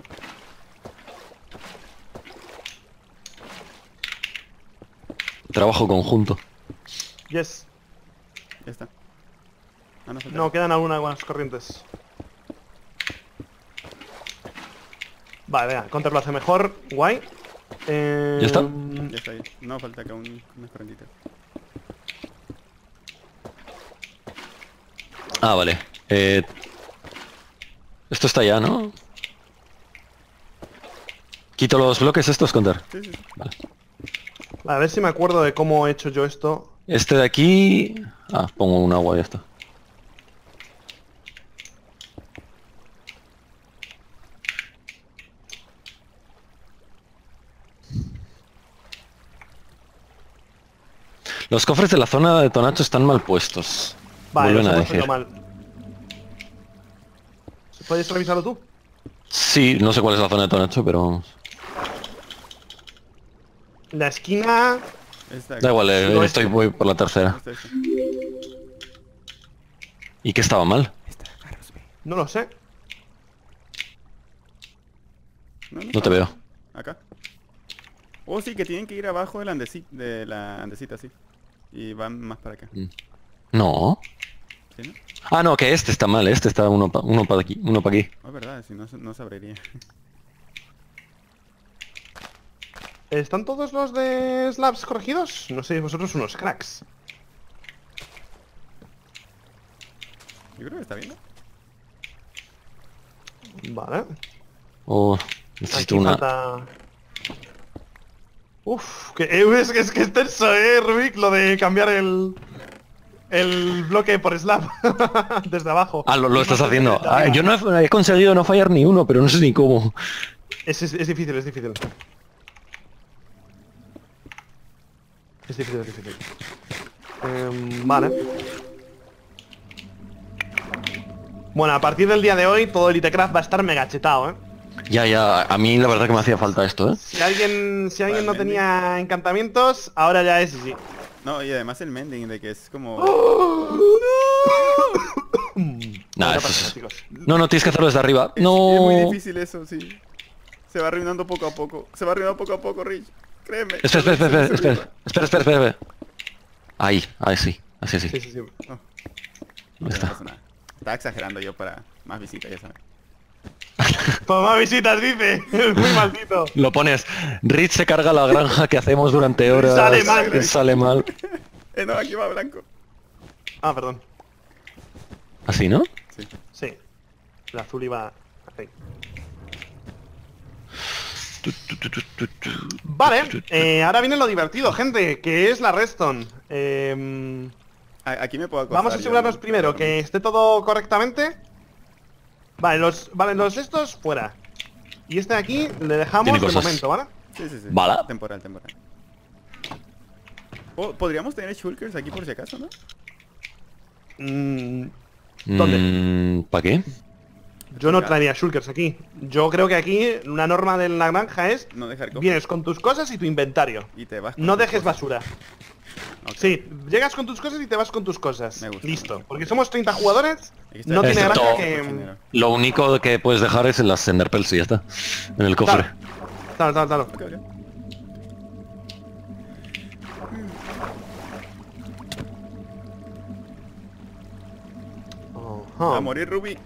Trabajo conjunto. Yes. Ya está. Ah, no, falta. No, quedan algunas corrientes. Vale, venga, Counter lo hace mejor. Guay. ¿Ya está? Ya está ahí. No, falta acá unas correntitas. Ah, vale. Esto está ya, ¿no? Quito los bloques estos, Counter. Sí, sí, sí. Vale. A ver si me acuerdo de cómo he hecho yo esto. Este de aquí... Ah, pongo un agua y ya está. Los cofres de la zona de Tonacho están mal puestos. Vale, Vuelven los a hemos hecho decir. mal. ¿Puedes revisarlo tú? Sí, no sé cuál es la zona de Tonacho, pero vamos. La esquina... Esta, Da igual, No, voy por la tercera. esta. ¿Y qué estaba mal? No lo sé. No te veo. Acá. Oh, sí, que tienen que ir abajo de la andesita, sí. Y van más para acá. No. ¿Sí, no? Ah, no, que este está mal, este está uno para aquí, uno para aquí. Oh, es verdad, si no, no se abriría. ¿Están todos los de slabs corregidos? No sé, vosotros unos cracks. Yo creo que está bien, ¿no? Vale. Oh, necesito Aquí una... falta... Uf, es que es tenso, Rubik, lo de cambiar el bloque por slab desde abajo. Ah, lo estás haciendo. Desde Ah, arriba. yo no he conseguido no fallar ni uno, pero no sé ni cómo. Es difícil, es difícil. Es difícil, es difícil. Vale. Bueno, a partir del día de hoy todo Elitecraft va a estar mega chetado, ¿eh? Ya, a mí la verdad que me hacía falta esto, ¿eh? Si alguien no Realmente. tenía encantamientos, ahora ya es sí. No, y además el mending de que es como... Nah, No eso pasa, es... chicos. No, tienes que hacerlo desde arriba. Es No. muy difícil eso, sí. Se va arruinando poco a poco. Se va arruinando poco a poco, Rich. Créeme. Espera. Ahí sí, así sí. Sí, sí, sí. No, No no está. pasa nada. Estaba exagerando yo para más visitas, ya sabes. Pues más visitas, dice. Es muy maldito. Lo pones. Rich se carga la granja que hacemos durante horas. Sale mal. Sale mal. No, aquí va blanco. Ah, perdón. Así, ¿no? Sí. Sí. El azul iba ahí. Vale, ahora viene lo divertido, gente, que es la redstone. Aquí me puedo acostar Vamos a yo, asegurarnos ¿no? primero que esté todo correctamente. Vale, los estos fuera. Y este de aquí le dejamos Tiene de cosas. momento, ¿vale? Sí, sí, sí. Vale. Temporal. Podríamos tener shulkers aquí por si acaso, ¿no? ¿Dónde? ¿Para qué? Yo no traería shulkers aquí. Yo creo que aquí una norma de la granja es No dejar cosas. vienes con tus cosas y tu inventario. Y te vas con No tus dejes cosas. basura. Ok. Sí, llegas con tus cosas y te vas con tus cosas. Me gusta. Listo. Porque somos 30 jugadores. Aquí está No el- tiene Excepto- gracia que... Cochinero. Lo único que puedes dejar es el ascender Pearls y ya está. En el cofre. Claro. Ok, ok. Ajá. A morir Rubik.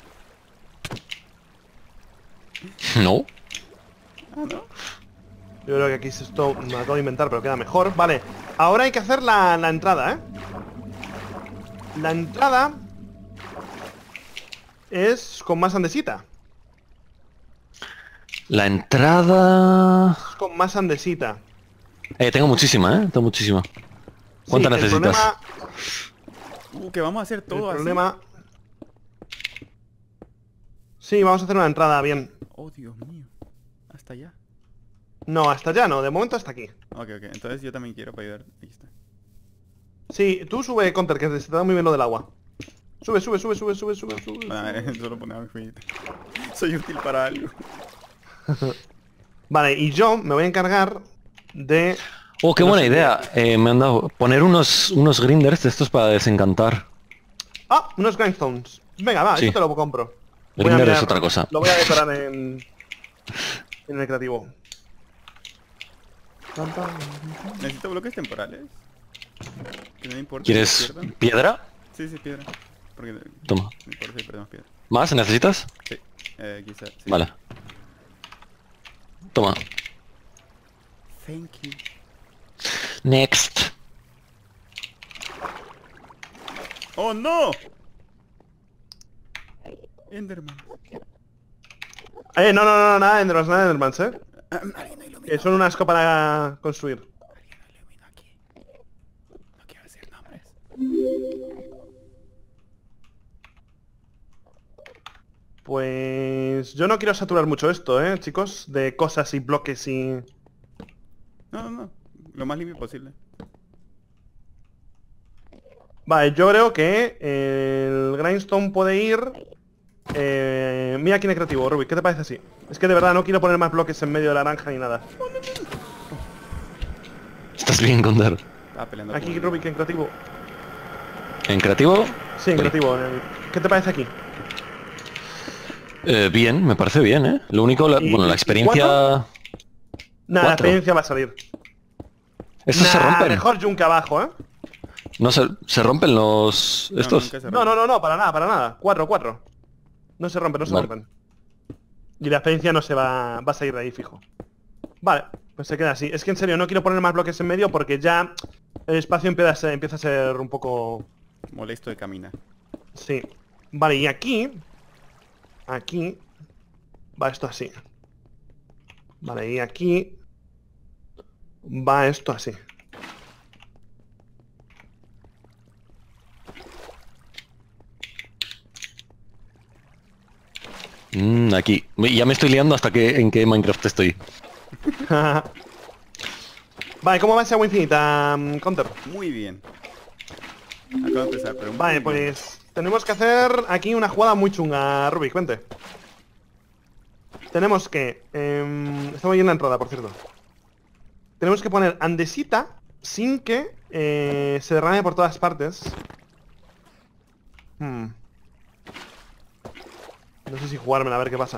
No. Ah, ¿no? Yo creo que aquí esto me lo acabo de inventar, pero queda mejor. Vale, ahora hay que hacer la entrada, ¿eh? La entrada es con más andesita. La entrada... Es con más andesita. Tengo muchísima, ¿eh? Tengo muchísima. ¿Cuánta Sí, el necesitas? problema- Que vamos a hacer El todo así. problema... Sí, vamos a hacer una entrada bien. Oh, Dios mío. Hasta allá. No, hasta allá no, de momento hasta aquí. Ok. Entonces yo también quiero para ayudar. Ahí está. Sí, tú sube, Counter, que se te da muy bien lo del agua. Sube. Bueno, a ver, solo ponemos finita. Soy útil para algo. Vale, y yo me voy a encargar de... Oh, qué buena idea. Me han dado... Poner unos grinders de estos para desencantar. Ah, unos grindstones. Venga, va, Sí. eso te lo compro. Voy a Grinder mirar- es otra cosa. Lo voy a decorar en el creativo. Necesito bloques temporales. Que no me importa. ¿Quieres que pierdan. piedra? Sí, piedra. Porque Toma. no importa si perdemos piedra. ¿Más necesitas? Sí. Quizás. Sí. Vale. Toma. Thank you. Next. ¡Oh, no! Enderman. No, nada de Endermans, Alguien no ilumina. Que son unas copas para construir. Alguien no ilumina aquí. No quiero decir nombres. Pues yo no quiero saturar mucho esto, chicos, de cosas y bloques y... No. Lo más limpio posible. Vale, yo creo que el grindstone puede ir... mira quién es creativo, Rubik, ¿qué te parece así? Es que de verdad no quiero poner más bloques en medio de la granja ni nada. ¿Estás bien, Condor? Estaba peleando Aquí, con- Rubik, en creativo. ¿En creativo? Sí, en Voy. creativo. ¿Qué te parece aquí? Bien, me parece bien, ¿eh? Lo único, ¿Y- bueno, la y experiencia... Nada, la Cuatro. experiencia va a salir. Estos se Nah, rompen. mejor yunque abajo, ¿eh? No se rompen los... No, estos. nunca se No, rompe. no, para nada. 4. No se rompen, Vale. Y la experiencia no se va a salir de ahí fijo. Vale, pues se queda así. Es que en serio, no quiero poner más bloques en medio porque ya el espacio empieza a ser un poco... Molesto de caminar. Sí. Vale, y aquí... Aquí... Va esto así. Vale, y aquí... Va esto así. Aquí. Ya me estoy liando hasta que en qué Minecraft estoy. Vale, ¿cómo va esa agua infinita, Counter? Muy bien. Acabo de empezar, pero... Vale, muy bien. pues tenemos que hacer aquí una jugada muy chunga, Rubik, cuente. Tenemos que... estamos ahí en la entrada, por cierto. Tenemos que poner andesita sin que se derrame por todas partes. No sé si jugármela, a ver qué pasa.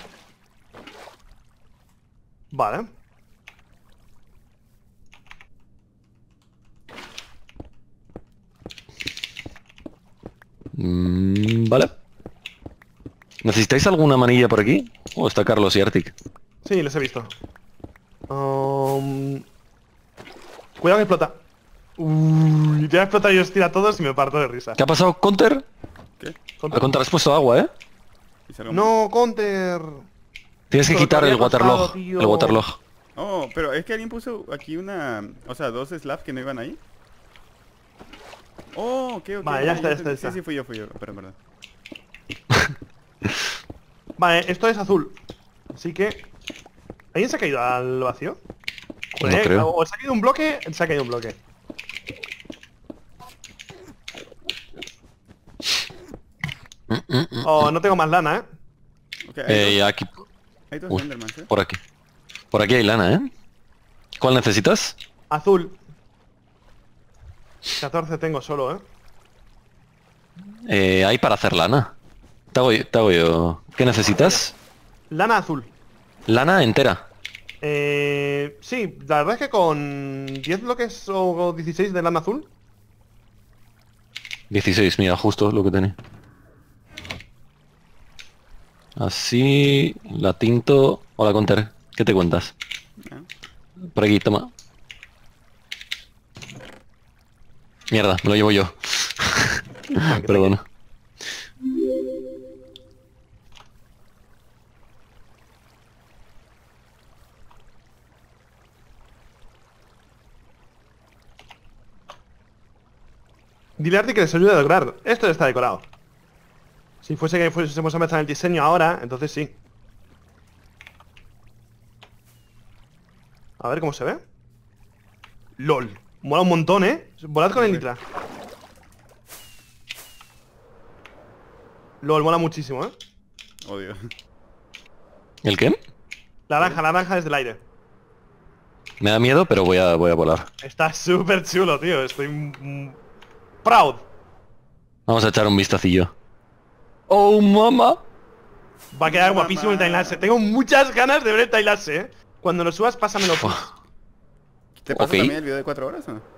Vale. Vale. ¿Necesitáis alguna manilla por aquí? Oh, está Carlos y Arctic. Sí, les he visto. Cuidado que explota. Uy, ya explota y os tira a todos y me parto de risa. ¿Qué ha pasado, Counter? ¿Qué? A Counter has puesto agua, ¿eh? Y se rompe. No, Counter. Tienes que Pero quitar te el había costado, waterlog. tío. El waterlog. Oh, pero es que alguien puso aquí una... O sea, 2 slabs que no iban ahí. Oh, ok. Vale, ya está, entendí. está. Sí, fui yo. Pero en verdad. Vale, esto es azul. Así que... ¿Alguien se ha caído al vacío? No creo. O se ha caído un bloque, se ha caído un bloque. Oh, no tengo más lana, ¿eh? Ok, hay dos, Aquí, hay dos uy, Endermans, ¿eh? por aquí. Por aquí hay lana, ¿eh? ¿Cuál necesitas? Azul. 14 tengo solo, ¿eh? Hay para hacer lana. Te hago yo. ¿Qué necesitas? Lana azul. Lana entera. Sí, la verdad es que con 10 bloques o 16 de lana azul. 16, mira, justo lo que tenía. Así, la tinto. Hola, Conter. ¿Qué te cuentas? Por aquí, toma. Mierda, me lo llevo yo. Perdona. Dile a Arti que les ayude a decorar. Esto ya está decorado. Si fuese que fuésemos a empezar el diseño ahora, entonces sí. A ver cómo se ve. LOL. Mola un montón, ¿eh? Volad con el Nitra. LOL, mola muchísimo, ¿eh? Odio. ¿El qué? La naranja desde el aire. Me da miedo, pero voy a volar. Está súper chulo, tío. Estoy... proud. Vamos a echar un vistacillo. ¡Oh, mamá! Va a quedar guapísimo el timelapse. Tengo muchas ganas de ver el timelapse, ¿eh? Cuando lo subas, pásamelo. ¿Te pasa Ok. también el video de 4 horas o no?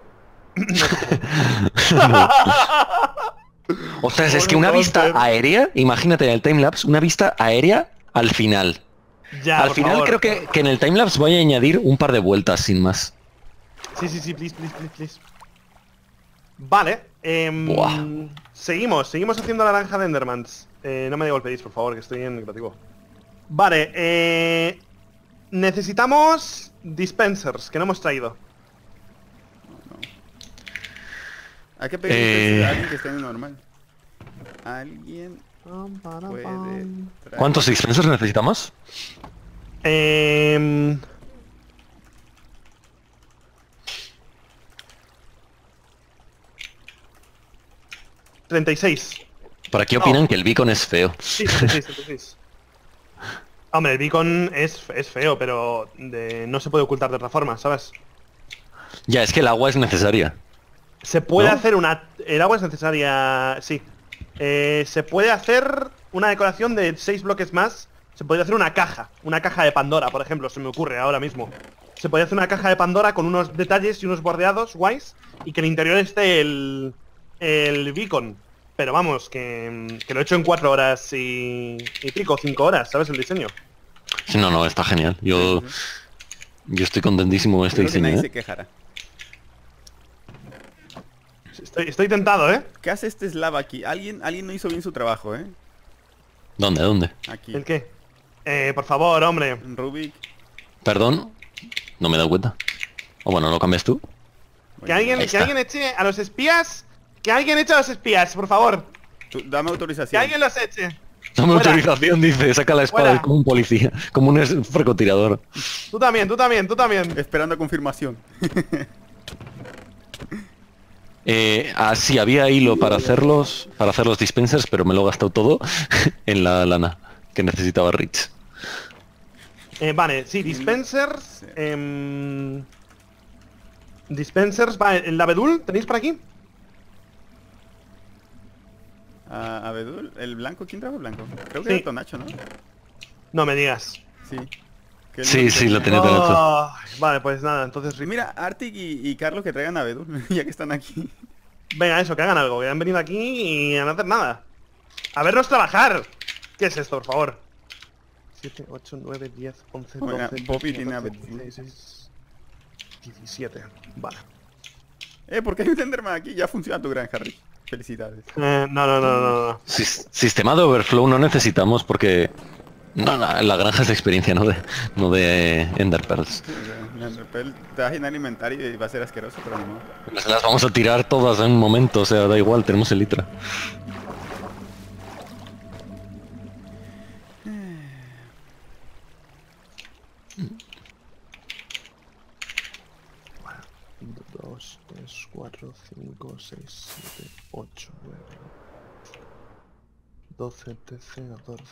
Ostras, es que una vista aérea, imagínate en el timelapse, una vista aérea al final. Ya, Al por final favor. creo que en el timelapse voy a añadir un par de vueltas sin más. Sí, sí, sí, please, please, please, please. Vale. Buah. Seguimos haciendo la naranja de Endermans. No me golpeéis, por favor, que estoy en creativo. Vale, necesitamos dispensers, que no hemos traído. Hay que pedirle a alguien que esté en normal. Alguien puede traer... ¿Cuántos dispensers necesitamos? 36. Por aquí opinan que el beacon es feo. Sí, 36, 36. Hombre, el beacon es feo, pero no se puede ocultar de otra forma, ¿sabes? Ya, es que el agua es necesaria. Se puede ¿No? hacer una... El agua es necesaria, sí. Se puede hacer una decoración de 6 bloques más. Se podría hacer una caja de Pandora, por ejemplo, se me ocurre ahora mismo. Se podría hacer una caja de Pandora con unos detalles y unos bordeados guays y que en el interior esté el beacon. Pero vamos, que lo he hecho en 4 horas y pico, 5 horas, ¿sabes? El diseño. Sí, no, está genial. Yo estoy contentísimo con este Creo que diseño, nadie ¿eh? se quejará. Estoy tentado, ¿eh? ¿Qué hace este slab aquí? Alguien no hizo bien su trabajo, ¿eh? ¿Dónde? ¿El Aquí. qué? Por favor, hombre. Rubik. Perdón, no me he dado cuenta. O bueno, ¿lo cambias tú? Que alguien eche a los espías. Que alguien eche a los espías, por favor. Dame Que autorización. alguien los eche. Dame Fuera. autorización, dice, saca la espada, Fuera. es como un policía, como un francotirador. Tú también, tú también, tú también. Esperando confirmación. Sí, había hilo para hacer los dispensers, pero me lo he gastado todo en la lana que necesitaba Rich. Vale, sí, dispensers. Dispensers, vale, el abedul, ¿tenéis por aquí? Abedul, ¿el blanco? ¿Quién trajo el blanco? Creo que Sí. era Tonacho, ¿no? No me digas. Sí. Que él Sí, no sí, lo tenía. tenía Tonacho. Oh, vale, pues nada, entonces... Mira, Arctic y Carlos que traigan Abedul, ya que están aquí. Venga, eso, que hagan algo, que han venido aquí y a no hacer nada. A vernos trabajar. ¿Qué es esto, por favor? 7, 8, 9, 10, 11, Oiga, 12, Bobby 13, tiene 14, Abedul. 16, 17. Vale. ¿Por qué hay un Enderman aquí? Ya funciona tu granja, Rick. Felicidades. No. Sistema de overflow no necesitamos porque... No, la granja es de experiencia, no de Ender Pearls. Sí, o sea, Enderpearl te va a llenar inventario y va a ser asqueroso, pero no. Las vamos a tirar todas en un momento, o sea, da igual, tenemos el litra. 2, 3, 4, 5, 6, 7, 8, 9, 12, 13, 14,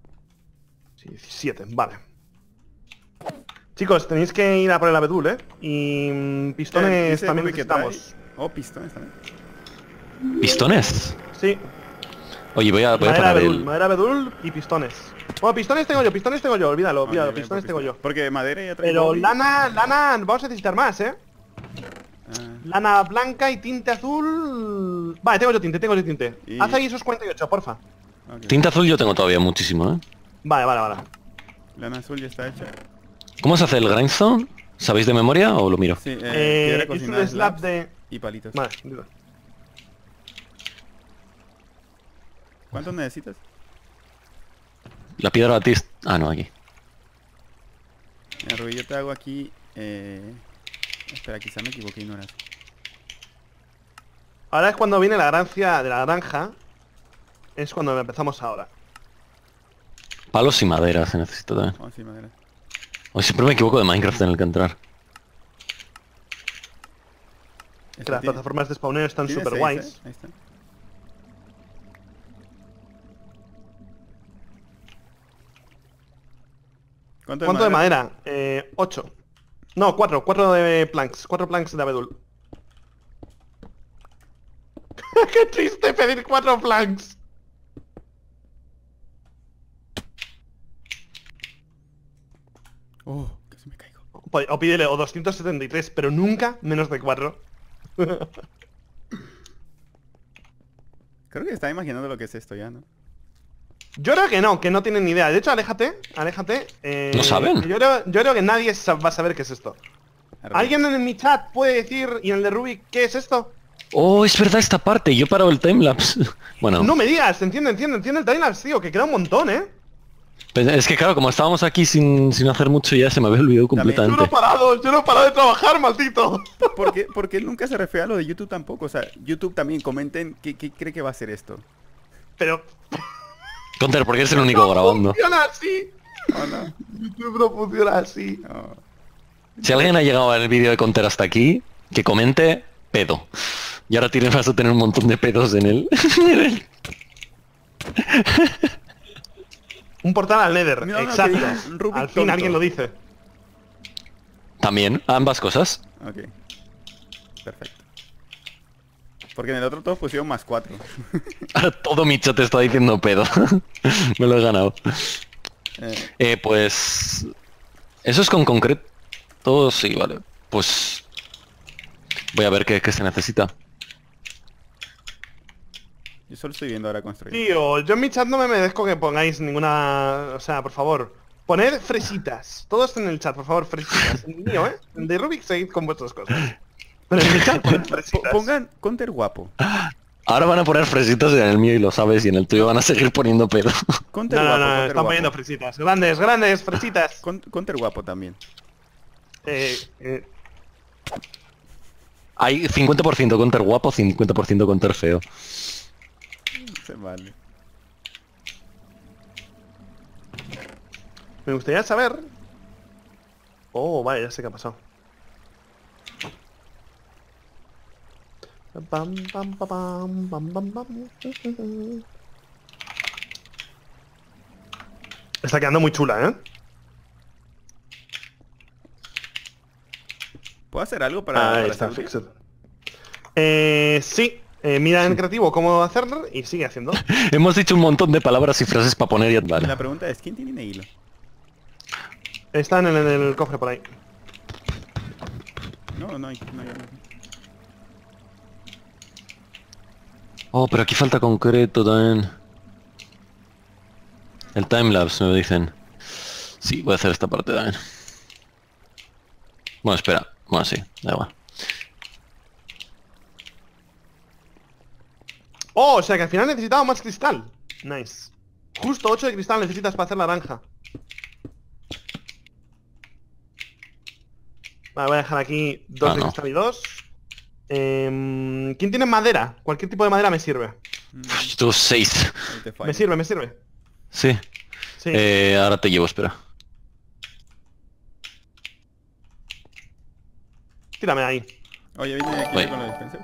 17, vale. Chicos, tenéis que ir a por el abedul, ¿eh? Y pistones también necesitamos. Oh, pistones también. ¿Pistones? Sí, Oye, voy a madera parar abedul, el... madera abedul y pistones. Bueno, pistones tengo yo, olvídalo, Vale, pistones tengo yo. Porque madera ya traigo. Pero lana, vamos a necesitar más, ¿eh? Lana blanca y tinte azul... Vale, tengo yo tinte. Y- Haz ahí esos 48, porfa. Ok. Tinta azul yo tengo todavía muchísimo, ¿eh? Vale. Lana azul ya está hecha. ¿Cómo se hace el grindstone? ¿Sabéis de memoria o lo miro? Sí, Es piedra cocinada, un slab slabs de... y palitos. Vale, dilo. ¿Cuántos necesitas? La piedra batista... Ah, no, aquí. Mira, Rubí, yo te hago aquí... Espera, quizá me equivoqué y no era así. Ahora es cuando viene la gracia de la granja. Es cuando empezamos ahora. Palos y madera se necesita también. Oh, sí, madera. Hoy siempre me equivoco de Minecraft en el que entrar. Que las plataformas de spawneo están Tiene super 6, guays. Ahí está. ¿Cuánto de madera? 8. No, 4 de planks. 4 planks de abedul. ¡Qué triste pedir 4 planks! Oh, casi me caigo. O pídele o 273, pero nunca menos de 4. Creo que estaba imaginando lo que es esto ya, ¿no? Yo creo que no tienen ni idea. De hecho, aléjate. ¿No saben? Yo creo que nadie va a saber qué es esto. ¿Alguien en mi chat puede decir, y en el de Rubik, qué es esto? Oh, es verdad esta parte. Yo he parado el timelapse. Bueno, No me digas, enciende el timelapse, tío, que queda un montón, ¿eh? pues es que claro, como estábamos aquí sin hacer mucho ya se me había olvidado Yo no completamente. he parado de trabajar, maldito. Porque él nunca se refiere a lo de YouTube tampoco. O sea, YouTube también comenten qué cree que va a ser esto. Pero Counter, porque eres el único grabando. funciona así. Oh, no. YouTube no funciona así. Oh. Si alguien ha llegado al vídeo de Counter hasta aquí, que comente pedo. Y ahora vas a tener un montón de pedos en él. Un portal al Nether, No, no, exacto. que diga, Rubik Al fin tonto. alguien lo dice. También, ambas cosas. Ok. Perfecto. Porque en el otro todos pusieron +4. Ahora todo mi chat está diciendo pedo. Me lo he ganado. Pues... Eso es con concreto... Sí, vale. Pues... Voy a ver qué se necesita. Yo solo estoy viendo ahora construir. Tío, yo en mi chat no me merezco que pongáis ninguna... O sea, por favor. Poned fresitas. Todos en el chat, por favor, fresitas. El mío, ¿eh? El de Rubik, seguid con vuestras cosas. Pero en mi chat poned fresitas. Pongan Counter guapo. Ahora van a poner fresitas en el mío y lo sabes, y en el tuyo van a seguir poniendo pedo. Counter No, guapo, no, Counter están guapo. poniendo fresitas. Grandes, fresitas. Counter guapo también. Hay 50% Counter guapo, 50% Counter feo. Se vale. Me gustaría saber... Oh, vale, ya sé qué ha pasado. Pam, pam, pa, pam, pam, pam, pam. Está quedando muy chula, ¿eh? ¿Puedo hacer algo para Ahí está, hacer fixed. Sí. Mira en creativo cómo hacerlo y sigue haciendo. Hemos dicho un montón de palabras y frases para poner y La vale. pregunta es, ¿quién tiene hilo? Están en el cofre por ahí. No hay. Oh, pero aquí falta concreto también. El timelapse me dicen. Sí, voy a hacer esta parte también. Bueno, espera. Bueno, sí, da igual. Oh, o sea que al final necesitaba más cristal. Nice. Justo 8 de cristal necesitas para hacer la naranja. Vale, voy a dejar aquí 2 de no. cristal y 2. ¿Quién tiene madera? Cualquier tipo de madera me sirve. Yo tengo 6. Ahí te fallo. Me sirve. Sí. Sí. Ahora te llevo, espera. Tírame ahí. Oye, viene aquí Voy. con los dispensers.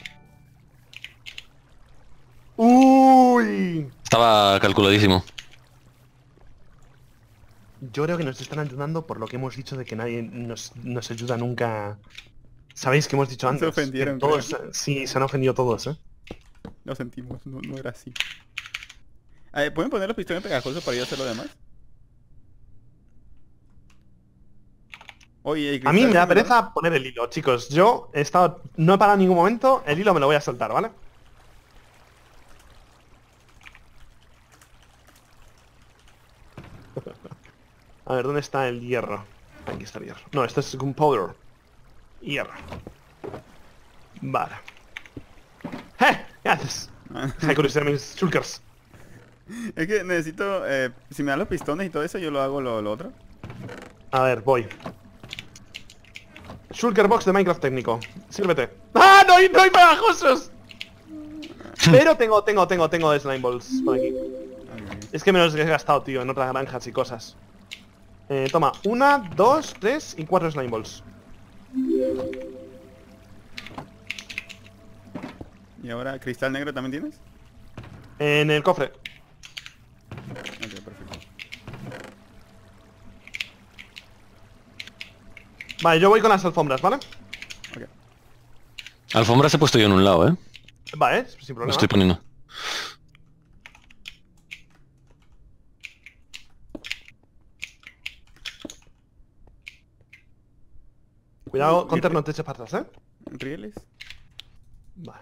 ¡Uy! Estaba calculadísimo. Yo creo que nos están ayudando por lo que hemos dicho de que nadie nos ayuda nunca. ¿Sabéis que hemos dicho Se antes? ofendieron, Que todos, sí, se han ofendido todos, ¿eh? Lo sentimos, no era así. A ver, ¿pueden poner los pistones pegajosos para yo hacer lo demás? Oye, A mí me da pereza poner el hilo, chicos. Yo he estado... No he parado en ningún momento, el hilo me lo voy a soltar, ¿vale? A ver, ¿dónde está el hierro? Aquí está el hierro. No, esto es gunpowder. Hierro. Vale. ¿Qué haces? Hay curiosidad mis shulkers. Es que necesito... si me dan los pistones y todo eso, yo lo hago lo otro. A ver, voy. Shulker box de Minecraft técnico. Sírvete. ¡Ah! ¡No hay pegajosos! Pero tengo slime balls por aquí. Es que me los he gastado, tío, en otras granjas y cosas. Toma, 1, 2, 3 y 4 slime balls. Y ahora, ¿cristal negro también tienes? En el cofre. Ok, perfecto. Vale, yo voy con las alfombras, ¿vale? Ok. Alfombras he puesto yo en un lado, ¿eh? Vale, sin Lo problema. estoy poniendo. Cuidado, Conter, no te eches para atrás, ¿eh? ¿Rieles? Vale.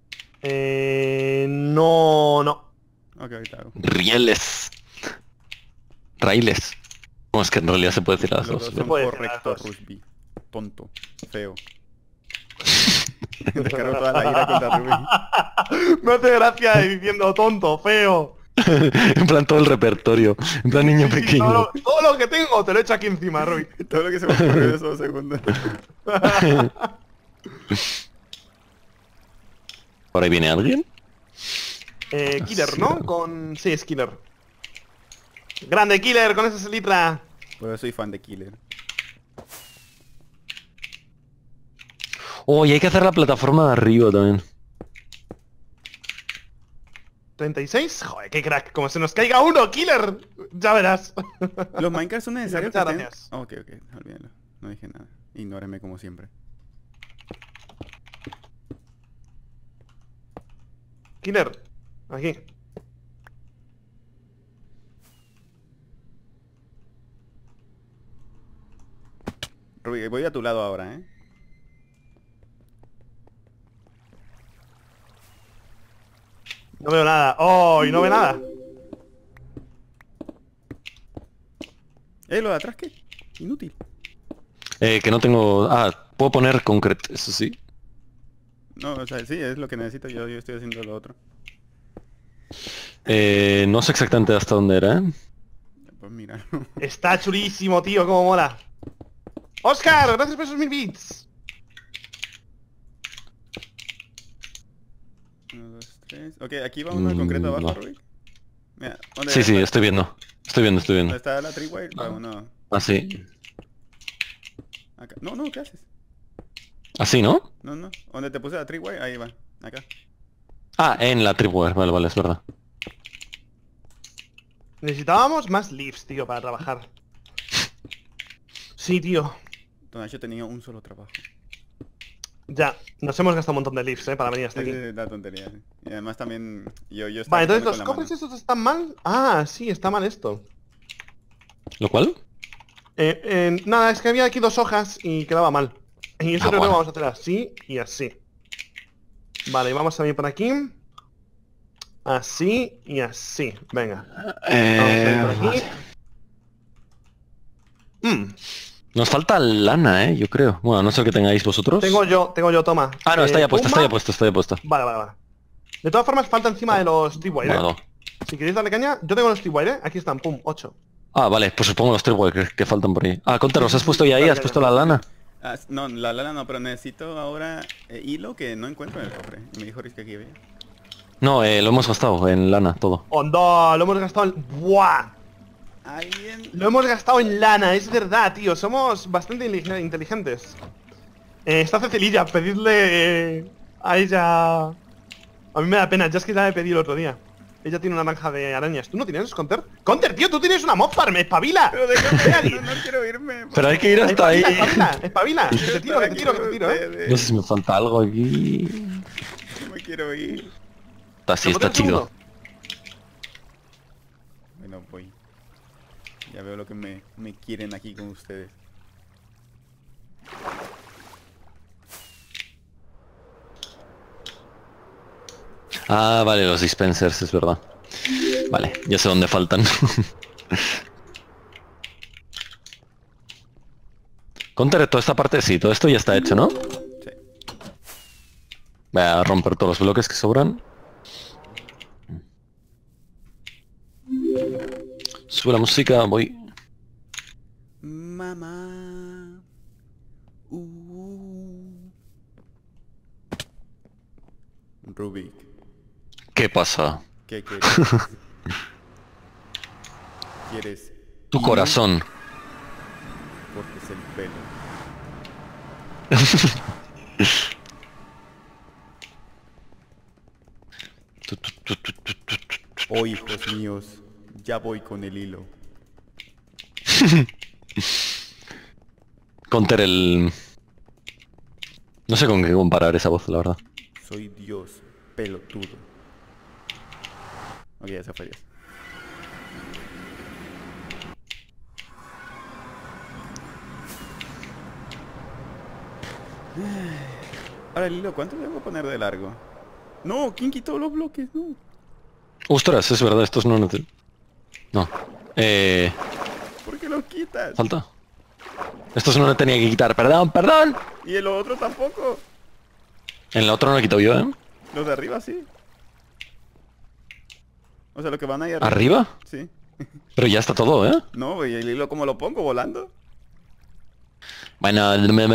No. Ok, ahorita hago. Rieles. Railes. No, es que en realidad se puede decir las Los dos. dos son puede decir correctos, las dos. Rusby. Tonto. Feo. Descargo toda la ira contra Ruby. Me hace gracia diciendo tonto, feo. En plan todo el repertorio. En plan niño Sí, pequeño. todo lo que tengo te lo echo aquí encima, Ruby. Todo lo que se me ocurrió en esos 2 segundos. ¿Por ahí viene alguien? Killer, ¿no? Sí, es Killer. ¡Grande Killer con esa selitra! Pues yo soy fan de Killer. Oh, y hay que hacer la plataforma de arriba también. 36, joder, qué crack. Como se nos caiga uno, Killer. Ya verás. ¿Los Minecraft son necesarios que Muchas estén...? gracias. Ok, olvídalo. No dije nada. Ignóreme como siempre. Killer, aquí. Ruby, voy a tu lado ahora, ¿eh? No veo nada. ¡Oh! Y no ve nada. ¿Lo de atrás qué? Inútil. Que no tengo... Ah, puedo poner concrete, eso sí. No, o sea, sí, es lo que necesito. Yo estoy haciendo lo otro. No sé exactamente hasta dónde era, ¿eh? Pues mira. Está chulísimo, tío, cómo mola. Oscar, gracias por esos 1000 bits. 1, 2, 3. Ok, aquí va uno de concreto abajo, no. Ruby. Mira, ¿dónde Sí, está? estoy viendo. Estoy ¿Dónde viendo. está la tripwire? Va uno. Ah, sí. Acá. No, ¿qué haces? Así, ¿no? No. ¿Dónde te puse la tripwire? Ahí va. Acá. Ah, en la tripwire. Vale, es verdad. Necesitábamos más leaves, tío, para trabajar. Sí, tío. Don Nacho tenía un solo trabajo. Ya, nos hemos gastado un montón de leaves, para venir hasta Sí, aquí. sí, la tontería. Sí. Y además también yo estaba Vale, entonces quitando los con la cofres mano. estos están mal. Ah, sí, está mal esto. ¿Lo cual? Nada, es que había aquí 2 hojas y quedaba mal. Y eso creo que bueno. vamos a hacer así y así. Vale, y vamos a venir por aquí. Así y así. Venga. Vamos a venir por aquí. Nos falta lana, yo creo. Bueno, no sé que tengáis vosotros. Tengo yo, toma. Ah, no, está ya puesta, pumba. está ya puesta. Vale. De todas formas, falta encima de los tripwire, Bueno, Si queréis darle caña, yo tengo los tripwire, Aquí están, pum, 8. Ah, vale, pues supongo los tripwire que faltan por ahí. Ah, Conter, ¿los has puesto ya ahí? ¿Has puesto la lana? Ah, no, la lana no, pero necesito ahora hilo que no encuentro en el cofre. Y me dijo Riz que aquí había. No, lo hemos gastado en lana, todo. ¡Onda! Lo hemos gastado en... ¡Buah! ¿Alguien? Lo hemos gastado en lana, es verdad, tío. Somos bastante inteligentes. Está Cecililla, pedidle a ella... A mí me da pena, ya es que ya le pedí el otro día. Ella tiene una granja de arañas. ¿Tú no tienes, Counter? ¡Counter, tío! ¡Tú tienes una mob farm! ¡Espabila! Pero déjame, no quiero irme. Pero hay que ir hasta ahí. ¡Espabila! ¡Espabila! ¡Que te tiro, que te tiro, que te tiro, No sé si me falta algo aquí. No me quiero ir. Así está chido. Bueno, voy. Ya veo lo que me quieren aquí con ustedes. Ah, vale, los dispensers, es verdad. Vale, ya sé dónde faltan. Counter, toda esta parte, sí, todo esto ya está hecho, ¿no? Sí. Voy a romper todos los bloques que sobran. Sube la música, voy. Mamá. Rubik, ¿Qué pasa? ¿qué quieres? ¿Quieres? Tu ir? corazón. Porque es el pelo. Oh, hijos míos, ya voy con el hilo. Counter el... No sé con qué comparar esa voz, la verdad. Soy Dios, pelotudo. Ok, ya se fue Dios. Ahora el hilo, ¿cuánto le voy a poner de largo? No, ¿quién quitó los bloques? No. Ostras, es verdad, estos no... No. ¿Por qué los quitas? Falta. Estos no lo tenía que quitar, perdón, perdón. Y el otro tampoco. En la otra no lo he quitado yo, ¿eh? Los de arriba sí. O sea, los que van ahí arriba. ¿Arriba? Sí. Pero ya está todo, ¿eh? No, ¿y el hilo cómo lo pongo? ¿Volando? Bueno,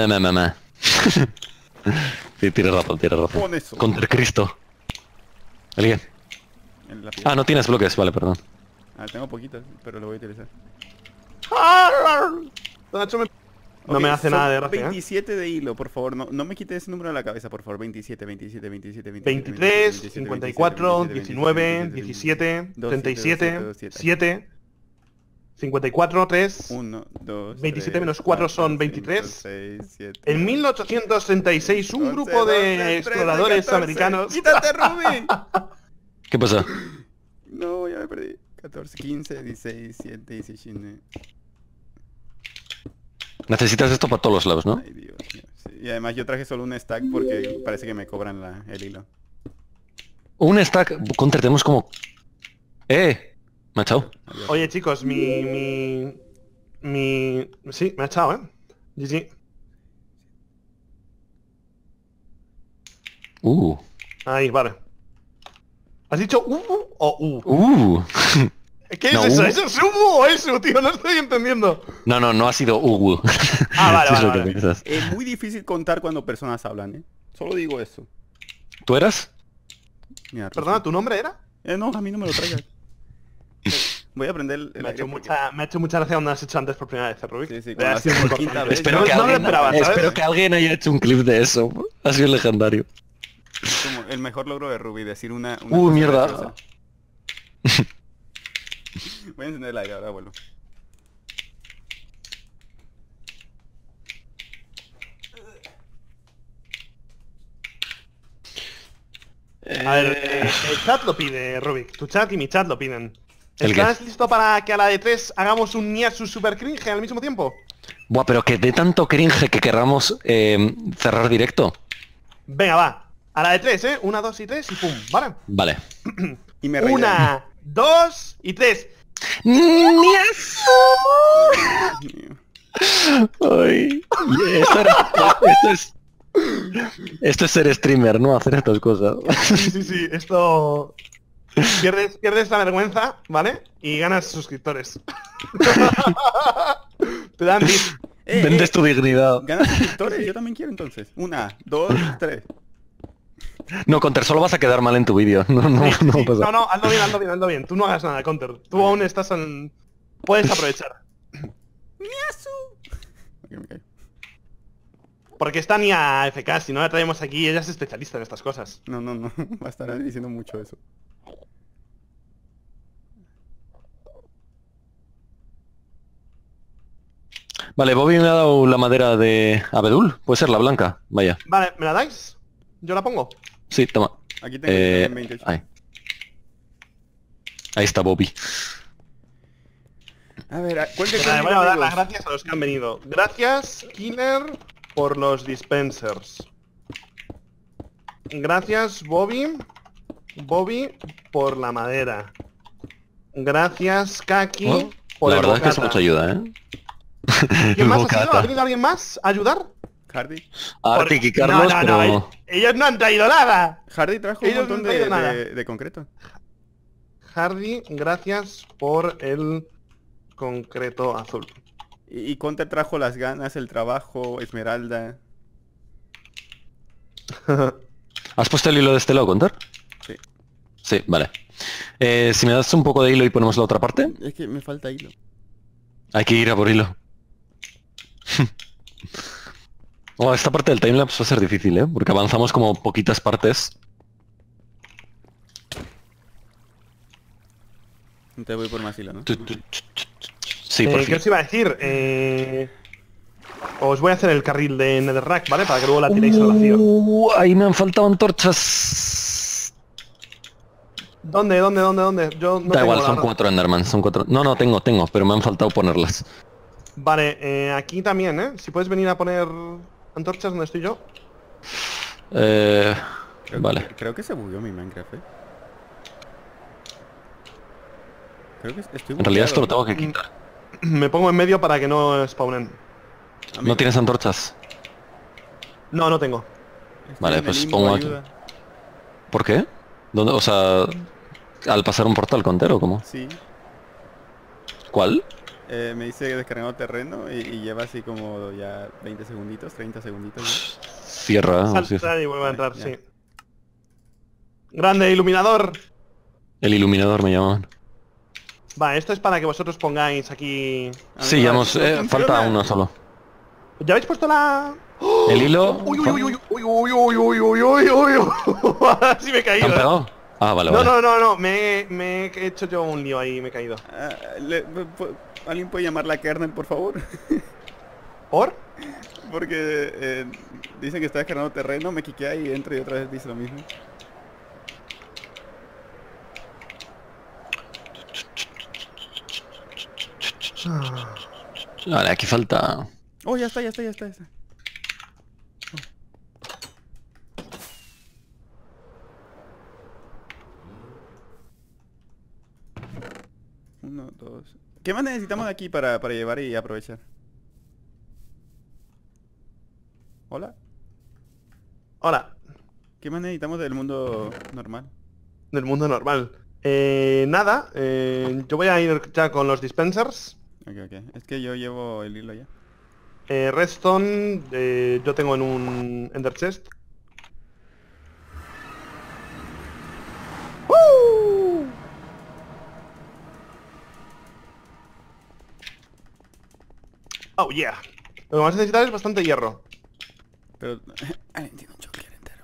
Sí, tienes razón, tienes razón. Pon eso. Contra Cristo. ¿Alguien? En la piedra. Ah, no tienes bloques, vale, perdón. Ah, tengo poquitos, pero lo voy a utilizar. No Ok, me hace son nada de gracia, 27 de hilo, por favor. No me quites ese número de la cabeza, por favor. 27, 27, 27, 27. 23, 54, 19, 17, 37, 7, 54, 3, 1, 2, 27 menos 4 son 23. 6, 7. En 1836 un grupo de exploradores americanos... ¡Quítate, Ruby! ¿Qué pasa? No, ya me perdí. 14, 15, 16, 7, 19. Necesitas esto para todos los lados, ¿no? Ay, Dios mío. Sí, y además yo traje solo un stack porque parece que me cobran el hilo. Un stack... Counter, tenemos como... Me ha echado. Adiós. Oye, chicos, Sí, me ha echado, ¿eh? GG. Ahí, vale. ¿Has dicho o ¿Qué es No, eso? ¿Eso es o eso, tío? No estoy entendiendo. No ha sido Ah, vale, Sí, es vale, lo que vale. piensas. Es muy difícil contar cuando personas hablan, ¿eh? Solo digo eso. ¿Tú eras? Mira, Perdona, ¿tu nombre era? no, a mí no me lo traigas. Voy a aprender el Me ha aire hecho porque- mucha gracia cuando has hecho antes por primera vez, Rubik. Sí, sí, Ya cuando estoy haces muy por quinta contento. vez. Espero que, no lo alguien, esperaba, ¿sabes? espero que alguien haya hecho un clip de eso. Ha sido legendario. Es como el mejor logro de Ruby, decir una cosa Mierda. graciosa. Voy a encender el aire, ahora vuelvo. A ver, el chat lo pide, Rubik. Tu chat y mi chat lo piden. ¿El qué? ¿Estás listo para que a la de 3 hagamos un Niasu super cringe al mismo tiempo? Buah, pero que de tanto cringe que querramos cerrar directo. Venga, va. A la de 3, ¿eh? 1, 2 y 3 y pum, ¿vale? Vale. Y me reiré. 1, 2 y 3. ¡Niasu! Dios mío. Ay, esto es ser streamer, ¿no? Hacer estas cosas. Sí, esto... Pierdes la vergüenza, ¿vale? Y ganas suscriptores. Te dan bits. Vendes tu dignidad. ¿Ganas suscriptores? Yo también quiero entonces. 1, 2, 3. No, Counter, solo vas a quedar mal en tu vídeo. No Sí, va a pasar. no, hazlo bien. Tú no hagas nada, Counter. Tú aún estás en... Puedes aprovechar. Ok, me callo. Porque está ni a FK, si no la traemos aquí, ella es especialista en estas cosas. No, no, no. Va a estar diciendo mucho eso. Vale, Bobby me ha dado la madera de abedul. Puede ser la blanca. Vaya. Vale, ¿me la dais? Yo la pongo. Sí, toma. Aquí tengo también 28. Ahí. Ahí está Bobby. A ver, ¿cuál que Vale, voy a dar las gracias a los que han venido. Gracias, Killer, por los dispensers. Gracias, Bobby. Bobby, por la madera. Gracias, Kaki, Oh, por la el verdad es que es bocata. mucha ayuda, ¿eh? ¿Quién más ha Bocata. sido? ¿Ha venido alguien más a ayudar? Hardy. Arctic y Carlos, no, pero... no, ellos no han traído nada. Hardy trajo un Ellos no montón han traído nada. de concreto. Hardy, gracias por el concreto azul. Y Conte trajo las ganas, el trabajo, Esmeralda. ¿Has puesto el hilo de este lado, Contar? Sí. Sí, vale. Si me das un poco de hilo y ponemos la otra parte. Es que me falta hilo. Hay que ir a por hilo. Oh, esta parte del timelapse va a ser difícil, ¿eh? Porque avanzamos como poquitas partes. Te voy por más hilo, ¿no? Sí, por ¿Qué fin. os iba a decir? Os voy a hacer el carril de Netherrack, ¿vale? Para que luego la tiréis al vacío. Ahí me han faltado antorchas. ¿Dónde? Yo no Da tengo, igual, la son verdad. 4 Enderman, son 4. No, tengo, pero me han faltado ponerlas. Vale, aquí también, ¿eh? Si puedes venir a poner antorchas donde estoy yo. Vale. Creo que se bugueó mi Minecraft, ¿eh? Creo que estoy En realidad esto lo bugueado. tengo que quitar. Me pongo en medio para que no spawnen. Amigo, ¿No tienes antorchas? No, no tengo. estoy Vale, en el pues limbo, pongo aquí. ayuda. ¿Por qué? ¿Dónde? O sea, al pasar un portal contero, ¿cómo? Sí. ¿Cuál? Me dice descargado terreno y lleva así como ya 20 segunditos, 30 segunditos. ¿no? Cierra. Salta y vuelve a entrar, Ya. sí. Grande, iluminador. El iluminador me llamaban. Va, esto es para que vosotros pongáis aquí... Sí, ya hemos... no funciona. falta uno solo. ¿Ya habéis puesto la...? El hilo... Uy, uy, uy, uy, uy, uy, uy, uy, uy, uy, uy, uy. Ahora sí me he ¿Te caído. han pegado? Ah, vale, No, vale. no, me he hecho yo un lío ahí, me he caído. ¿Alguien puede llamarla a Kernel, por favor? ¿Por? Porque dice que está descargando terreno, me quiquea y entra y otra vez dice lo mismo. Vale, aquí falta... Oh, ya está. Uno, dos. ¿Qué más necesitamos de aquí para llevar y aprovechar? Hola. Hola, ¿Qué más necesitamos del mundo normal? del mundo normal. Nada, yo voy a ir ya con los dispensers. Ok. Es que yo llevo el hilo ya. Redstone, yo tengo en un Ender Chest. ¡Woo! Oh yeah. Lo que vamos a necesitar es bastante hierro. Pero... alguien tiene un choker entero.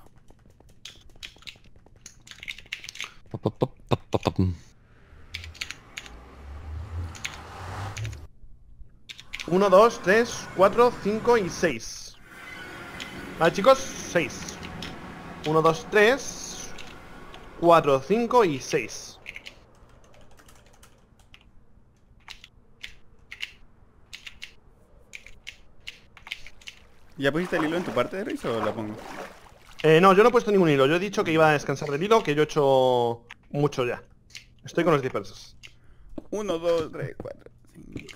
Uno, 2, 3, 4, 5 y 6. Vale, chicos, 6. 1, 2, 3, 4, 5 y 6. ¿Ya pusiste el hilo en tu parte, Riz, o la pongo? No, yo no he puesto ningún hilo. Yo he dicho que iba a descansar del hilo, que yo he hecho mucho ya. Estoy con los dispersos. 1, 2, 3, 4, 5.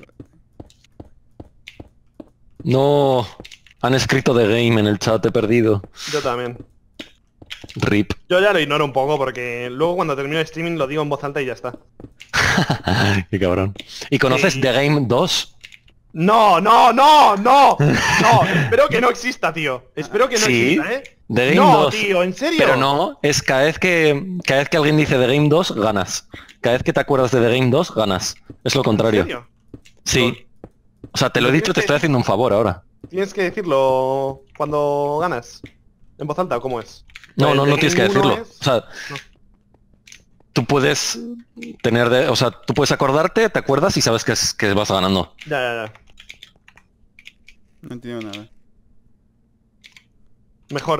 No, han escrito The Game en el chat, he perdido. Yo también. RIP. Yo ya lo ignoro un poco porque luego cuando termino el streaming lo digo en voz alta y ya está. Qué cabrón. ¿Y conoces Sí. The Game 2? No, no, no, no. No, espero que no exista, tío. Espero que no Sí, exista, ¿eh? The Game no, 2. tío, ¿en serio? Pero no, es cada vez que alguien dice The Game 2, ganas. Cada vez que te acuerdas de The Game 2, ganas. Es lo ¿En contrario. serio? Sí. O sea, te lo he dicho, te estoy haciendo un favor ahora. Tienes que decirlo cuando ganas. ¿En voz alta o cómo es? No, El no, de no tienes que Game 1 decirlo. O sea, tú puedes tener de... O sea, tú puedes acordarte, te acuerdas y sabes que vas ganando. Ya. No entiendo nada. Mejor.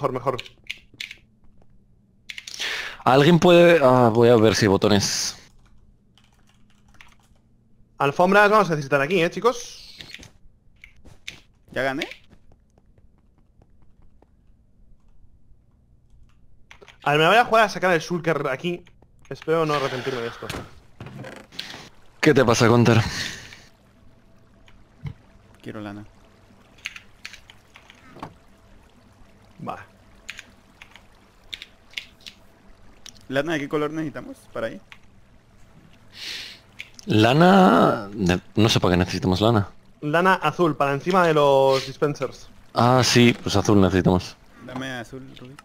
¿Alguien puede...? Ah, voy a ver si hay botones. Alfombras vamos a necesitar aquí, chicos. ¿Ya gané? A ver, me voy a jugar a sacar el Shulker aquí. Espero no arrepentirme de esto. ¿Qué te pasa, Counter? Quiero lana. Va. ¿Lana de qué color necesitamos para ahí? Lana... No sé para qué necesitamos lana. Lana azul, para encima de los dispensers. Ah, sí, pues azul necesitamos. Dame azul, Rubí.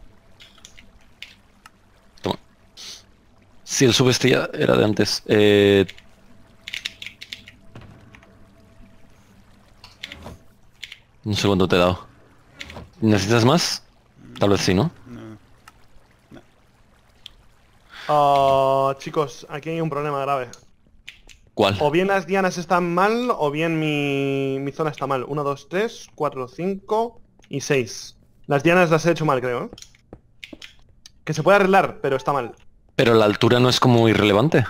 Toma. Sí, el subestilla era de antes. No sé cuánto te he dado. ¿Necesitas más? Tal vez sí, ¿no? No. Chicos, aquí hay un problema grave. ¿Cuál? O bien las dianas están mal, o bien mi zona está mal. 1, 2, 3, 4, 5 y 6. Las dianas las he hecho mal, creo. Que se puede arreglar, pero está mal. Pero la altura no es como irrelevante.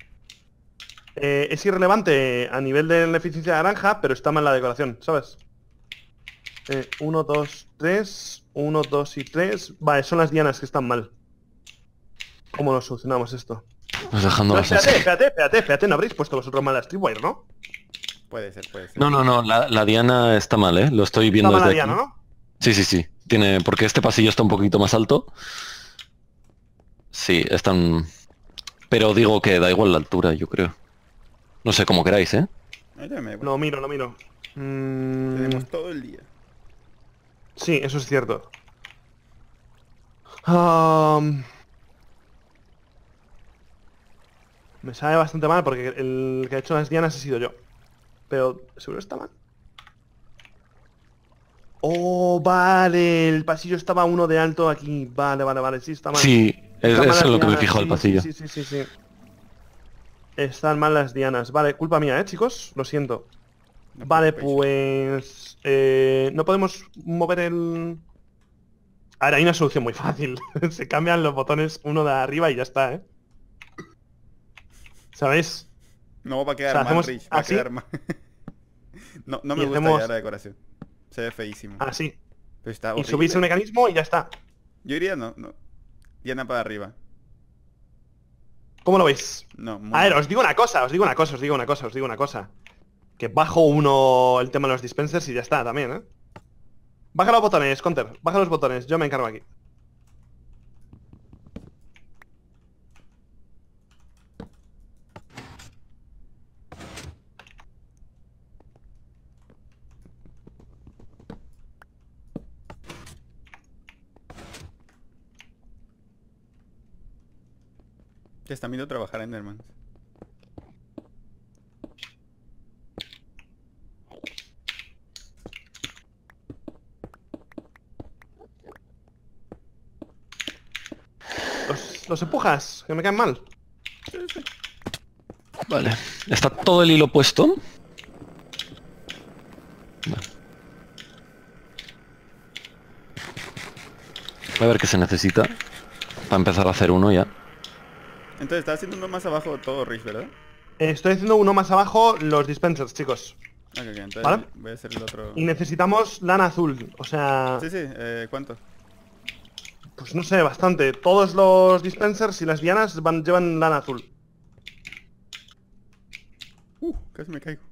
Es irrelevante a nivel de la eficiencia de naranja, pero está mal la decoración, ¿sabes? 1, 2, 3, 1, 2 y 3. Vale, son las dianas que están mal. ¿Cómo nos solucionamos esto? Pues No, dejándolas así. espérate, no habréis puesto vosotros mal las Tripwire, ¿no? Puede ser. No, la diana está mal, ¿eh? Lo estoy Está viendo mal la desde diana, aquí. ¿no? Sí. Tiene... Porque este pasillo está un poquito más alto. Sí, están... Pero digo que da igual la altura, yo creo. No sé, como queráis, ¿eh? Ahí ya me voy. No miro. Tenemos todo el día. Sí, eso es cierto. Me sabe bastante mal porque el que ha hecho las dianas he sido yo. Pero, ¿seguro está mal? Oh, vale, el pasillo estaba uno de alto aquí. Vale, sí, está mal. Sí, Están mal eso es las lo que me dianas, fijó el pasillo. Sí. Están mal las dianas. Vale, culpa mía, chicos. Lo siento. No Vale, preocupéis. pues... no podemos mover el... Ahora hay una solución muy fácil. Se cambian los botones uno de arriba y ya está, ¿eh? ¿Sabéis? No va a quedar O sea, mal, hacemos Rich. Va a así. quedar mal. No me Y gusta hacemos- ya la decoración. Se ve feísimo. Así. Pero está Y horrible. subís el mecanismo y ya está. Yo diría no. Diana para arriba. ¿Cómo lo veis? No, muy A ver, mal. os digo una cosa. Que bajo uno el tema de los dispensers y ya está también, ¿eh? Baja los botones, Counter. Baja los botones. Yo me encargo aquí. Te están viendo trabajar en hermanos. Los empujas, que me caen mal. Vale. ¿Está todo el hilo puesto? Vale. Voy a ver qué se necesita para empezar a hacer uno ya. Entonces está haciendo uno más abajo todo, Rich, ¿verdad? Estoy haciendo uno más abajo los dispensers, chicos. Ok, entonces ¿Vale? voy a hacer el otro. Y necesitamos lana azul. O sea, Sí, ¿cuánto? pues no sé, bastante. Todos los dispensers y las dianas llevan lana azul. Casi me caigo.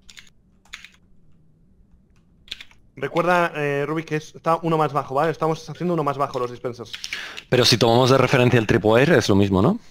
Recuerda, Rubik, que está uno más bajo, ¿vale? Estamos haciendo uno más bajo los dispensers. Pero si tomamos de referencia el tripwire es lo mismo, ¿no?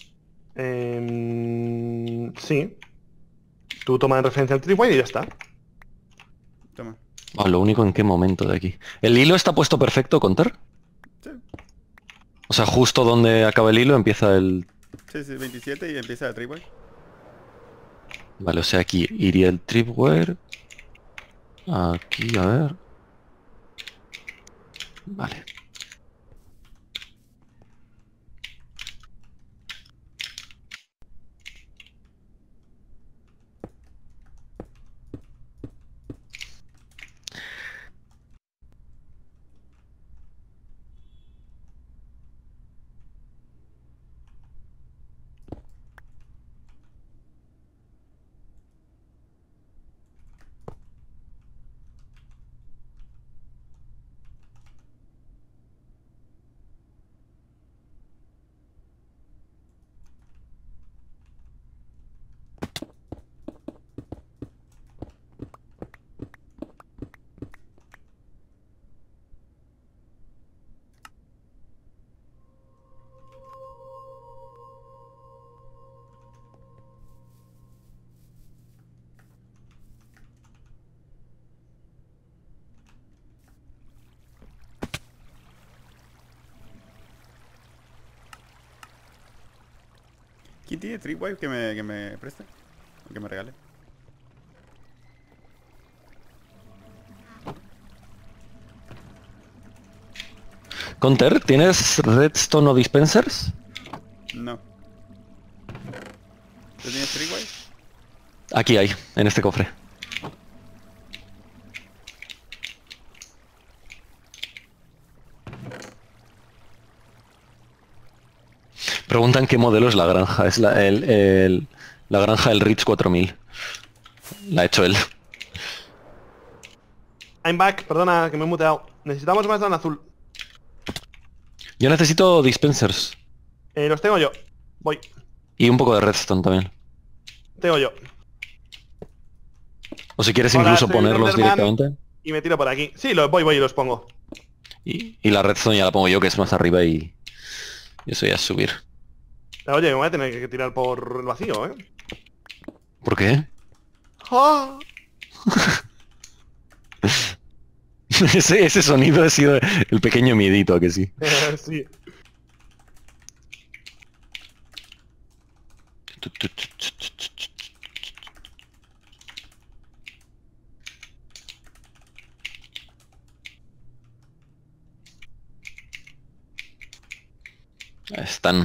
Sí. Tú toma en referencia el tripwire y ya está. Toma. Ah, lo único en qué momento de aquí. ¿El hilo está puesto perfecto, Counter? Sí, O sea, justo donde acaba el hilo empieza el... sí, 27 y empieza el triple. Vale, o sea, aquí iría el tripwire. Aquí, a ver. Vale. ¿Quién tiene Tripwire que me preste? O que me regale. Counter, ¿tienes redstone o dispensers? No. ¿Tú tienes Tripwire? Aquí hay, en este cofre. Preguntan qué modelo es la granja. Es la granja del Rich 4000. La ha hecho él. I'm back, perdona que me he muteado. Necesitamos más dan azul. Yo necesito dispensers. Los tengo yo. Voy. Y un poco de redstone también. Tengo yo. O si quieres Hola, incluso soy ponerlos Enderman. directamente. Y me tiro por aquí. Sí, voy y los pongo. Y la redstone ya la pongo yo, que es más arriba y eso ya es subir. Oye, me voy a tener que tirar por el vacío, ¿eh? ¿Por qué? ¡Ah! ese sonido ha sido el pequeño miedito, ¿a que sí? Sí. Están.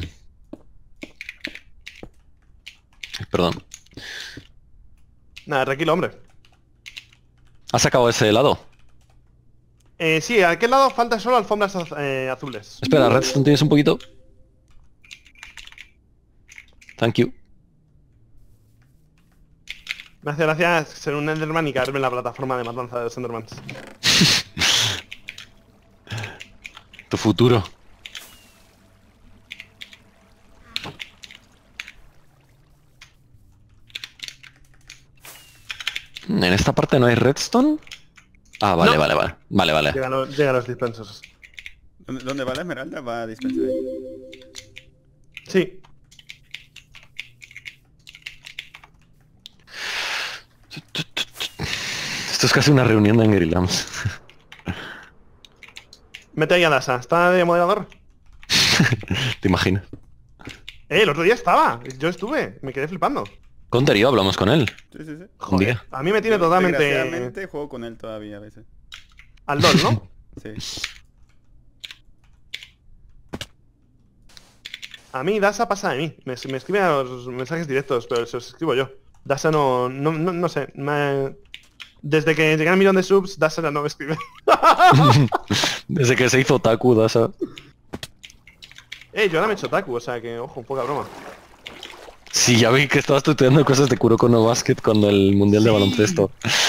Perdón. Nada, tranquilo, hombre. ¿Has sacado ese helado? Sí, a aquel lado faltan solo alfombras azules. Espera, redstone, ¿tienes un poquito? Thank you. Me hace gracia ser un Enderman y caerme en la plataforma de matanza de los Endermans. Tu futuro. ¿En esta parte no hay redstone? Ah, vale, No. vale. Llegan los dispensers. ¿Dónde va la esmeralda? Va a dispensar ahí. Sí. Esto es casi una reunión de Angry Lambs. Mete ahí a Dasa. ¿Está de moderador? ¿Te imaginas? El otro día estaba. Yo estuve. Me quedé flipando. Conter y yo hablamos con él. Sí. Un día. A mí me tiene Yo, totalmente desgraciadamente, juego con él todavía a veces. al LOL, ¿no? Sí. A mí Dasa pasa de mí. Me escribe a los mensajes directos, pero se los escribo yo. Dasa no sé. Desde que llegué al 1.000.000 de subs, Dasa ya no me escribe. Desde que se hizo Otaku, Dasa. Yo ahora me he hecho Taku, o sea que, ojo, un poca broma. Sí, ya vi que estabas tuiteando cosas de Kuroko no Basket cuando el mundial de Sí. baloncesto.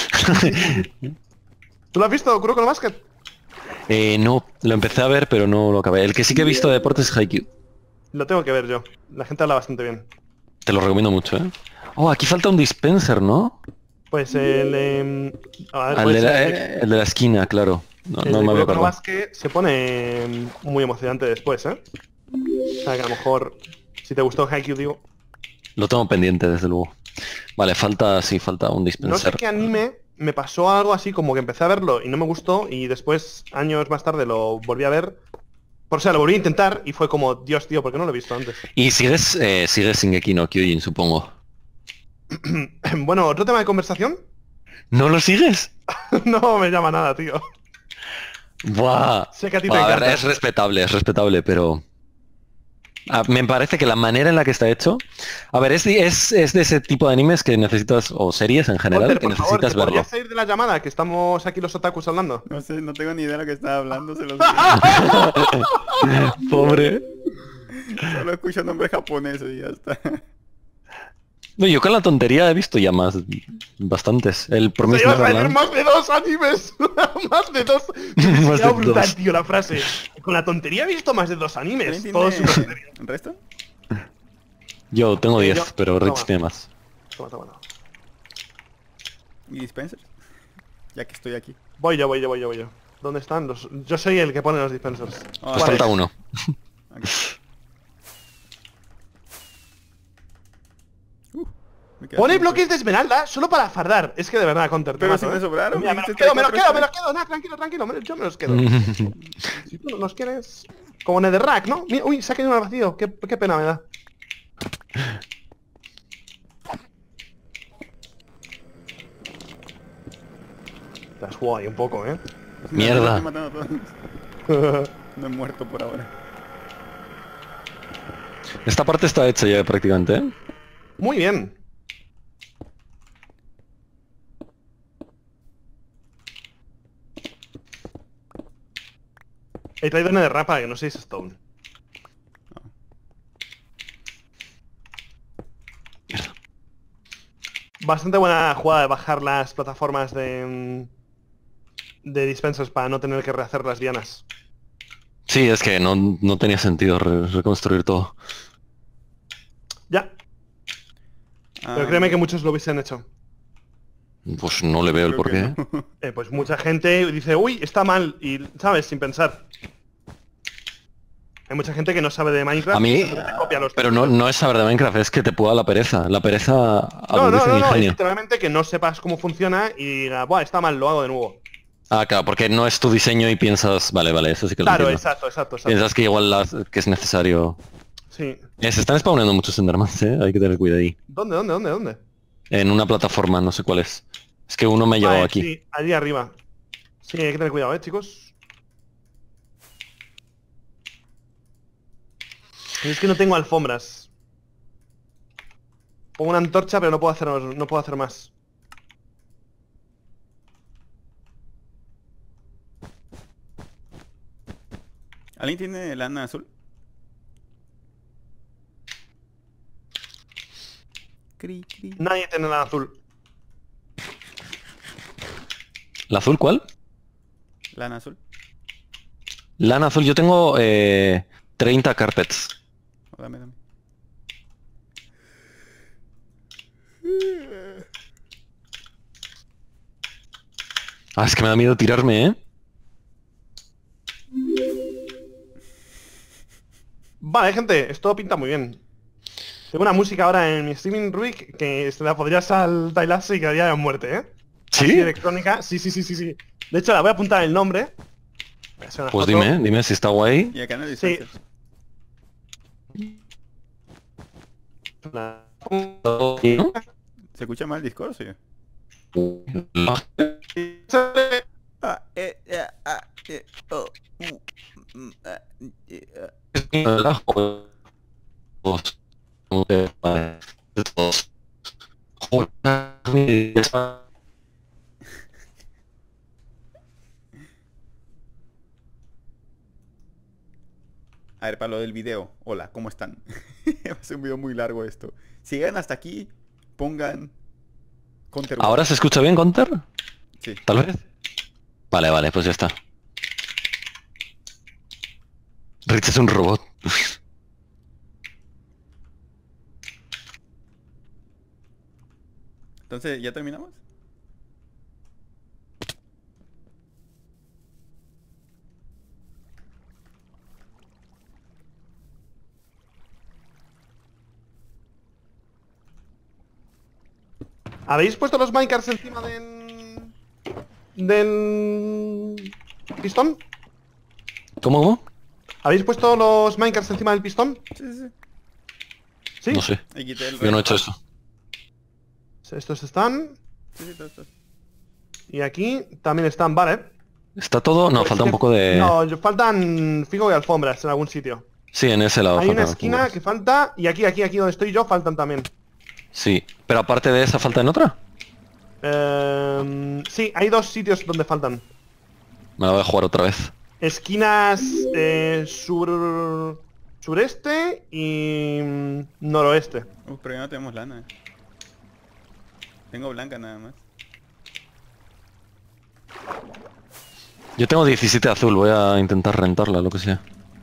¿Tú lo has visto, Kuroko no Basket? No, lo empecé a ver, pero no lo acabé. El que sí que he visto de deportes es Haikyuu. Lo tengo que ver yo. La gente habla bastante bien. Te lo recomiendo mucho, ¿eh? Oh, aquí falta un dispenser, ¿no? Pues el... a ver, El puede de, ser el de la esquina, claro. No, el no de me había Kuroko no acordado. Basket se pone muy emocionante después, ¿eh? O sea que a lo mejor, si te gustó Haikyuu, digo... Lo tengo pendiente, desde luego. Vale, falta un No sé dispenser. qué anime me pasó algo así como que empecé a verlo y no me gustó y después, años más tarde, lo volví a ver. O sea, lo volví a intentar y fue como, Dios, tío, ¿por qué no lo he visto antes? Y sigues Shingeki no Kyojin, supongo. Bueno, otro tema de conversación. ¿No lo sigues? No me llama nada, tío. Buah. Sé que a ti te A ver, encanta. es respetable, pero... me parece que la manera en la que está hecho... A ver, es de ese tipo de animes que necesitas, o series en general, Walter, que por favor, necesitas ¿te verlo. podrías salir de la llamada? Que estamos aquí los otakus hablando. No sé, no tengo ni idea de lo que estaba hablando, se los Pobre. Solo escucho nombres japoneses y ya está. No, yo con la tontería he visto ya bastantes. El Se Promised iba a salir Neverland. más de 2 animes. Más de 2. Más de brutal, dos. tío, la frase. Con la tontería he visto más de 2 animes. ¿Alguien Todo tiene súper serio. el resto? Yo tengo 10, yo- pero Rich toma. tiene más. Toma, toma, toma. ¿Y dispensers? Ya que estoy aquí. Voy yo. ¿Dónde están los...? Yo soy el que pone los dispensers. Ah, Nos ¿Cuál falta es? uno. Aquí. Me queda Pone tiempo. bloques de esmeralda solo para fardar. Es que de verdad, Counter, te Pero mato, si me ¿eh? sobraron, Mira, me los dijiste quedo, me los 34 quedo. Nada, tranquilo. Yo me los quedo. Si tú no los quieres... Como Netherrack, ¿no? Mira, uy, se ha caído uno al vacío. Qué pena me da. Te has jugado ahí un poco, ¿eh? Mierda. Estoy matando a todos. No he muerto por ahora. Esta parte está hecha ya prácticamente, ¿eh? Muy bien. He traído Netherrack para que no seáis Stone. Bastante buena jugada de bajar las plataformas de dispensers para no tener que rehacer las dianas. Sí, es que no tenía sentido reconstruir todo. Ya, pero créeme que muchos lo hubiesen hecho. Pues no le veo el creo que porqué. no. Pues mucha gente dice, uy, está mal, y, ¿sabes? Sin pensar. Hay mucha gente que no sabe de Minecraft. A mí, y simplemente copia los pero no es saber de Minecraft, es que te pueda la pereza. La pereza agudiza el es ingenio. literalmente que no sepas cómo funciona y diga, buah, está mal, lo hago de nuevo. Ah, claro, porque no es tu diseño y piensas, vale, eso sí que lo Claro, entiendo. exacto. Piensas que igual que es necesario. Sí. Se están spawnando muchos Endermans, hay que tener cuidado ahí. ¿Dónde? En una plataforma, no sé cuál es. Es que uno me ha llegado Vale, aquí. Sí, allí arriba. Sí, hay que tener cuidado, chicos. Es que no tengo alfombras. Pongo una antorcha, pero no puedo hacer más. ¿Alguien tiene lana azul? Cri. Nadie tiene nada azul. ¿La azul cuál? Lana azul. Lana azul, yo tengo 30 carpets. Oh, dame. Ah, es que me da miedo tirarme, ¿eh? Vale, gente, esto pinta muy bien. Tengo una música ahora en mi streaming, Rubik, que se la podría saltar y quedaría de muerte, ¿eh? ¿Sí? Así electrónica. Sí. De hecho, la voy a apuntar el nombre. Voy a hacer una Pues foto. dime si está guay. Y acá no hay Sí. dispensers. ¿No? ¿Se escucha mal el Discord, sí? A ver, para lo del video. Hola, ¿cómo están? Va a ser un video muy largo esto. Si llegan hasta aquí, pongan... Counter ¿Ahora se escucha bien, Counter? Sí. Tal vez. Vale, pues ya está. Rich es un robot. Entonces, ¿ya terminamos? ¿Habéis puesto los minecarts encima del pistón? ¿Cómo? ¿Habéis puesto los minecarts encima del pistón? Sí. ¿Sí? No sé. Ahí quité el Yo no he resto. hecho eso. Estos están... Sí, todo. Y aquí también están, vale. ¿Está todo? No, Pues falta que- un poco de... No, faltan fijo y alfombras en algún sitio. Sí, en ese lado Hay una faltan esquina alfombras. que falta y aquí donde estoy yo faltan también. Sí, pero aparte de esa, ¿falta en otra? Sí, hay 2 sitios donde faltan. Me la voy a jugar otra vez. Esquinas sureste y noroeste. Pero ya no tenemos lana. Tengo blanca nada más. Yo tengo 17 azul, voy a intentar rentarla, lo que sea.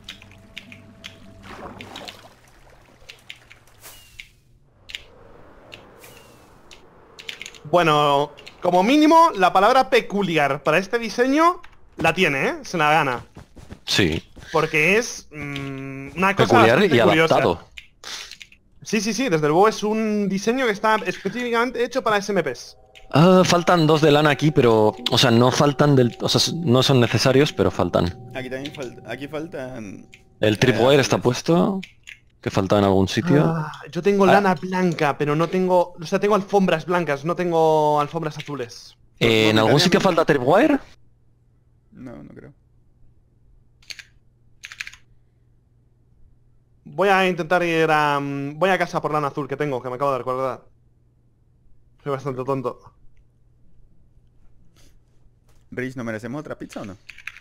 Bueno, como mínimo, la palabra peculiar para este diseño la tiene, ¿eh? Se la gana. Sí. Porque es una cosa Peculiar bastante y curiosa. adaptado. Sí, desde luego es un diseño que está específicamente hecho para SMPs. Ah, faltan 2 de lana aquí, pero... O sea, no faltan del... O sea, no son necesarios, pero faltan. Aquí también aquí faltan... El tripwire está puesto. Que falta en algún sitio. Yo tengo lana blanca, pero no tengo... O sea, tengo alfombras blancas, no tengo alfombras azules. ¿En algún sitio falta tripwire? No, no creo. Voy a intentar ir a... voy a casa por lana azul que tengo, que me acabo de recordar. Soy bastante tonto. Rich, ¿no merecemos otra pizza o no?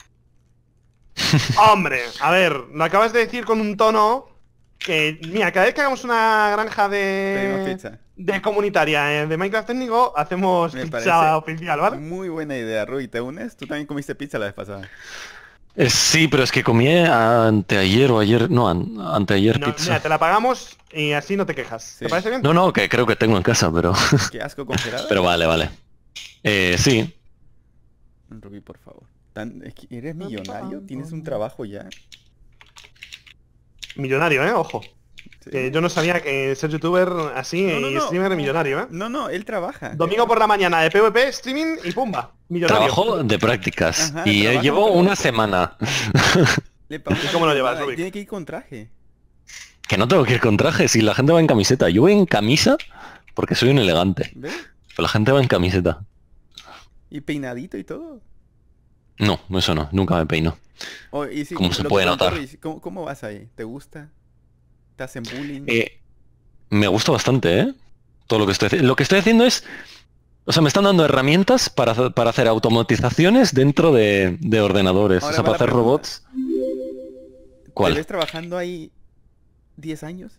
¡Hombre! A ver, lo acabas de decir con un tono que... Mira, cada vez que hagamos una granja Pedimos de... pizza. de comunitaria de Minecraft técnico, hacemos Me pizza parece oficial, ¿vale? Muy buena idea, Rui. ¿Te unes? Tú también comiste pizza la vez pasada. Sí, pero es que comí anteayer o ayer... No, anteayer No, pizza. mira, te la pagamos y así no te quejas. Sí. ¿Te parece bien? No, no, que creo que tengo en casa, pero... Qué asco congelado. pero vale. Sí. Rui, por favor. Es que ¿eres millonario? ¿Tienes un trabajo ya? Millonario, Ojo. Sí. Que yo no sabía que ser youtuber así No, y no. streamer millonario, No, él trabaja. Domingo por la mañana de PvP, streaming y pumba. Millonario. Trabajo de prácticas. Ajá, y trabajo llevo de una trabajo. semana. Le pago ¿Y cómo lo llevas, nada, y Rubik? tiene que ir con traje. Que no tengo que ir con traje, si la gente va en camiseta. Yo voy en camisa porque soy un elegante. ¿Ves? Pero la gente va en camiseta. Y peinadito y todo. No, eso no, nunca me peino. Y sí, ¿Cómo se lo que puede preguntó notar? Rich, ¿cómo vas ahí? ¿Te gusta? ¿Te hacen bullying? Me gusta bastante, ¿eh? Todo lo que estoy haciendo. Lo que estoy haciendo es... O sea, me están dando herramientas para hacer automatizaciones dentro de ordenadores. Ahora o sea, va para la hacer pregunta. robots. ¿Te ¿Cuál? ves trabajando ahí 10 años?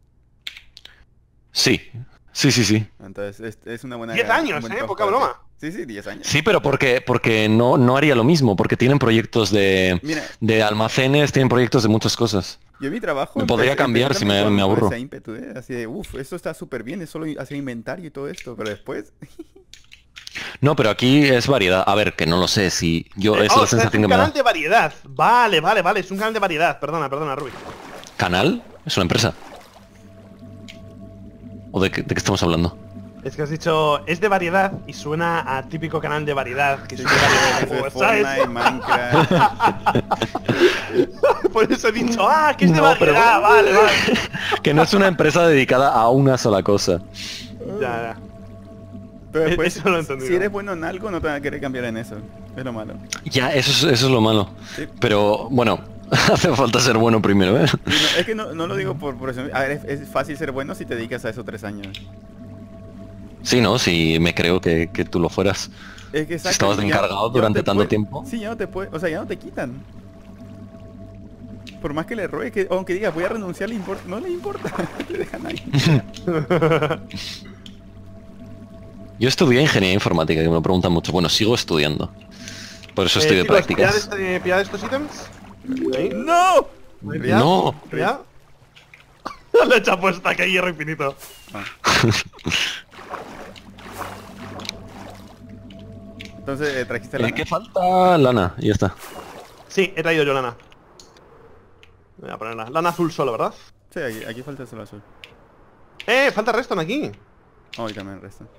Sí. Entonces es una buena... 10 años, buen poca trabajo. broma. Sí, 10 años. Sí, pero porque no haría lo mismo, porque tienen proyectos Mira, de almacenes, tienen proyectos de muchas cosas. yo mi trabajo... Me podría cambiar si me con aburro. ese ímpetu, así de, esto está súper bien, es solo hacer inventario y todo esto, pero después... No, pero aquí es variedad. A ver, que no lo sé si yo es la o sea, sensación es que un me canal da. de variedad. Vale, es un canal de variedad. Perdona, Rubik. ¿Canal? Es una empresa. ¿O de qué estamos hablando? Es que has dicho, es de variedad y suena a típico canal de variedad que Sí, sube varios eso es juegos, ¿sabes? Fortnite, Minecraft... Por eso he dicho, que es de No, pero variedad, vale. Que no es una empresa dedicada a una sola cosa. Ya. Pero después, Eso lo he entendido. si eres bueno en algo, no te van a querer cambiar en eso. Es lo malo. Ya, eso es lo malo. Sí. Pero bueno, hace falta ser bueno primero, ¿eh? Y es que no lo digo por eso. A ver, es fácil ser bueno si te dedicas a eso 3 años. Sí, no, sí, me creo que tú lo fueras. Es que Si estabas de encargado durante tanto tiempo. Sí, ya no te puede, o sea, ya no te quitan. Por más que le ruegue, que aunque diga voy a renunciar, no le importa. Le dejan ahí. Yo estudié ingeniería informática, que me lo preguntan mucho. Bueno, sigo estudiando. Por eso estoy de chicos, prácticas. Pillad estos ítems. Ahí. ¡No! Pillad, No. pillad. Le he hecho puesta que hay hierro infinito. Entonces trajiste la... ¿Qué falta? Lana, y ya está. Sí, he traído yo lana. Voy a ponerla. Lana azul solo, ¿verdad? Sí, aquí falta el solo azul. Falta Reston aquí. Oh, y también el resto.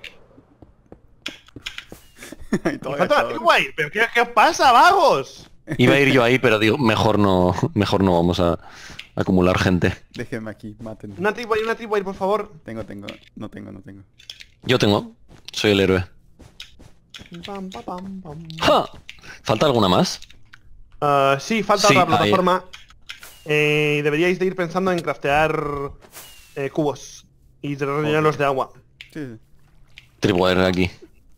Y todo Me falta la agachado. T-Wire. ¿Pero qué pasa, vagos? Iba a ir yo ahí, pero digo, mejor no vamos a acumular gente. Déjenme aquí, maten. Una T-Wire, por favor. No tengo. Yo tengo, soy el héroe. Pam, pam, pam, pam. ¡Ja! ¿Falta alguna más? Sí, falta Sí, otra ahí. plataforma. Deberíais de ir pensando en craftear cubos y rellenarlos de agua. Sí, sí. Tripwire aquí.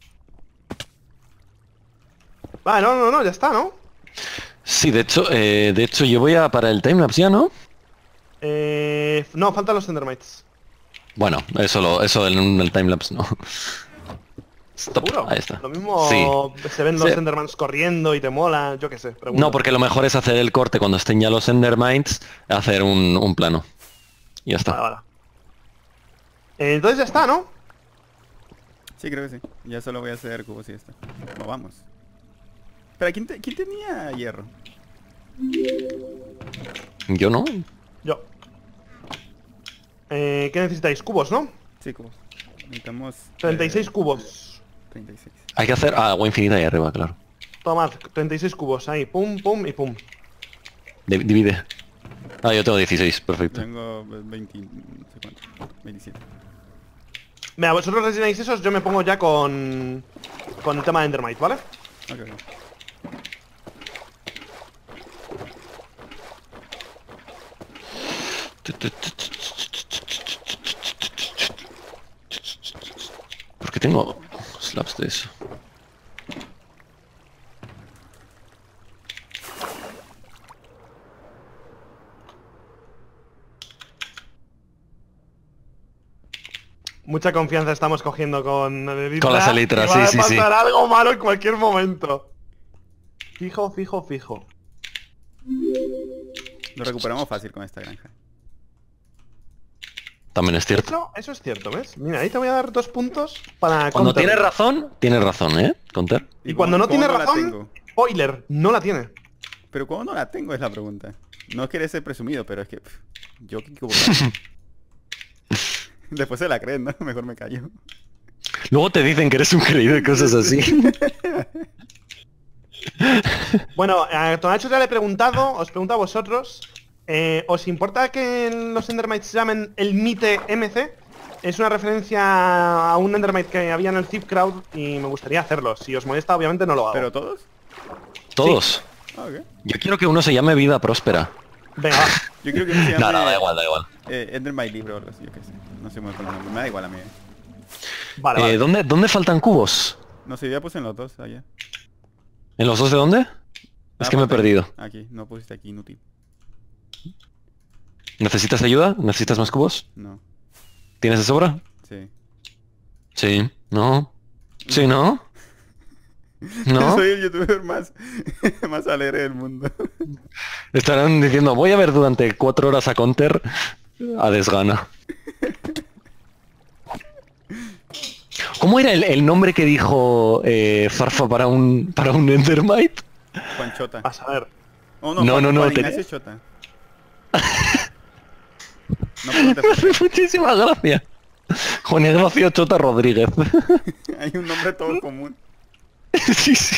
Vale, no, ya está, ¿no? Sí, de hecho yo voy a para el timelapse ya, ¿no? No, faltan los Endermites. Bueno, eso en el timelapse no. Stop. ¿Seguro? Ahí está. Lo mismo Sí. se ven los Sí. Endermans corriendo y te mola, yo qué sé. pregunto. No, porque lo mejor es hacer el corte cuando estén ya los Endermites, hacer un plano. Y ya está. Vale, vale. Entonces ya está, ¿no? Sí, creo que sí. Ya solo voy a hacer cubos y ya está. No, vamos. Pero ¿quién tenía hierro? Yo no. Yo. ¿Qué necesitáis? Cubos, ¿no? Sí, cubos. Necesitamos... 36 cubos. 36. Hay que hacer agua infinita ahí arriba, claro. Tomad, 36 cubos ahí. Pum, pum y pum. Divide. Ah, yo tengo 16, perfecto. Tengo 20... no sé cuánto. 27. Mira, vosotros rellenáis esos, yo me pongo ya con el tema de Endermite, ¿vale? Ok, ok. ¿Por qué tengo slabs de eso? Mucha confianza estamos cogiendo con el Elytra, Con las elitras, que va sí, a sí, sí. pasar algo malo en cualquier momento. Fijo, fijo, fijo. Lo recuperamos fácil con esta granja. También es cierto. Eso es cierto, ¿ves? Mira, ahí te voy a dar 2 puntos para Cuando Counter. tienes razón, ¿eh? Counter. Y cuando no tiene la razón, tengo? spoiler, no la tiene. Pero cuando no la tengo es la pregunta. No querer ser presumido, pero es que... yo que Después se la creen, ¿no? Mejor me callo. Luego te dicen que eres un creído y cosas así. Bueno, a Tonacho ya le he preguntado, os pregunto a vosotros, ¿os importa que los Endermites se llamen el Mite MC? Es una referencia a un Endermite que había en el Thief Crowd y me gustaría hacerlo. Si os molesta, obviamente no lo hago. ¿Pero todos? Todos. Ah, ok. Yo quiero que uno se llame Vida Próspera. Venga, va. Yo creo que se llama... No, no, da igual, da igual. Enter My Libro o algo así, yo qué sé. No sé muy bien el nombre. Me da igual a mí. Vale, vale. ¿Dónde faltan cubos? No sé, ya puse en los dos allá. ¿En los dos de dónde? Es que me he aparte, perdido. Aquí, no pusiste aquí, inútil. ¿Necesitas ayuda? ¿Necesitas más cubos? No. ¿Tienes de sobra? Sí. Sí. ¿No? ¿Sí, no? ¿No? Soy el youtuber más, más alegre del mundo. Estarán diciendo, voy a ver durante 4 horas a Counter a desgana. ¿Cómo era el nombre que dijo Farfa para un Endermite? Juan Chota. Vas a ver. Oh, No, Juan, no, Juan tenía- Ignacio Chota. No preguntes Me por hace muchísima gracia. Juan Ignacio Chota Rodríguez. qué. Hay un nombre todo común. Sí, sí.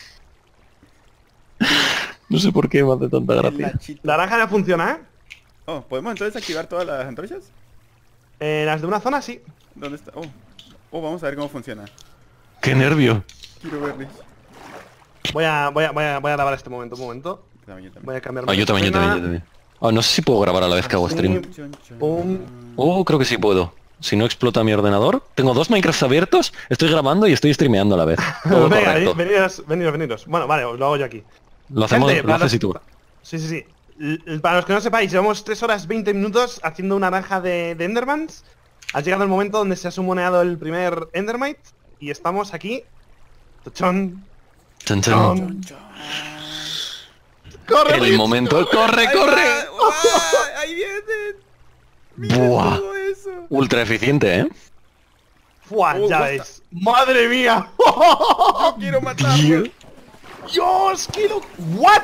No sé por qué me hace tanta El gracia. Nachito. La granja ya funciona, ¿eh? Oh, ¿podemos entonces activar todas las antorchas? Las de una zona sí. ¿Dónde está? Oh, vamos a ver cómo funciona. Qué nervio. Quiero ver, Rich. Voy a grabar este momento, un momento. También, yo también. Voy a cambiar. Ah, yo también. Ah, no sé si puedo grabar a la vez que hago stream. Chon, chon. Pum. Oh, creo que sí puedo. Si no explota mi ordenador. Tengo 2 Minecrafts abiertos, estoy grabando y estoy streameando a la vez. Todo Venga, correcto. veniros. Bueno, vale, os lo hago yo aquí. Lo hacemos, Gente, lo haces y tú. Sí, sí, sí. Para los que no sepáis, llevamos 3 horas 20 minutos haciendo una granja de Endermans. Ha llegado el momento donde se ha sumoneado el primer Endermite. Y estamos aquí. Tochón. Chan, chan. Chon. ¡Corre, El Rich! momento. ¡Corre, ¡Ahí corre! va! ¡Ah! ¡Ahí vienen! ¡Mira Buah. todo eso! Ultra eficiente, ¿eh? ¡Fua! Oh, Ya basta. ves. ¡Madre mía! ¡Yo quiero matarlo! ¡Dios! ¡Kilo! ¿What?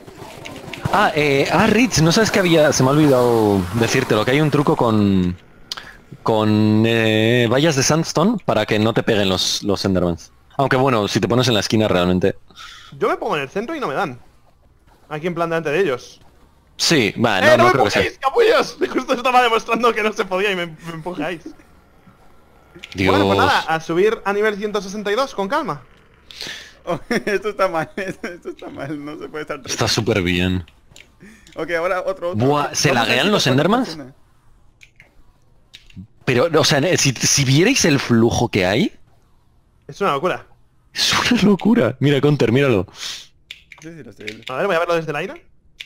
Rich, ¿no sabes que había? Se me ha olvidado decírtelo, que hay un truco con vallas de sandstone para que no te peguen los Endermans. Aunque bueno, si te pones en la esquina realmente. Yo me pongo en el centro y no me dan. Aquí en plan delante de ellos. Sí, va, ¡No no me creo que sea. empujáis, capullos! Justo estaba demostrando que no se podía y me empujáis. Dios. Bueno, pues nada, a subir a nivel 162 con calma. Oh, esto está mal, esto está mal, no se puede estar... Está súper bien. Ok, ahora otro. Buah, ¿se Vamos a ver laguean si los la puerta Endermans? funciona. Pero, o sea, si vierais el flujo que hay, Es una locura. es una locura. Mira, Counter, míralo. Sí, sí, lo sé. A ver, voy a verlo desde el aire.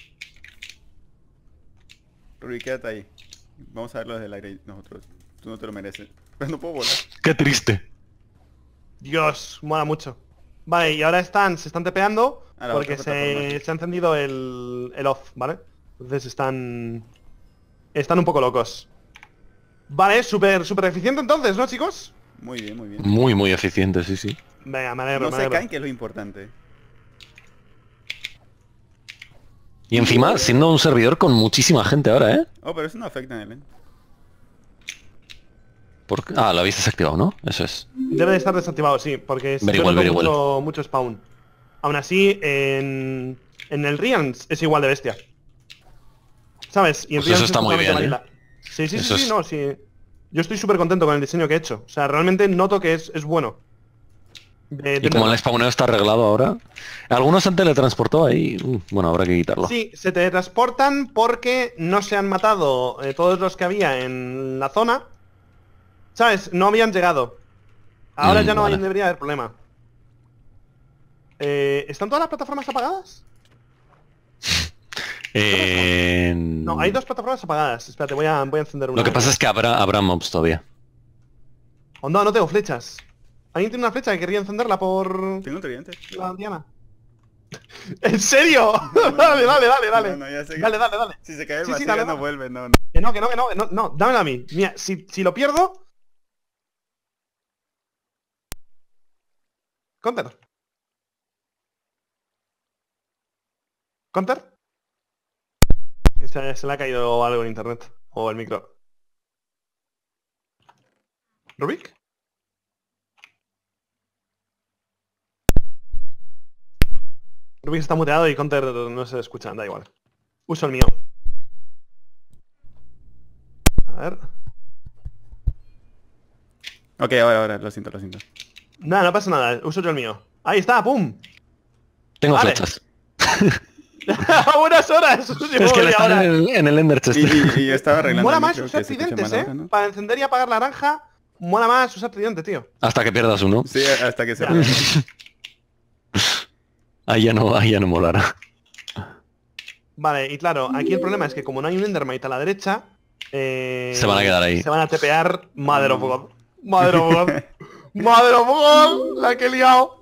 Rubí, quédate ahí. Vamos a verlo desde el aire nosotros. Tú no te lo mereces. Pero no puedo volar. Qué triste. Dios, mola mucho. Vale, y ahora se están tepeando A la porque otra plataforma. se ha encendido el off, ¿vale? Entonces están un poco locos. Vale, súper eficiente entonces, ¿no, chicos? Muy bien, muy bien. Muy, muy eficiente, sí, sí. Venga, me alegro, No me se alegro. caen, que es lo importante. Y encima, siendo un servidor con muchísima gente ahora, ¿eh? Oh, pero eso no afecta en él. Ah, lo habéis desactivado, ¿no? Eso es. Debe de estar desactivado, sí, porque Very yo well, noto very well. mucho spawn. Aún así, en el Realms es igual de bestia. ¿Sabes? Y en Pues eso Realms está es muy totalmente bien, ¿eh? vanilla. Sí, sí, Eso sí, sí, es- no, sí. Yo estoy súper contento con el diseño que he hecho. O sea, realmente noto que es bueno. De Y como el Enderman. spawneo está arreglado ahora. Algunos han teletransportado ahí. Bueno, habrá que quitarlo. Sí, se teletransportan porque no se han matado todos los que había en la zona. ¿Sabes? No habían llegado. Ahora ya no vale. debería haber problema. ¿Están todas las plataformas apagadas? No, hay dos plataformas apagadas. Espérate, voy a encender una. Lo que pasa es que habrá mobs todavía. Oh, no, no tengo flechas. ¿Alguien tiene una flecha que querría encenderla por Tengo un tridente. la diana? ¿En serio? Dale, dale, dale, dale. No, ya sé que- Dale, dale, dale. Si se cae el Sí, sí, vacío dale, ya no dale. vuelve, no. Que no, no, dámela a mí. Mira, si lo pierdo... Counter. ¿Counter? Se le ha caído algo en internet. O el micro. ¿Rubik? Rubik está muteado y Counter no se escucha, da igual. Uso el mío. A ver. Ok, ahora, lo siento, lo siento. Nada, no pasa nada, uso yo el mío. Ahí está, ¡pum! Tengo Vale. flechas. ¡A buenas horas! Es que le están Ahora. en el Ender Chest. Y yo estaba arreglando Mola el más micro, usar que se escucha tridentes, mal ¿eh? ahora, ¿no? Para encender y apagar la naranja, mola más usar tridente, tío. Hasta que pierdas uno. Sí, hasta que se... Ya. Ahí ya no molará. Vale, y claro, aquí el problema es que como no hay un Endermite a la derecha... Se van a quedar ahí. Se van a tepear. Mother of God. Mother of God. Mother of God. La que he liado.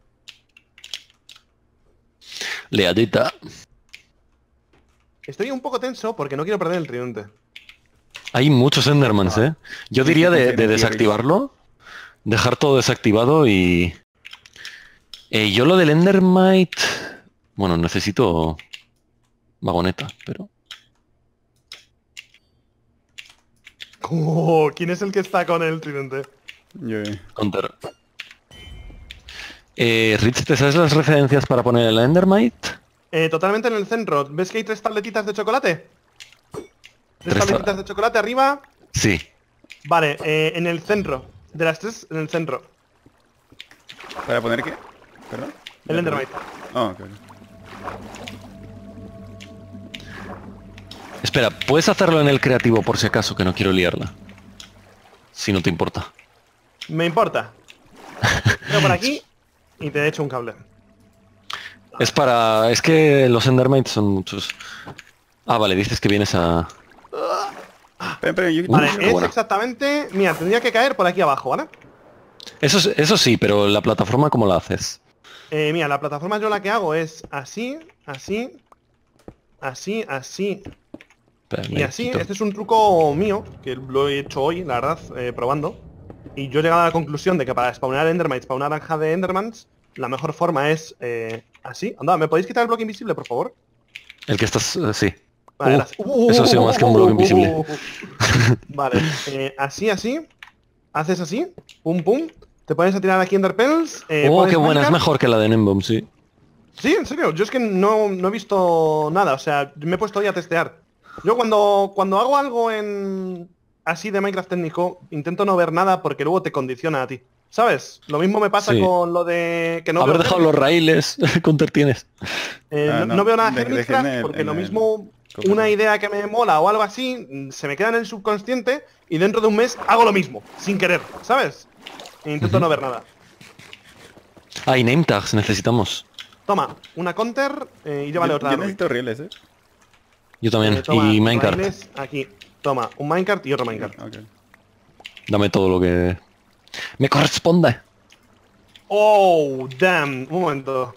Leadita. Estoy un poco tenso porque no quiero perder el tridente. Hay muchos Endermans, ¿eh? Yo diría de desactivarlo. Dejar todo desactivado y... yo lo del Endermite... Bueno, necesito... vagoneta, pero... Oh, ¿quién es el que está con el tridente? Yo, Counter. Rich, ¿te sabes las referencias para poner el Endermite? Totalmente en el centro. ¿Ves que hay 3 tabletitas de chocolate? Tres Tres tabletitas de chocolate arriba. Sí. Vale, en el centro. De las 3, en el centro. ¿Para poner qué? ¿Perdón? El Endermite. Oh, ok. Espera, ¿puedes hacerlo en el creativo por si acaso, que no quiero liarla? Si no te importa. Me importa. Pero por aquí y te echo un cable. Es para... Es que los Endermites son muchos. Ah, vale, dices que vienes a... Espera, yo... Vale, qué es buena. exactamente... Mira, tendría que caer por aquí abajo, ¿vale? Eso sí, pero la plataforma, ¿cómo la haces? Mira, la plataforma yo la que hago es así, así, así, así Espera, y me así. quito. Este es un truco mío, que lo he hecho hoy, la verdad, probando. Y yo he llegado a la conclusión de que para spawnar Endermites, para una naranja de Endermans, la mejor forma es así. Anda, ¿me podéis quitar el bloque invisible, por favor? El que estás... sí. Vale, gracias. Eso ha sido más que un bloque invisible. Vale, así, así. Haces así, pum, pum. Te pones a tirar aquí Enderpearls. Oh, qué buena, es mejor que la de Nembom, sí. Sí, en serio, yo es que no he visto nada, o sea, me he puesto hoy a testear. Yo cuando hago algo en así de Minecraft técnico, intento no ver nada porque luego te condiciona a ti. ¿Sabes? Lo mismo me pasa Sí. con lo de... que no Haber veo dejado los raíles, ¿cuánto tienes? no veo nada de dejé Hermitcraft en el- porque en lo el mismo, cofre. una idea que me mola o algo así, se me queda en el subconsciente y dentro de un mes hago lo mismo, sin querer, ¿sabes? E intento no ver nada. Ah, y name tags necesitamos. Toma, una counter y llévale otra. Yo Rubik. necesito rieles, ¿eh? Yo también. Toma, Y minecart. raíles aquí. Toma, un minecart y otro minecart. Ok. Dame todo lo que me corresponde. Oh, damn. Un momento.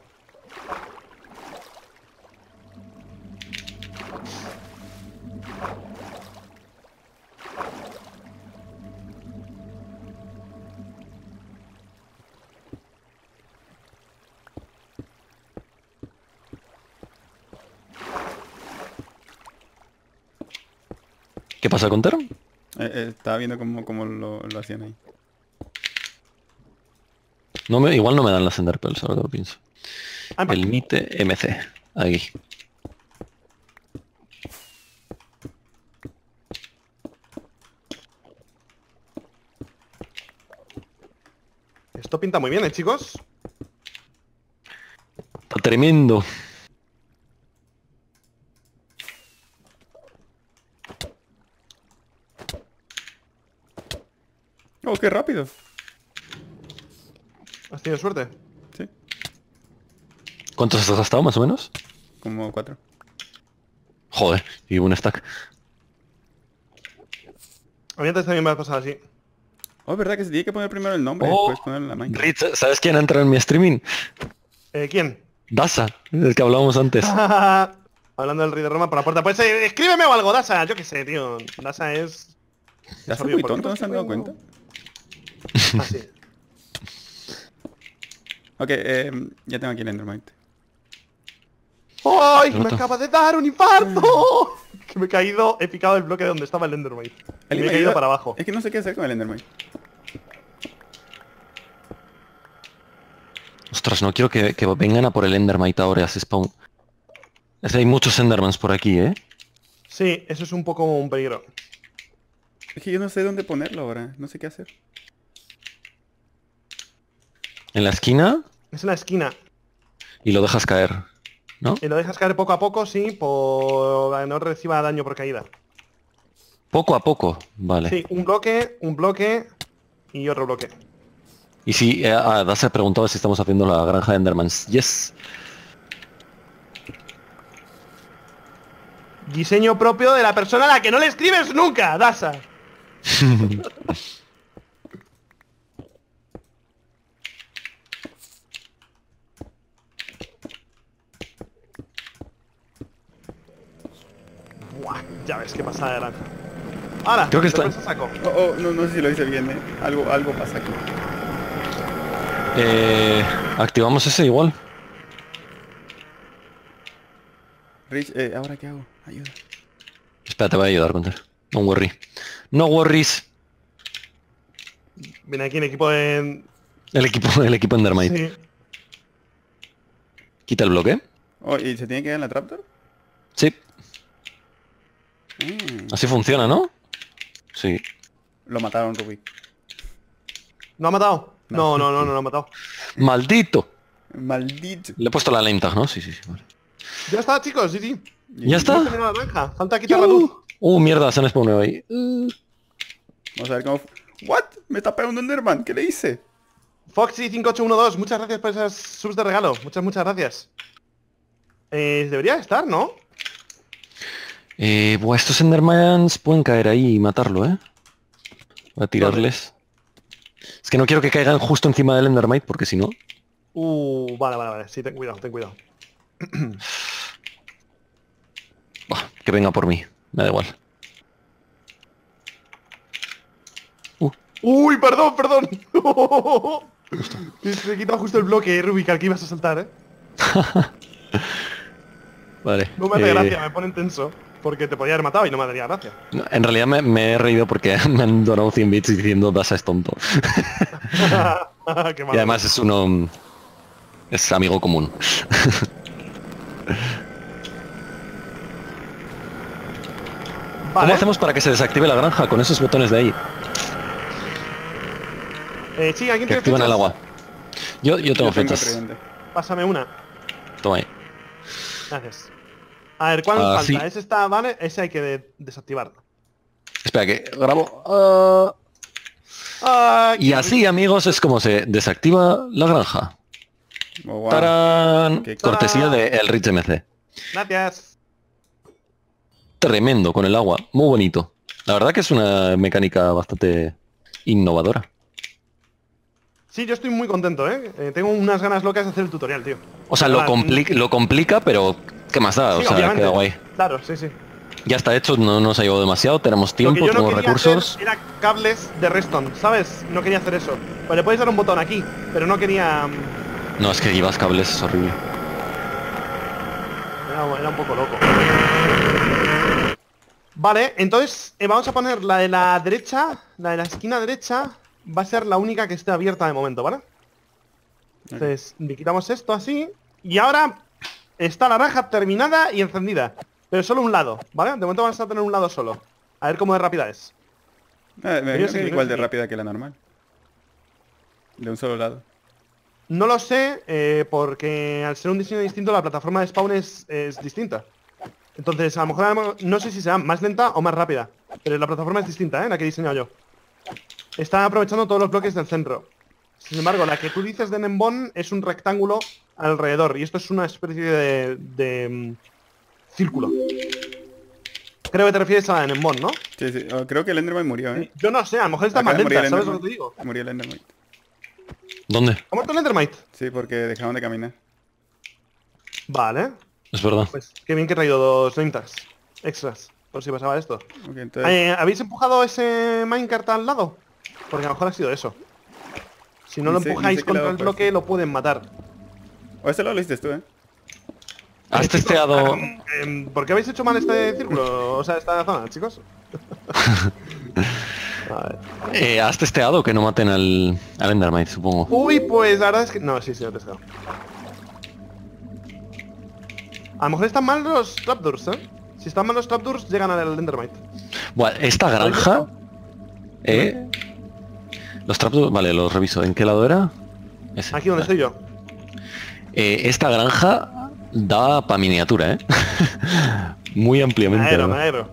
¿Qué pasa con Tero? Estaba viendo cómo lo hacían ahí. Igual no me dan las Ender Pearls, ahora que lo pienso. Ah, El Mite MC. Aquí. Esto pinta muy bien, chicos. Está tremendo. Oh, qué rápido. ¿Has tenido suerte? Sí, ¿Cuántos has gastado más o menos? como 4. Joder, y un stack. A mí antes también me ha pasado así. Oh, es verdad que se tiene que poner primero el nombre y Oh, después poner la máquina. Ritz, ¿sabes quién entra en mi streaming? ¿Quién? Dasa, el que hablábamos antes. Hablando del rey de Roma por la puerta. Pues escríbeme o algo, Dasa. Yo qué sé, tío. Dasa es... Ya está Obvio, muy ¿por qué tonto, no ¿no se han dado estoy cuenta? Ah, sí. Ok, ya tengo aquí el Endermite. ¡Ay! Me Roto. acaba de dar un infarto. Que me he caído, he picado el bloque de donde estaba el Endermite. Y ¿Alguien me he me caído ayuda? para abajo. Es que no sé qué hacer con el Endermite. Ostras, no quiero que vengan a por el Endermite ahora, se spawn. Es que hay muchos Endermans por aquí, ¿eh? Sí, eso es un poco un peligro. Es que yo no sé dónde ponerlo ahora. No sé qué hacer. En la esquina Es en la esquina. y lo dejas caer, ¿no? Y lo dejas caer poco a poco, sí, por que no reciba daño por caída. Poco a poco, vale. Sí, un bloque y otro bloque. Y si Dasa preguntaba si estamos haciendo la granja de Endermans. Yes. Diseño propio de la persona a la que no le escribes nunca, Dasa. Buah, ya ves qué pasa de granja. Ahora, Creo que está- saco. Oh, no sé si lo hice bien, Algo pasa aquí. Activamos ese igual. Rich, ¿ahora qué hago? Ayuda. Espera, te voy a ayudar, Gunter. No worry. No worries. Viene aquí en equipo de... El equipo Endermite. Sí. Quita el bloque. Oh, ¿y se tiene que ir en la trapdoor? Sí. Mm, Así funciona, ¿no? Sí. Lo mataron, Rubik. ¿No ha matado? No lo ha matado. ¡Maldito! Maldito. Le he puesto la lane tag, ¿no? Sí, vale. Ya está, chicos, sí, sí. ¿Ya Hemos está? terminado la granja. Falta quitar la luz. Mierda, se han spawnado ahí. Vamos a ver cómo... ¿What? Me está pegando un Enderman. ¿Qué le hice? Foxy5812, muchas gracias por esas subs de regalo. Muchas gracias. Debería estar, ¿no? Buah, estos Endermans pueden caer ahí y matarlo, ¿eh? Voy a tirarles. Es que no quiero que caigan justo encima del Endermite, porque si no... Vale. Sí, ten cuidado. Buah, que venga por mí. Me da igual. Uy, perdón. Te he quitado justo el bloque, Rubik, al que ibas a saltar, ¿eh? Vale. No me hace gracia, me pone tenso. Porque te podía haber matado y no me daría gracia. No, en realidad me he reído porque me han donado 100 bits diciendo Dasa es tonto. Qué Y malo. además es uno... Es amigo común. Vale. ¿Cómo hacemos para que se desactive la granja con esos botones de ahí? Sí, ¿alguien Que tiene activan flechas? el agua. Yo tengo Yo tengo flechas. tridente. Pásame una. Toma ahí. Gracias. A ver, ¿cuál Ah, falta? sí. Ese está, vale, ese hay que desactivarlo. Espera, que grabo. Ah, Y qué así, rico. amigos, es como se desactiva la granja. Oh, wow. ¡Tarán! Qué Cortesía ¡Tarán! de El Rich MC. Gracias. Tremendo con el agua. Muy bonito. La verdad que es una mecánica bastante innovadora. Sí, yo estoy muy contento, ¿eh? Tengo unas ganas locas de hacer el tutorial, tío. O sea, De lo verdad. complica, pero ¿qué más da? O Sí, sea, obviamente. queda guay. Claro, sí, sí. Ya está hecho, no nos ha llevado demasiado, tenemos Lo que tiempo, yo no tenemos quería recursos. hacer era cables de redstone, ¿sabes? No quería hacer eso. Pues le puedes dar un botón aquí, pero no quería... No, es que llevas cables, es horrible. Era un poco loco. Vale, entonces vamos a poner la de la derecha, la de la esquina derecha, va a ser la única que esté abierta de momento, ¿vale? Entonces, le quitamos esto así, y ahora está la raja terminada y encendida, pero solo un lado, ¿vale? De momento vamos a tener un lado solo. A ver cómo de rápida es. Me imagino sí, que es yo igual de sí. rápida que la normal. De un solo lado. No lo sé, porque al ser un diseño distinto, la plataforma de spawn es distinta. Entonces, a lo mejor no sé si será más lenta o más rápida, pero la plataforma es distinta, ¿eh? La que he diseñado yo. Está aprovechando todos los bloques del centro. Sin embargo, la que tú dices de Nembon es un rectángulo alrededor, y esto es una especie de círculo. Creo que te refieres a la de Nembon, ¿no? Sí, sí. Oh, creo que el Enderman murió, ¿eh? Yo no sé, a lo mejor está Acaba más de morir lenta, el ¿sabes lo Enderman. que te digo? Murió el Enderman. ¿Dónde? ¿Ha muerto el Endermite? Sí, porque dejaron de caminar. Vale, Es verdad. pues qué bien que he traído 2 lintas extras, por si pasaba esto. Ok, entonces... ¿Habéis empujado ese minecart al lado? Porque a lo mejor ha sido eso. Si no Ni lo sé- ni empujáis sé qué lado contra el fue bloque, lo pueden matar. O este lo hiciste tú, ¿eh? ¿Has Chicos, testeado? ¿por qué habéis hecho mal este círculo? O sea, esta zona, chicos. A ver. ¿Has testeado que no maten al Endermite, supongo? Uy, pues la verdad es que... No, sí, lo he testado. A lo mejor están mal los trapdoors, ¿eh? Si están mal los trapdoors, llegan al Endermite. Bueno, esta granja... Los trapos... Vale, los reviso. ¿En qué lado era? Ese. Aquí donde estoy yo. Esta granja da pa' miniatura, ¿eh? Muy Me ampliamente. alegro, ¿no? me alegro.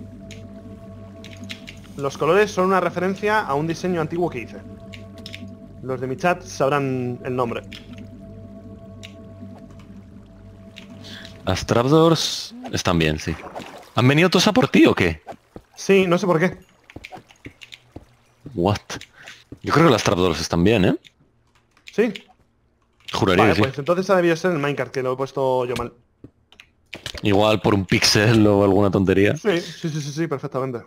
Los colores son una referencia a un diseño antiguo que hice. Los de mi chat sabrán el nombre. Las trapdoors están bien, sí. ¿Han venido todos a por ti o qué? Sí, no sé por qué. What? Yo creo que las trapdoors están bien, ¿eh? Sí. Juraría Vale, que sí. pues entonces ha debido ser el Minecraft, que lo he puesto yo mal. Igual por un píxel o alguna tontería. Sí, perfectamente.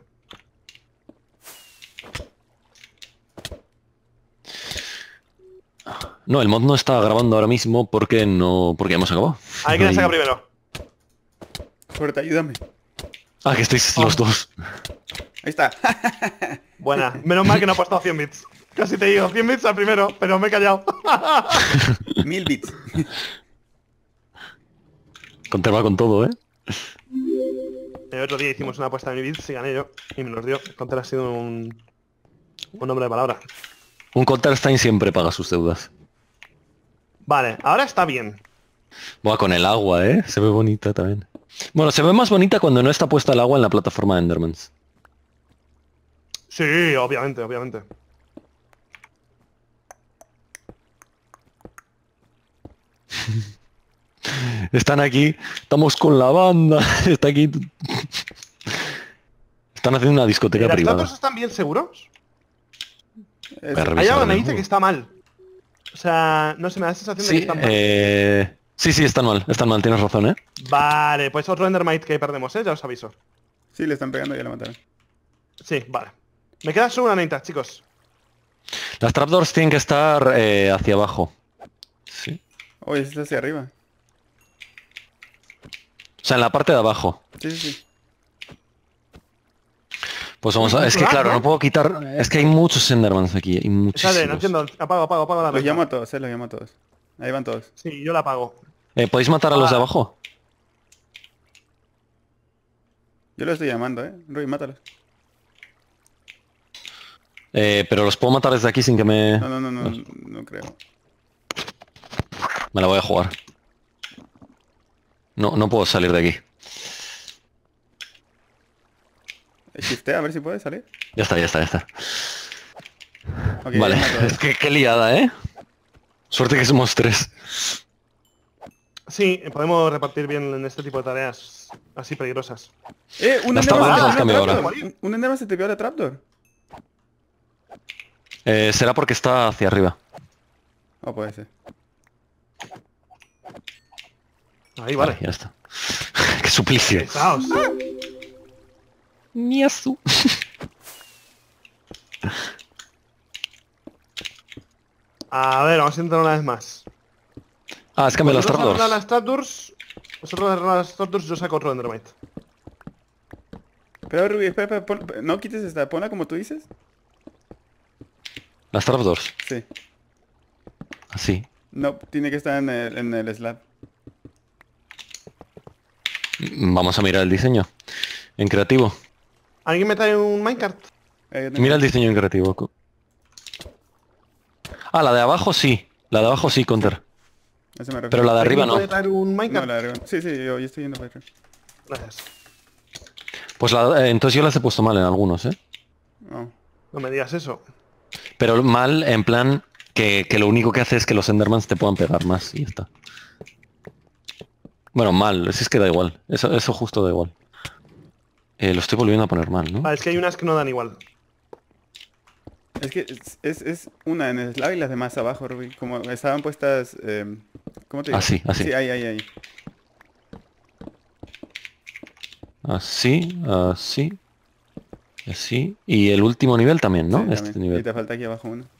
No, el mod no está grabando ahora mismo porque no... porque hemos acabado. Hay que la saca primero. Suerte, ayúdame. Ah, que estáis los dos. Ahí está. Buena. Menos mal que no he puesto 100 bits. Casi te digo 100 bits al primero, pero me he callado. 1000 bits. Conterva con todo, ¿eh? El otro día hicimos una apuesta de 1000 bits y gané yo. Y me los dio. Conter ha sido un hombre de palabra. Un Counter-Strike siempre paga sus deudas. Vale, ahora está bien. Buah, con el agua, ¿eh? Se ve bonita también. Bueno, se ve más bonita cuando no está puesta el agua en la plataforma de Endermans. Sí, obviamente, obviamente. Están aquí, estamos con la banda, está aquí. Están haciendo una discoteca ¿Las privada. datos están bien seguros? Voy a Eso. revisar Hay algo que me de dice nuevo. que está mal. O sea, no sé, me da la sensación de que Sí, están mal. sí, están mal, tienes razón, ¿eh? Vale, pues otro Endermite que perdemos, ¿eh? Ya os aviso. Sí, le están pegando y ya lo mataron. Sí, vale. Me queda solo una neta, chicos. Las trapdoors tienen que estar hacia abajo. Sí. Oye, está hacia arriba. O sea, en la parte de abajo. Sí, sí, sí. Pues vamos a... Es que claro, no puedo quitar... Es que hay muchos Endermans aquí, hay Sale, muchísimos. no entiendo. Apago la Los neta. llamo a todos, los llamo a todos. Ahí van todos. Sí, yo la apago. ¿Podéis matar a los de abajo? Yo los estoy llamando, Rui, mátalos. Pero los puedo matar desde aquí sin que me... No creo. Me la voy a jugar. No puedo salir de aquí. Shiftea, a ver si puede salir. Ya está. Ok, Vale, ya mato. es que qué liada, ¿eh? Suerte que somos 3. Sí, podemos repartir bien en este tipo de tareas así peligrosas. Un Las Enderman trapdoors las se te cambio vio la ahora. trapdoor. Un Enderman se te vio la trapdoor. Será porque está hacia arriba. Oh, puede ser. Ahí, vale. Ya está. Qué suplicio. Pesaos. Miazu. A ver, vamos a intentar una vez más. Ah, es cambiar las Vosotros arreglar trapdoors. las trapdoors. Vosotros arreglar las trapdoors, yo saco otro Endermite. Pero Ruby, espera, no quites esta, ponla como tú dices. Las trapdoors. Sí. Así. No, tiene que estar en el slab. Vamos a mirar el diseño. En creativo. ¿Alguien me trae un minecart? Mira el diseño en creativo. Ah, la de abajo sí. La de abajo sí, Counter. Eso me refiero. Pero la de arriba ¿Alguien no. puede traer un No, minecart? la de arriba. Sí, yo estoy yendo para atrás. Gracias. Pues entonces yo las he puesto mal en algunos, ¿eh? No. No me digas eso. Pero mal en plan que lo único que hace es que los Endermans te puedan pegar más y ya está. Bueno, mal, si es que da igual. Eso justo da igual. Lo estoy volviendo a poner mal, ¿no? Vale, es que hay unas que no dan igual. Es que es una en el slab y las demás abajo, Ruby. Como estaban puestas... ¿cómo te digo? Así. Sí, ahí. Así. Así. Y el último nivel también, ¿no? Sí, Este también. Y nivel. te falta aquí abajo uno.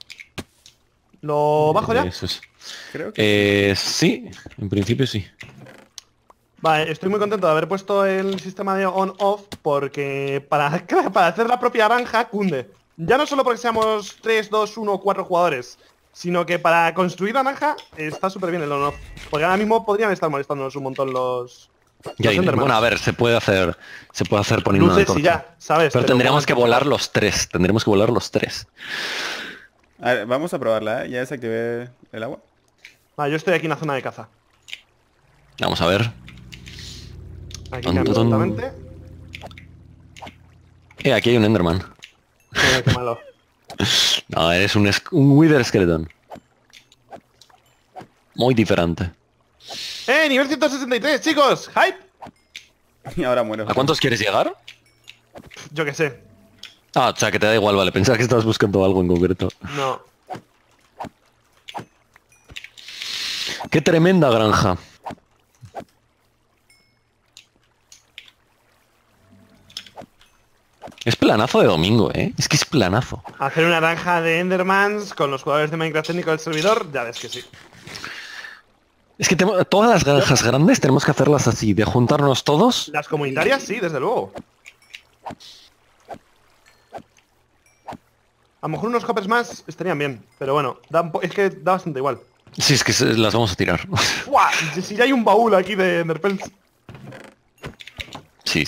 ¿Lo bajo ya? Eso es. Creo que... Sí, en principio sí. Vale, estoy muy contento de haber puesto el sistema de on-off porque para hacer la propia granja cunde. Ya no solo porque seamos 3, 2, 1 4 jugadores, sino que para construir la granja está súper bien el on-off. Porque ahora mismo podrían estar molestándonos un montón los Endermans. Bueno, a ver, se puede hacer poniendo una luces y antorcha. ya, ¿sabes? Pero tendríamos bueno, que volar los 3. Tendríamos que volar los 3. A ver, vamos a probarla, ¿eh? Ya desactivé el agua. Vale, yo estoy aquí en la zona de caza. Vamos a ver. Aquí Ton, cambio ton. totalmente. Aquí hay un Enderman. Joder, qué malo. No, eres un Wither Skeleton. Muy diferente. Nivel 163, chicos. Hype. Y ahora muero. ¿A cuántos quieres llegar? Yo qué sé. Ah, o sea, que te da igual, vale. Pensaba que estabas buscando algo en concreto. No. ¡Qué tremenda granja! Es planazo de domingo, ¿eh? Es que es planazo. Hacer una granja de Endermans con los jugadores de Minecraft técnico del servidor, ya ves que sí. Es que todas las granjas grandes tenemos que hacerlas así, de juntarnos todos. Las comunitarias sí, desde luego. A lo mejor unos hoppers más estarían bien, pero bueno, es que da bastante igual. Sí, es que las vamos a tirar. ¡Fua! Si ya hay un baúl aquí de Enderpearls. Sí.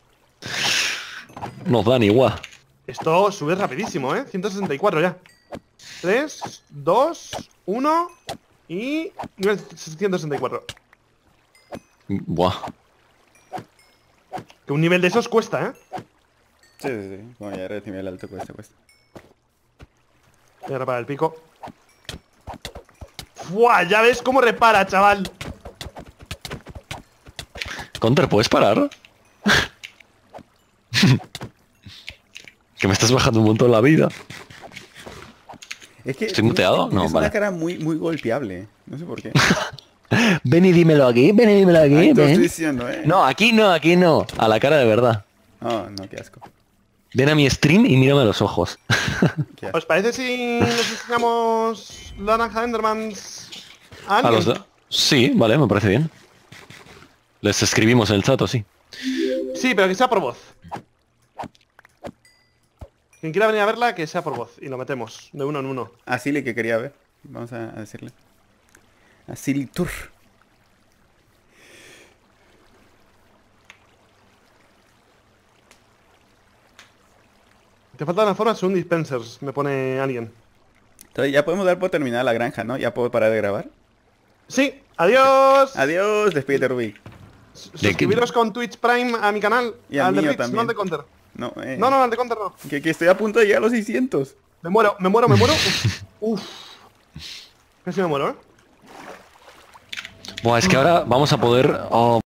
Nos dan igual. Esto sube rapidísimo, ¿eh? 164 ya. 3, 2, 1 y nivel 164. Buah. Que un nivel de esos cuesta, ¿eh? Sí. Bueno, ya recibí el alto cuesta. Voy a reparar el pico. ¡Fua! Ya ves cómo repara, chaval. Counter, ¿puedes parar? Que me estás bajando un montón la vida. Es que ¿Estoy muteado? No, tienes vale. una cara muy golpeable. No sé por qué. Ven y dímelo aquí, Ahí te lo estoy ven. diciendo, ¿eh? No, aquí no. A la cara de verdad. Oh, no, qué asco. Ven a mi stream y mírame a los ojos. Qué asco. ¿Os parece si nos enseñamos la naranja de Endermans a A alguien? los dos. Sí, vale, me parece bien. Les escribimos en el chat, ¿o sí? Sí, pero que sea por voz. Quien quiera venir a verla, que sea por voz. Y lo metemos, de uno en uno. A Silly que quería ver. Vamos a decirle. A Silly Tour. Te faltan las formas según dispensers, me pone alguien. Entonces ya podemos dar por terminada la granja, ¿no? Ya puedo parar de grabar. Sí, adiós. Adiós, despídete, Rubí. Suscribiros con Twitch Prime a mi canal. Y al de mío Twitch, también. no al de Counter. No, No, al de Counter no. que estoy a punto de llegar a los 600. Me muero. Uf. Casi me muero, Buah, es que ahora vamos a poder...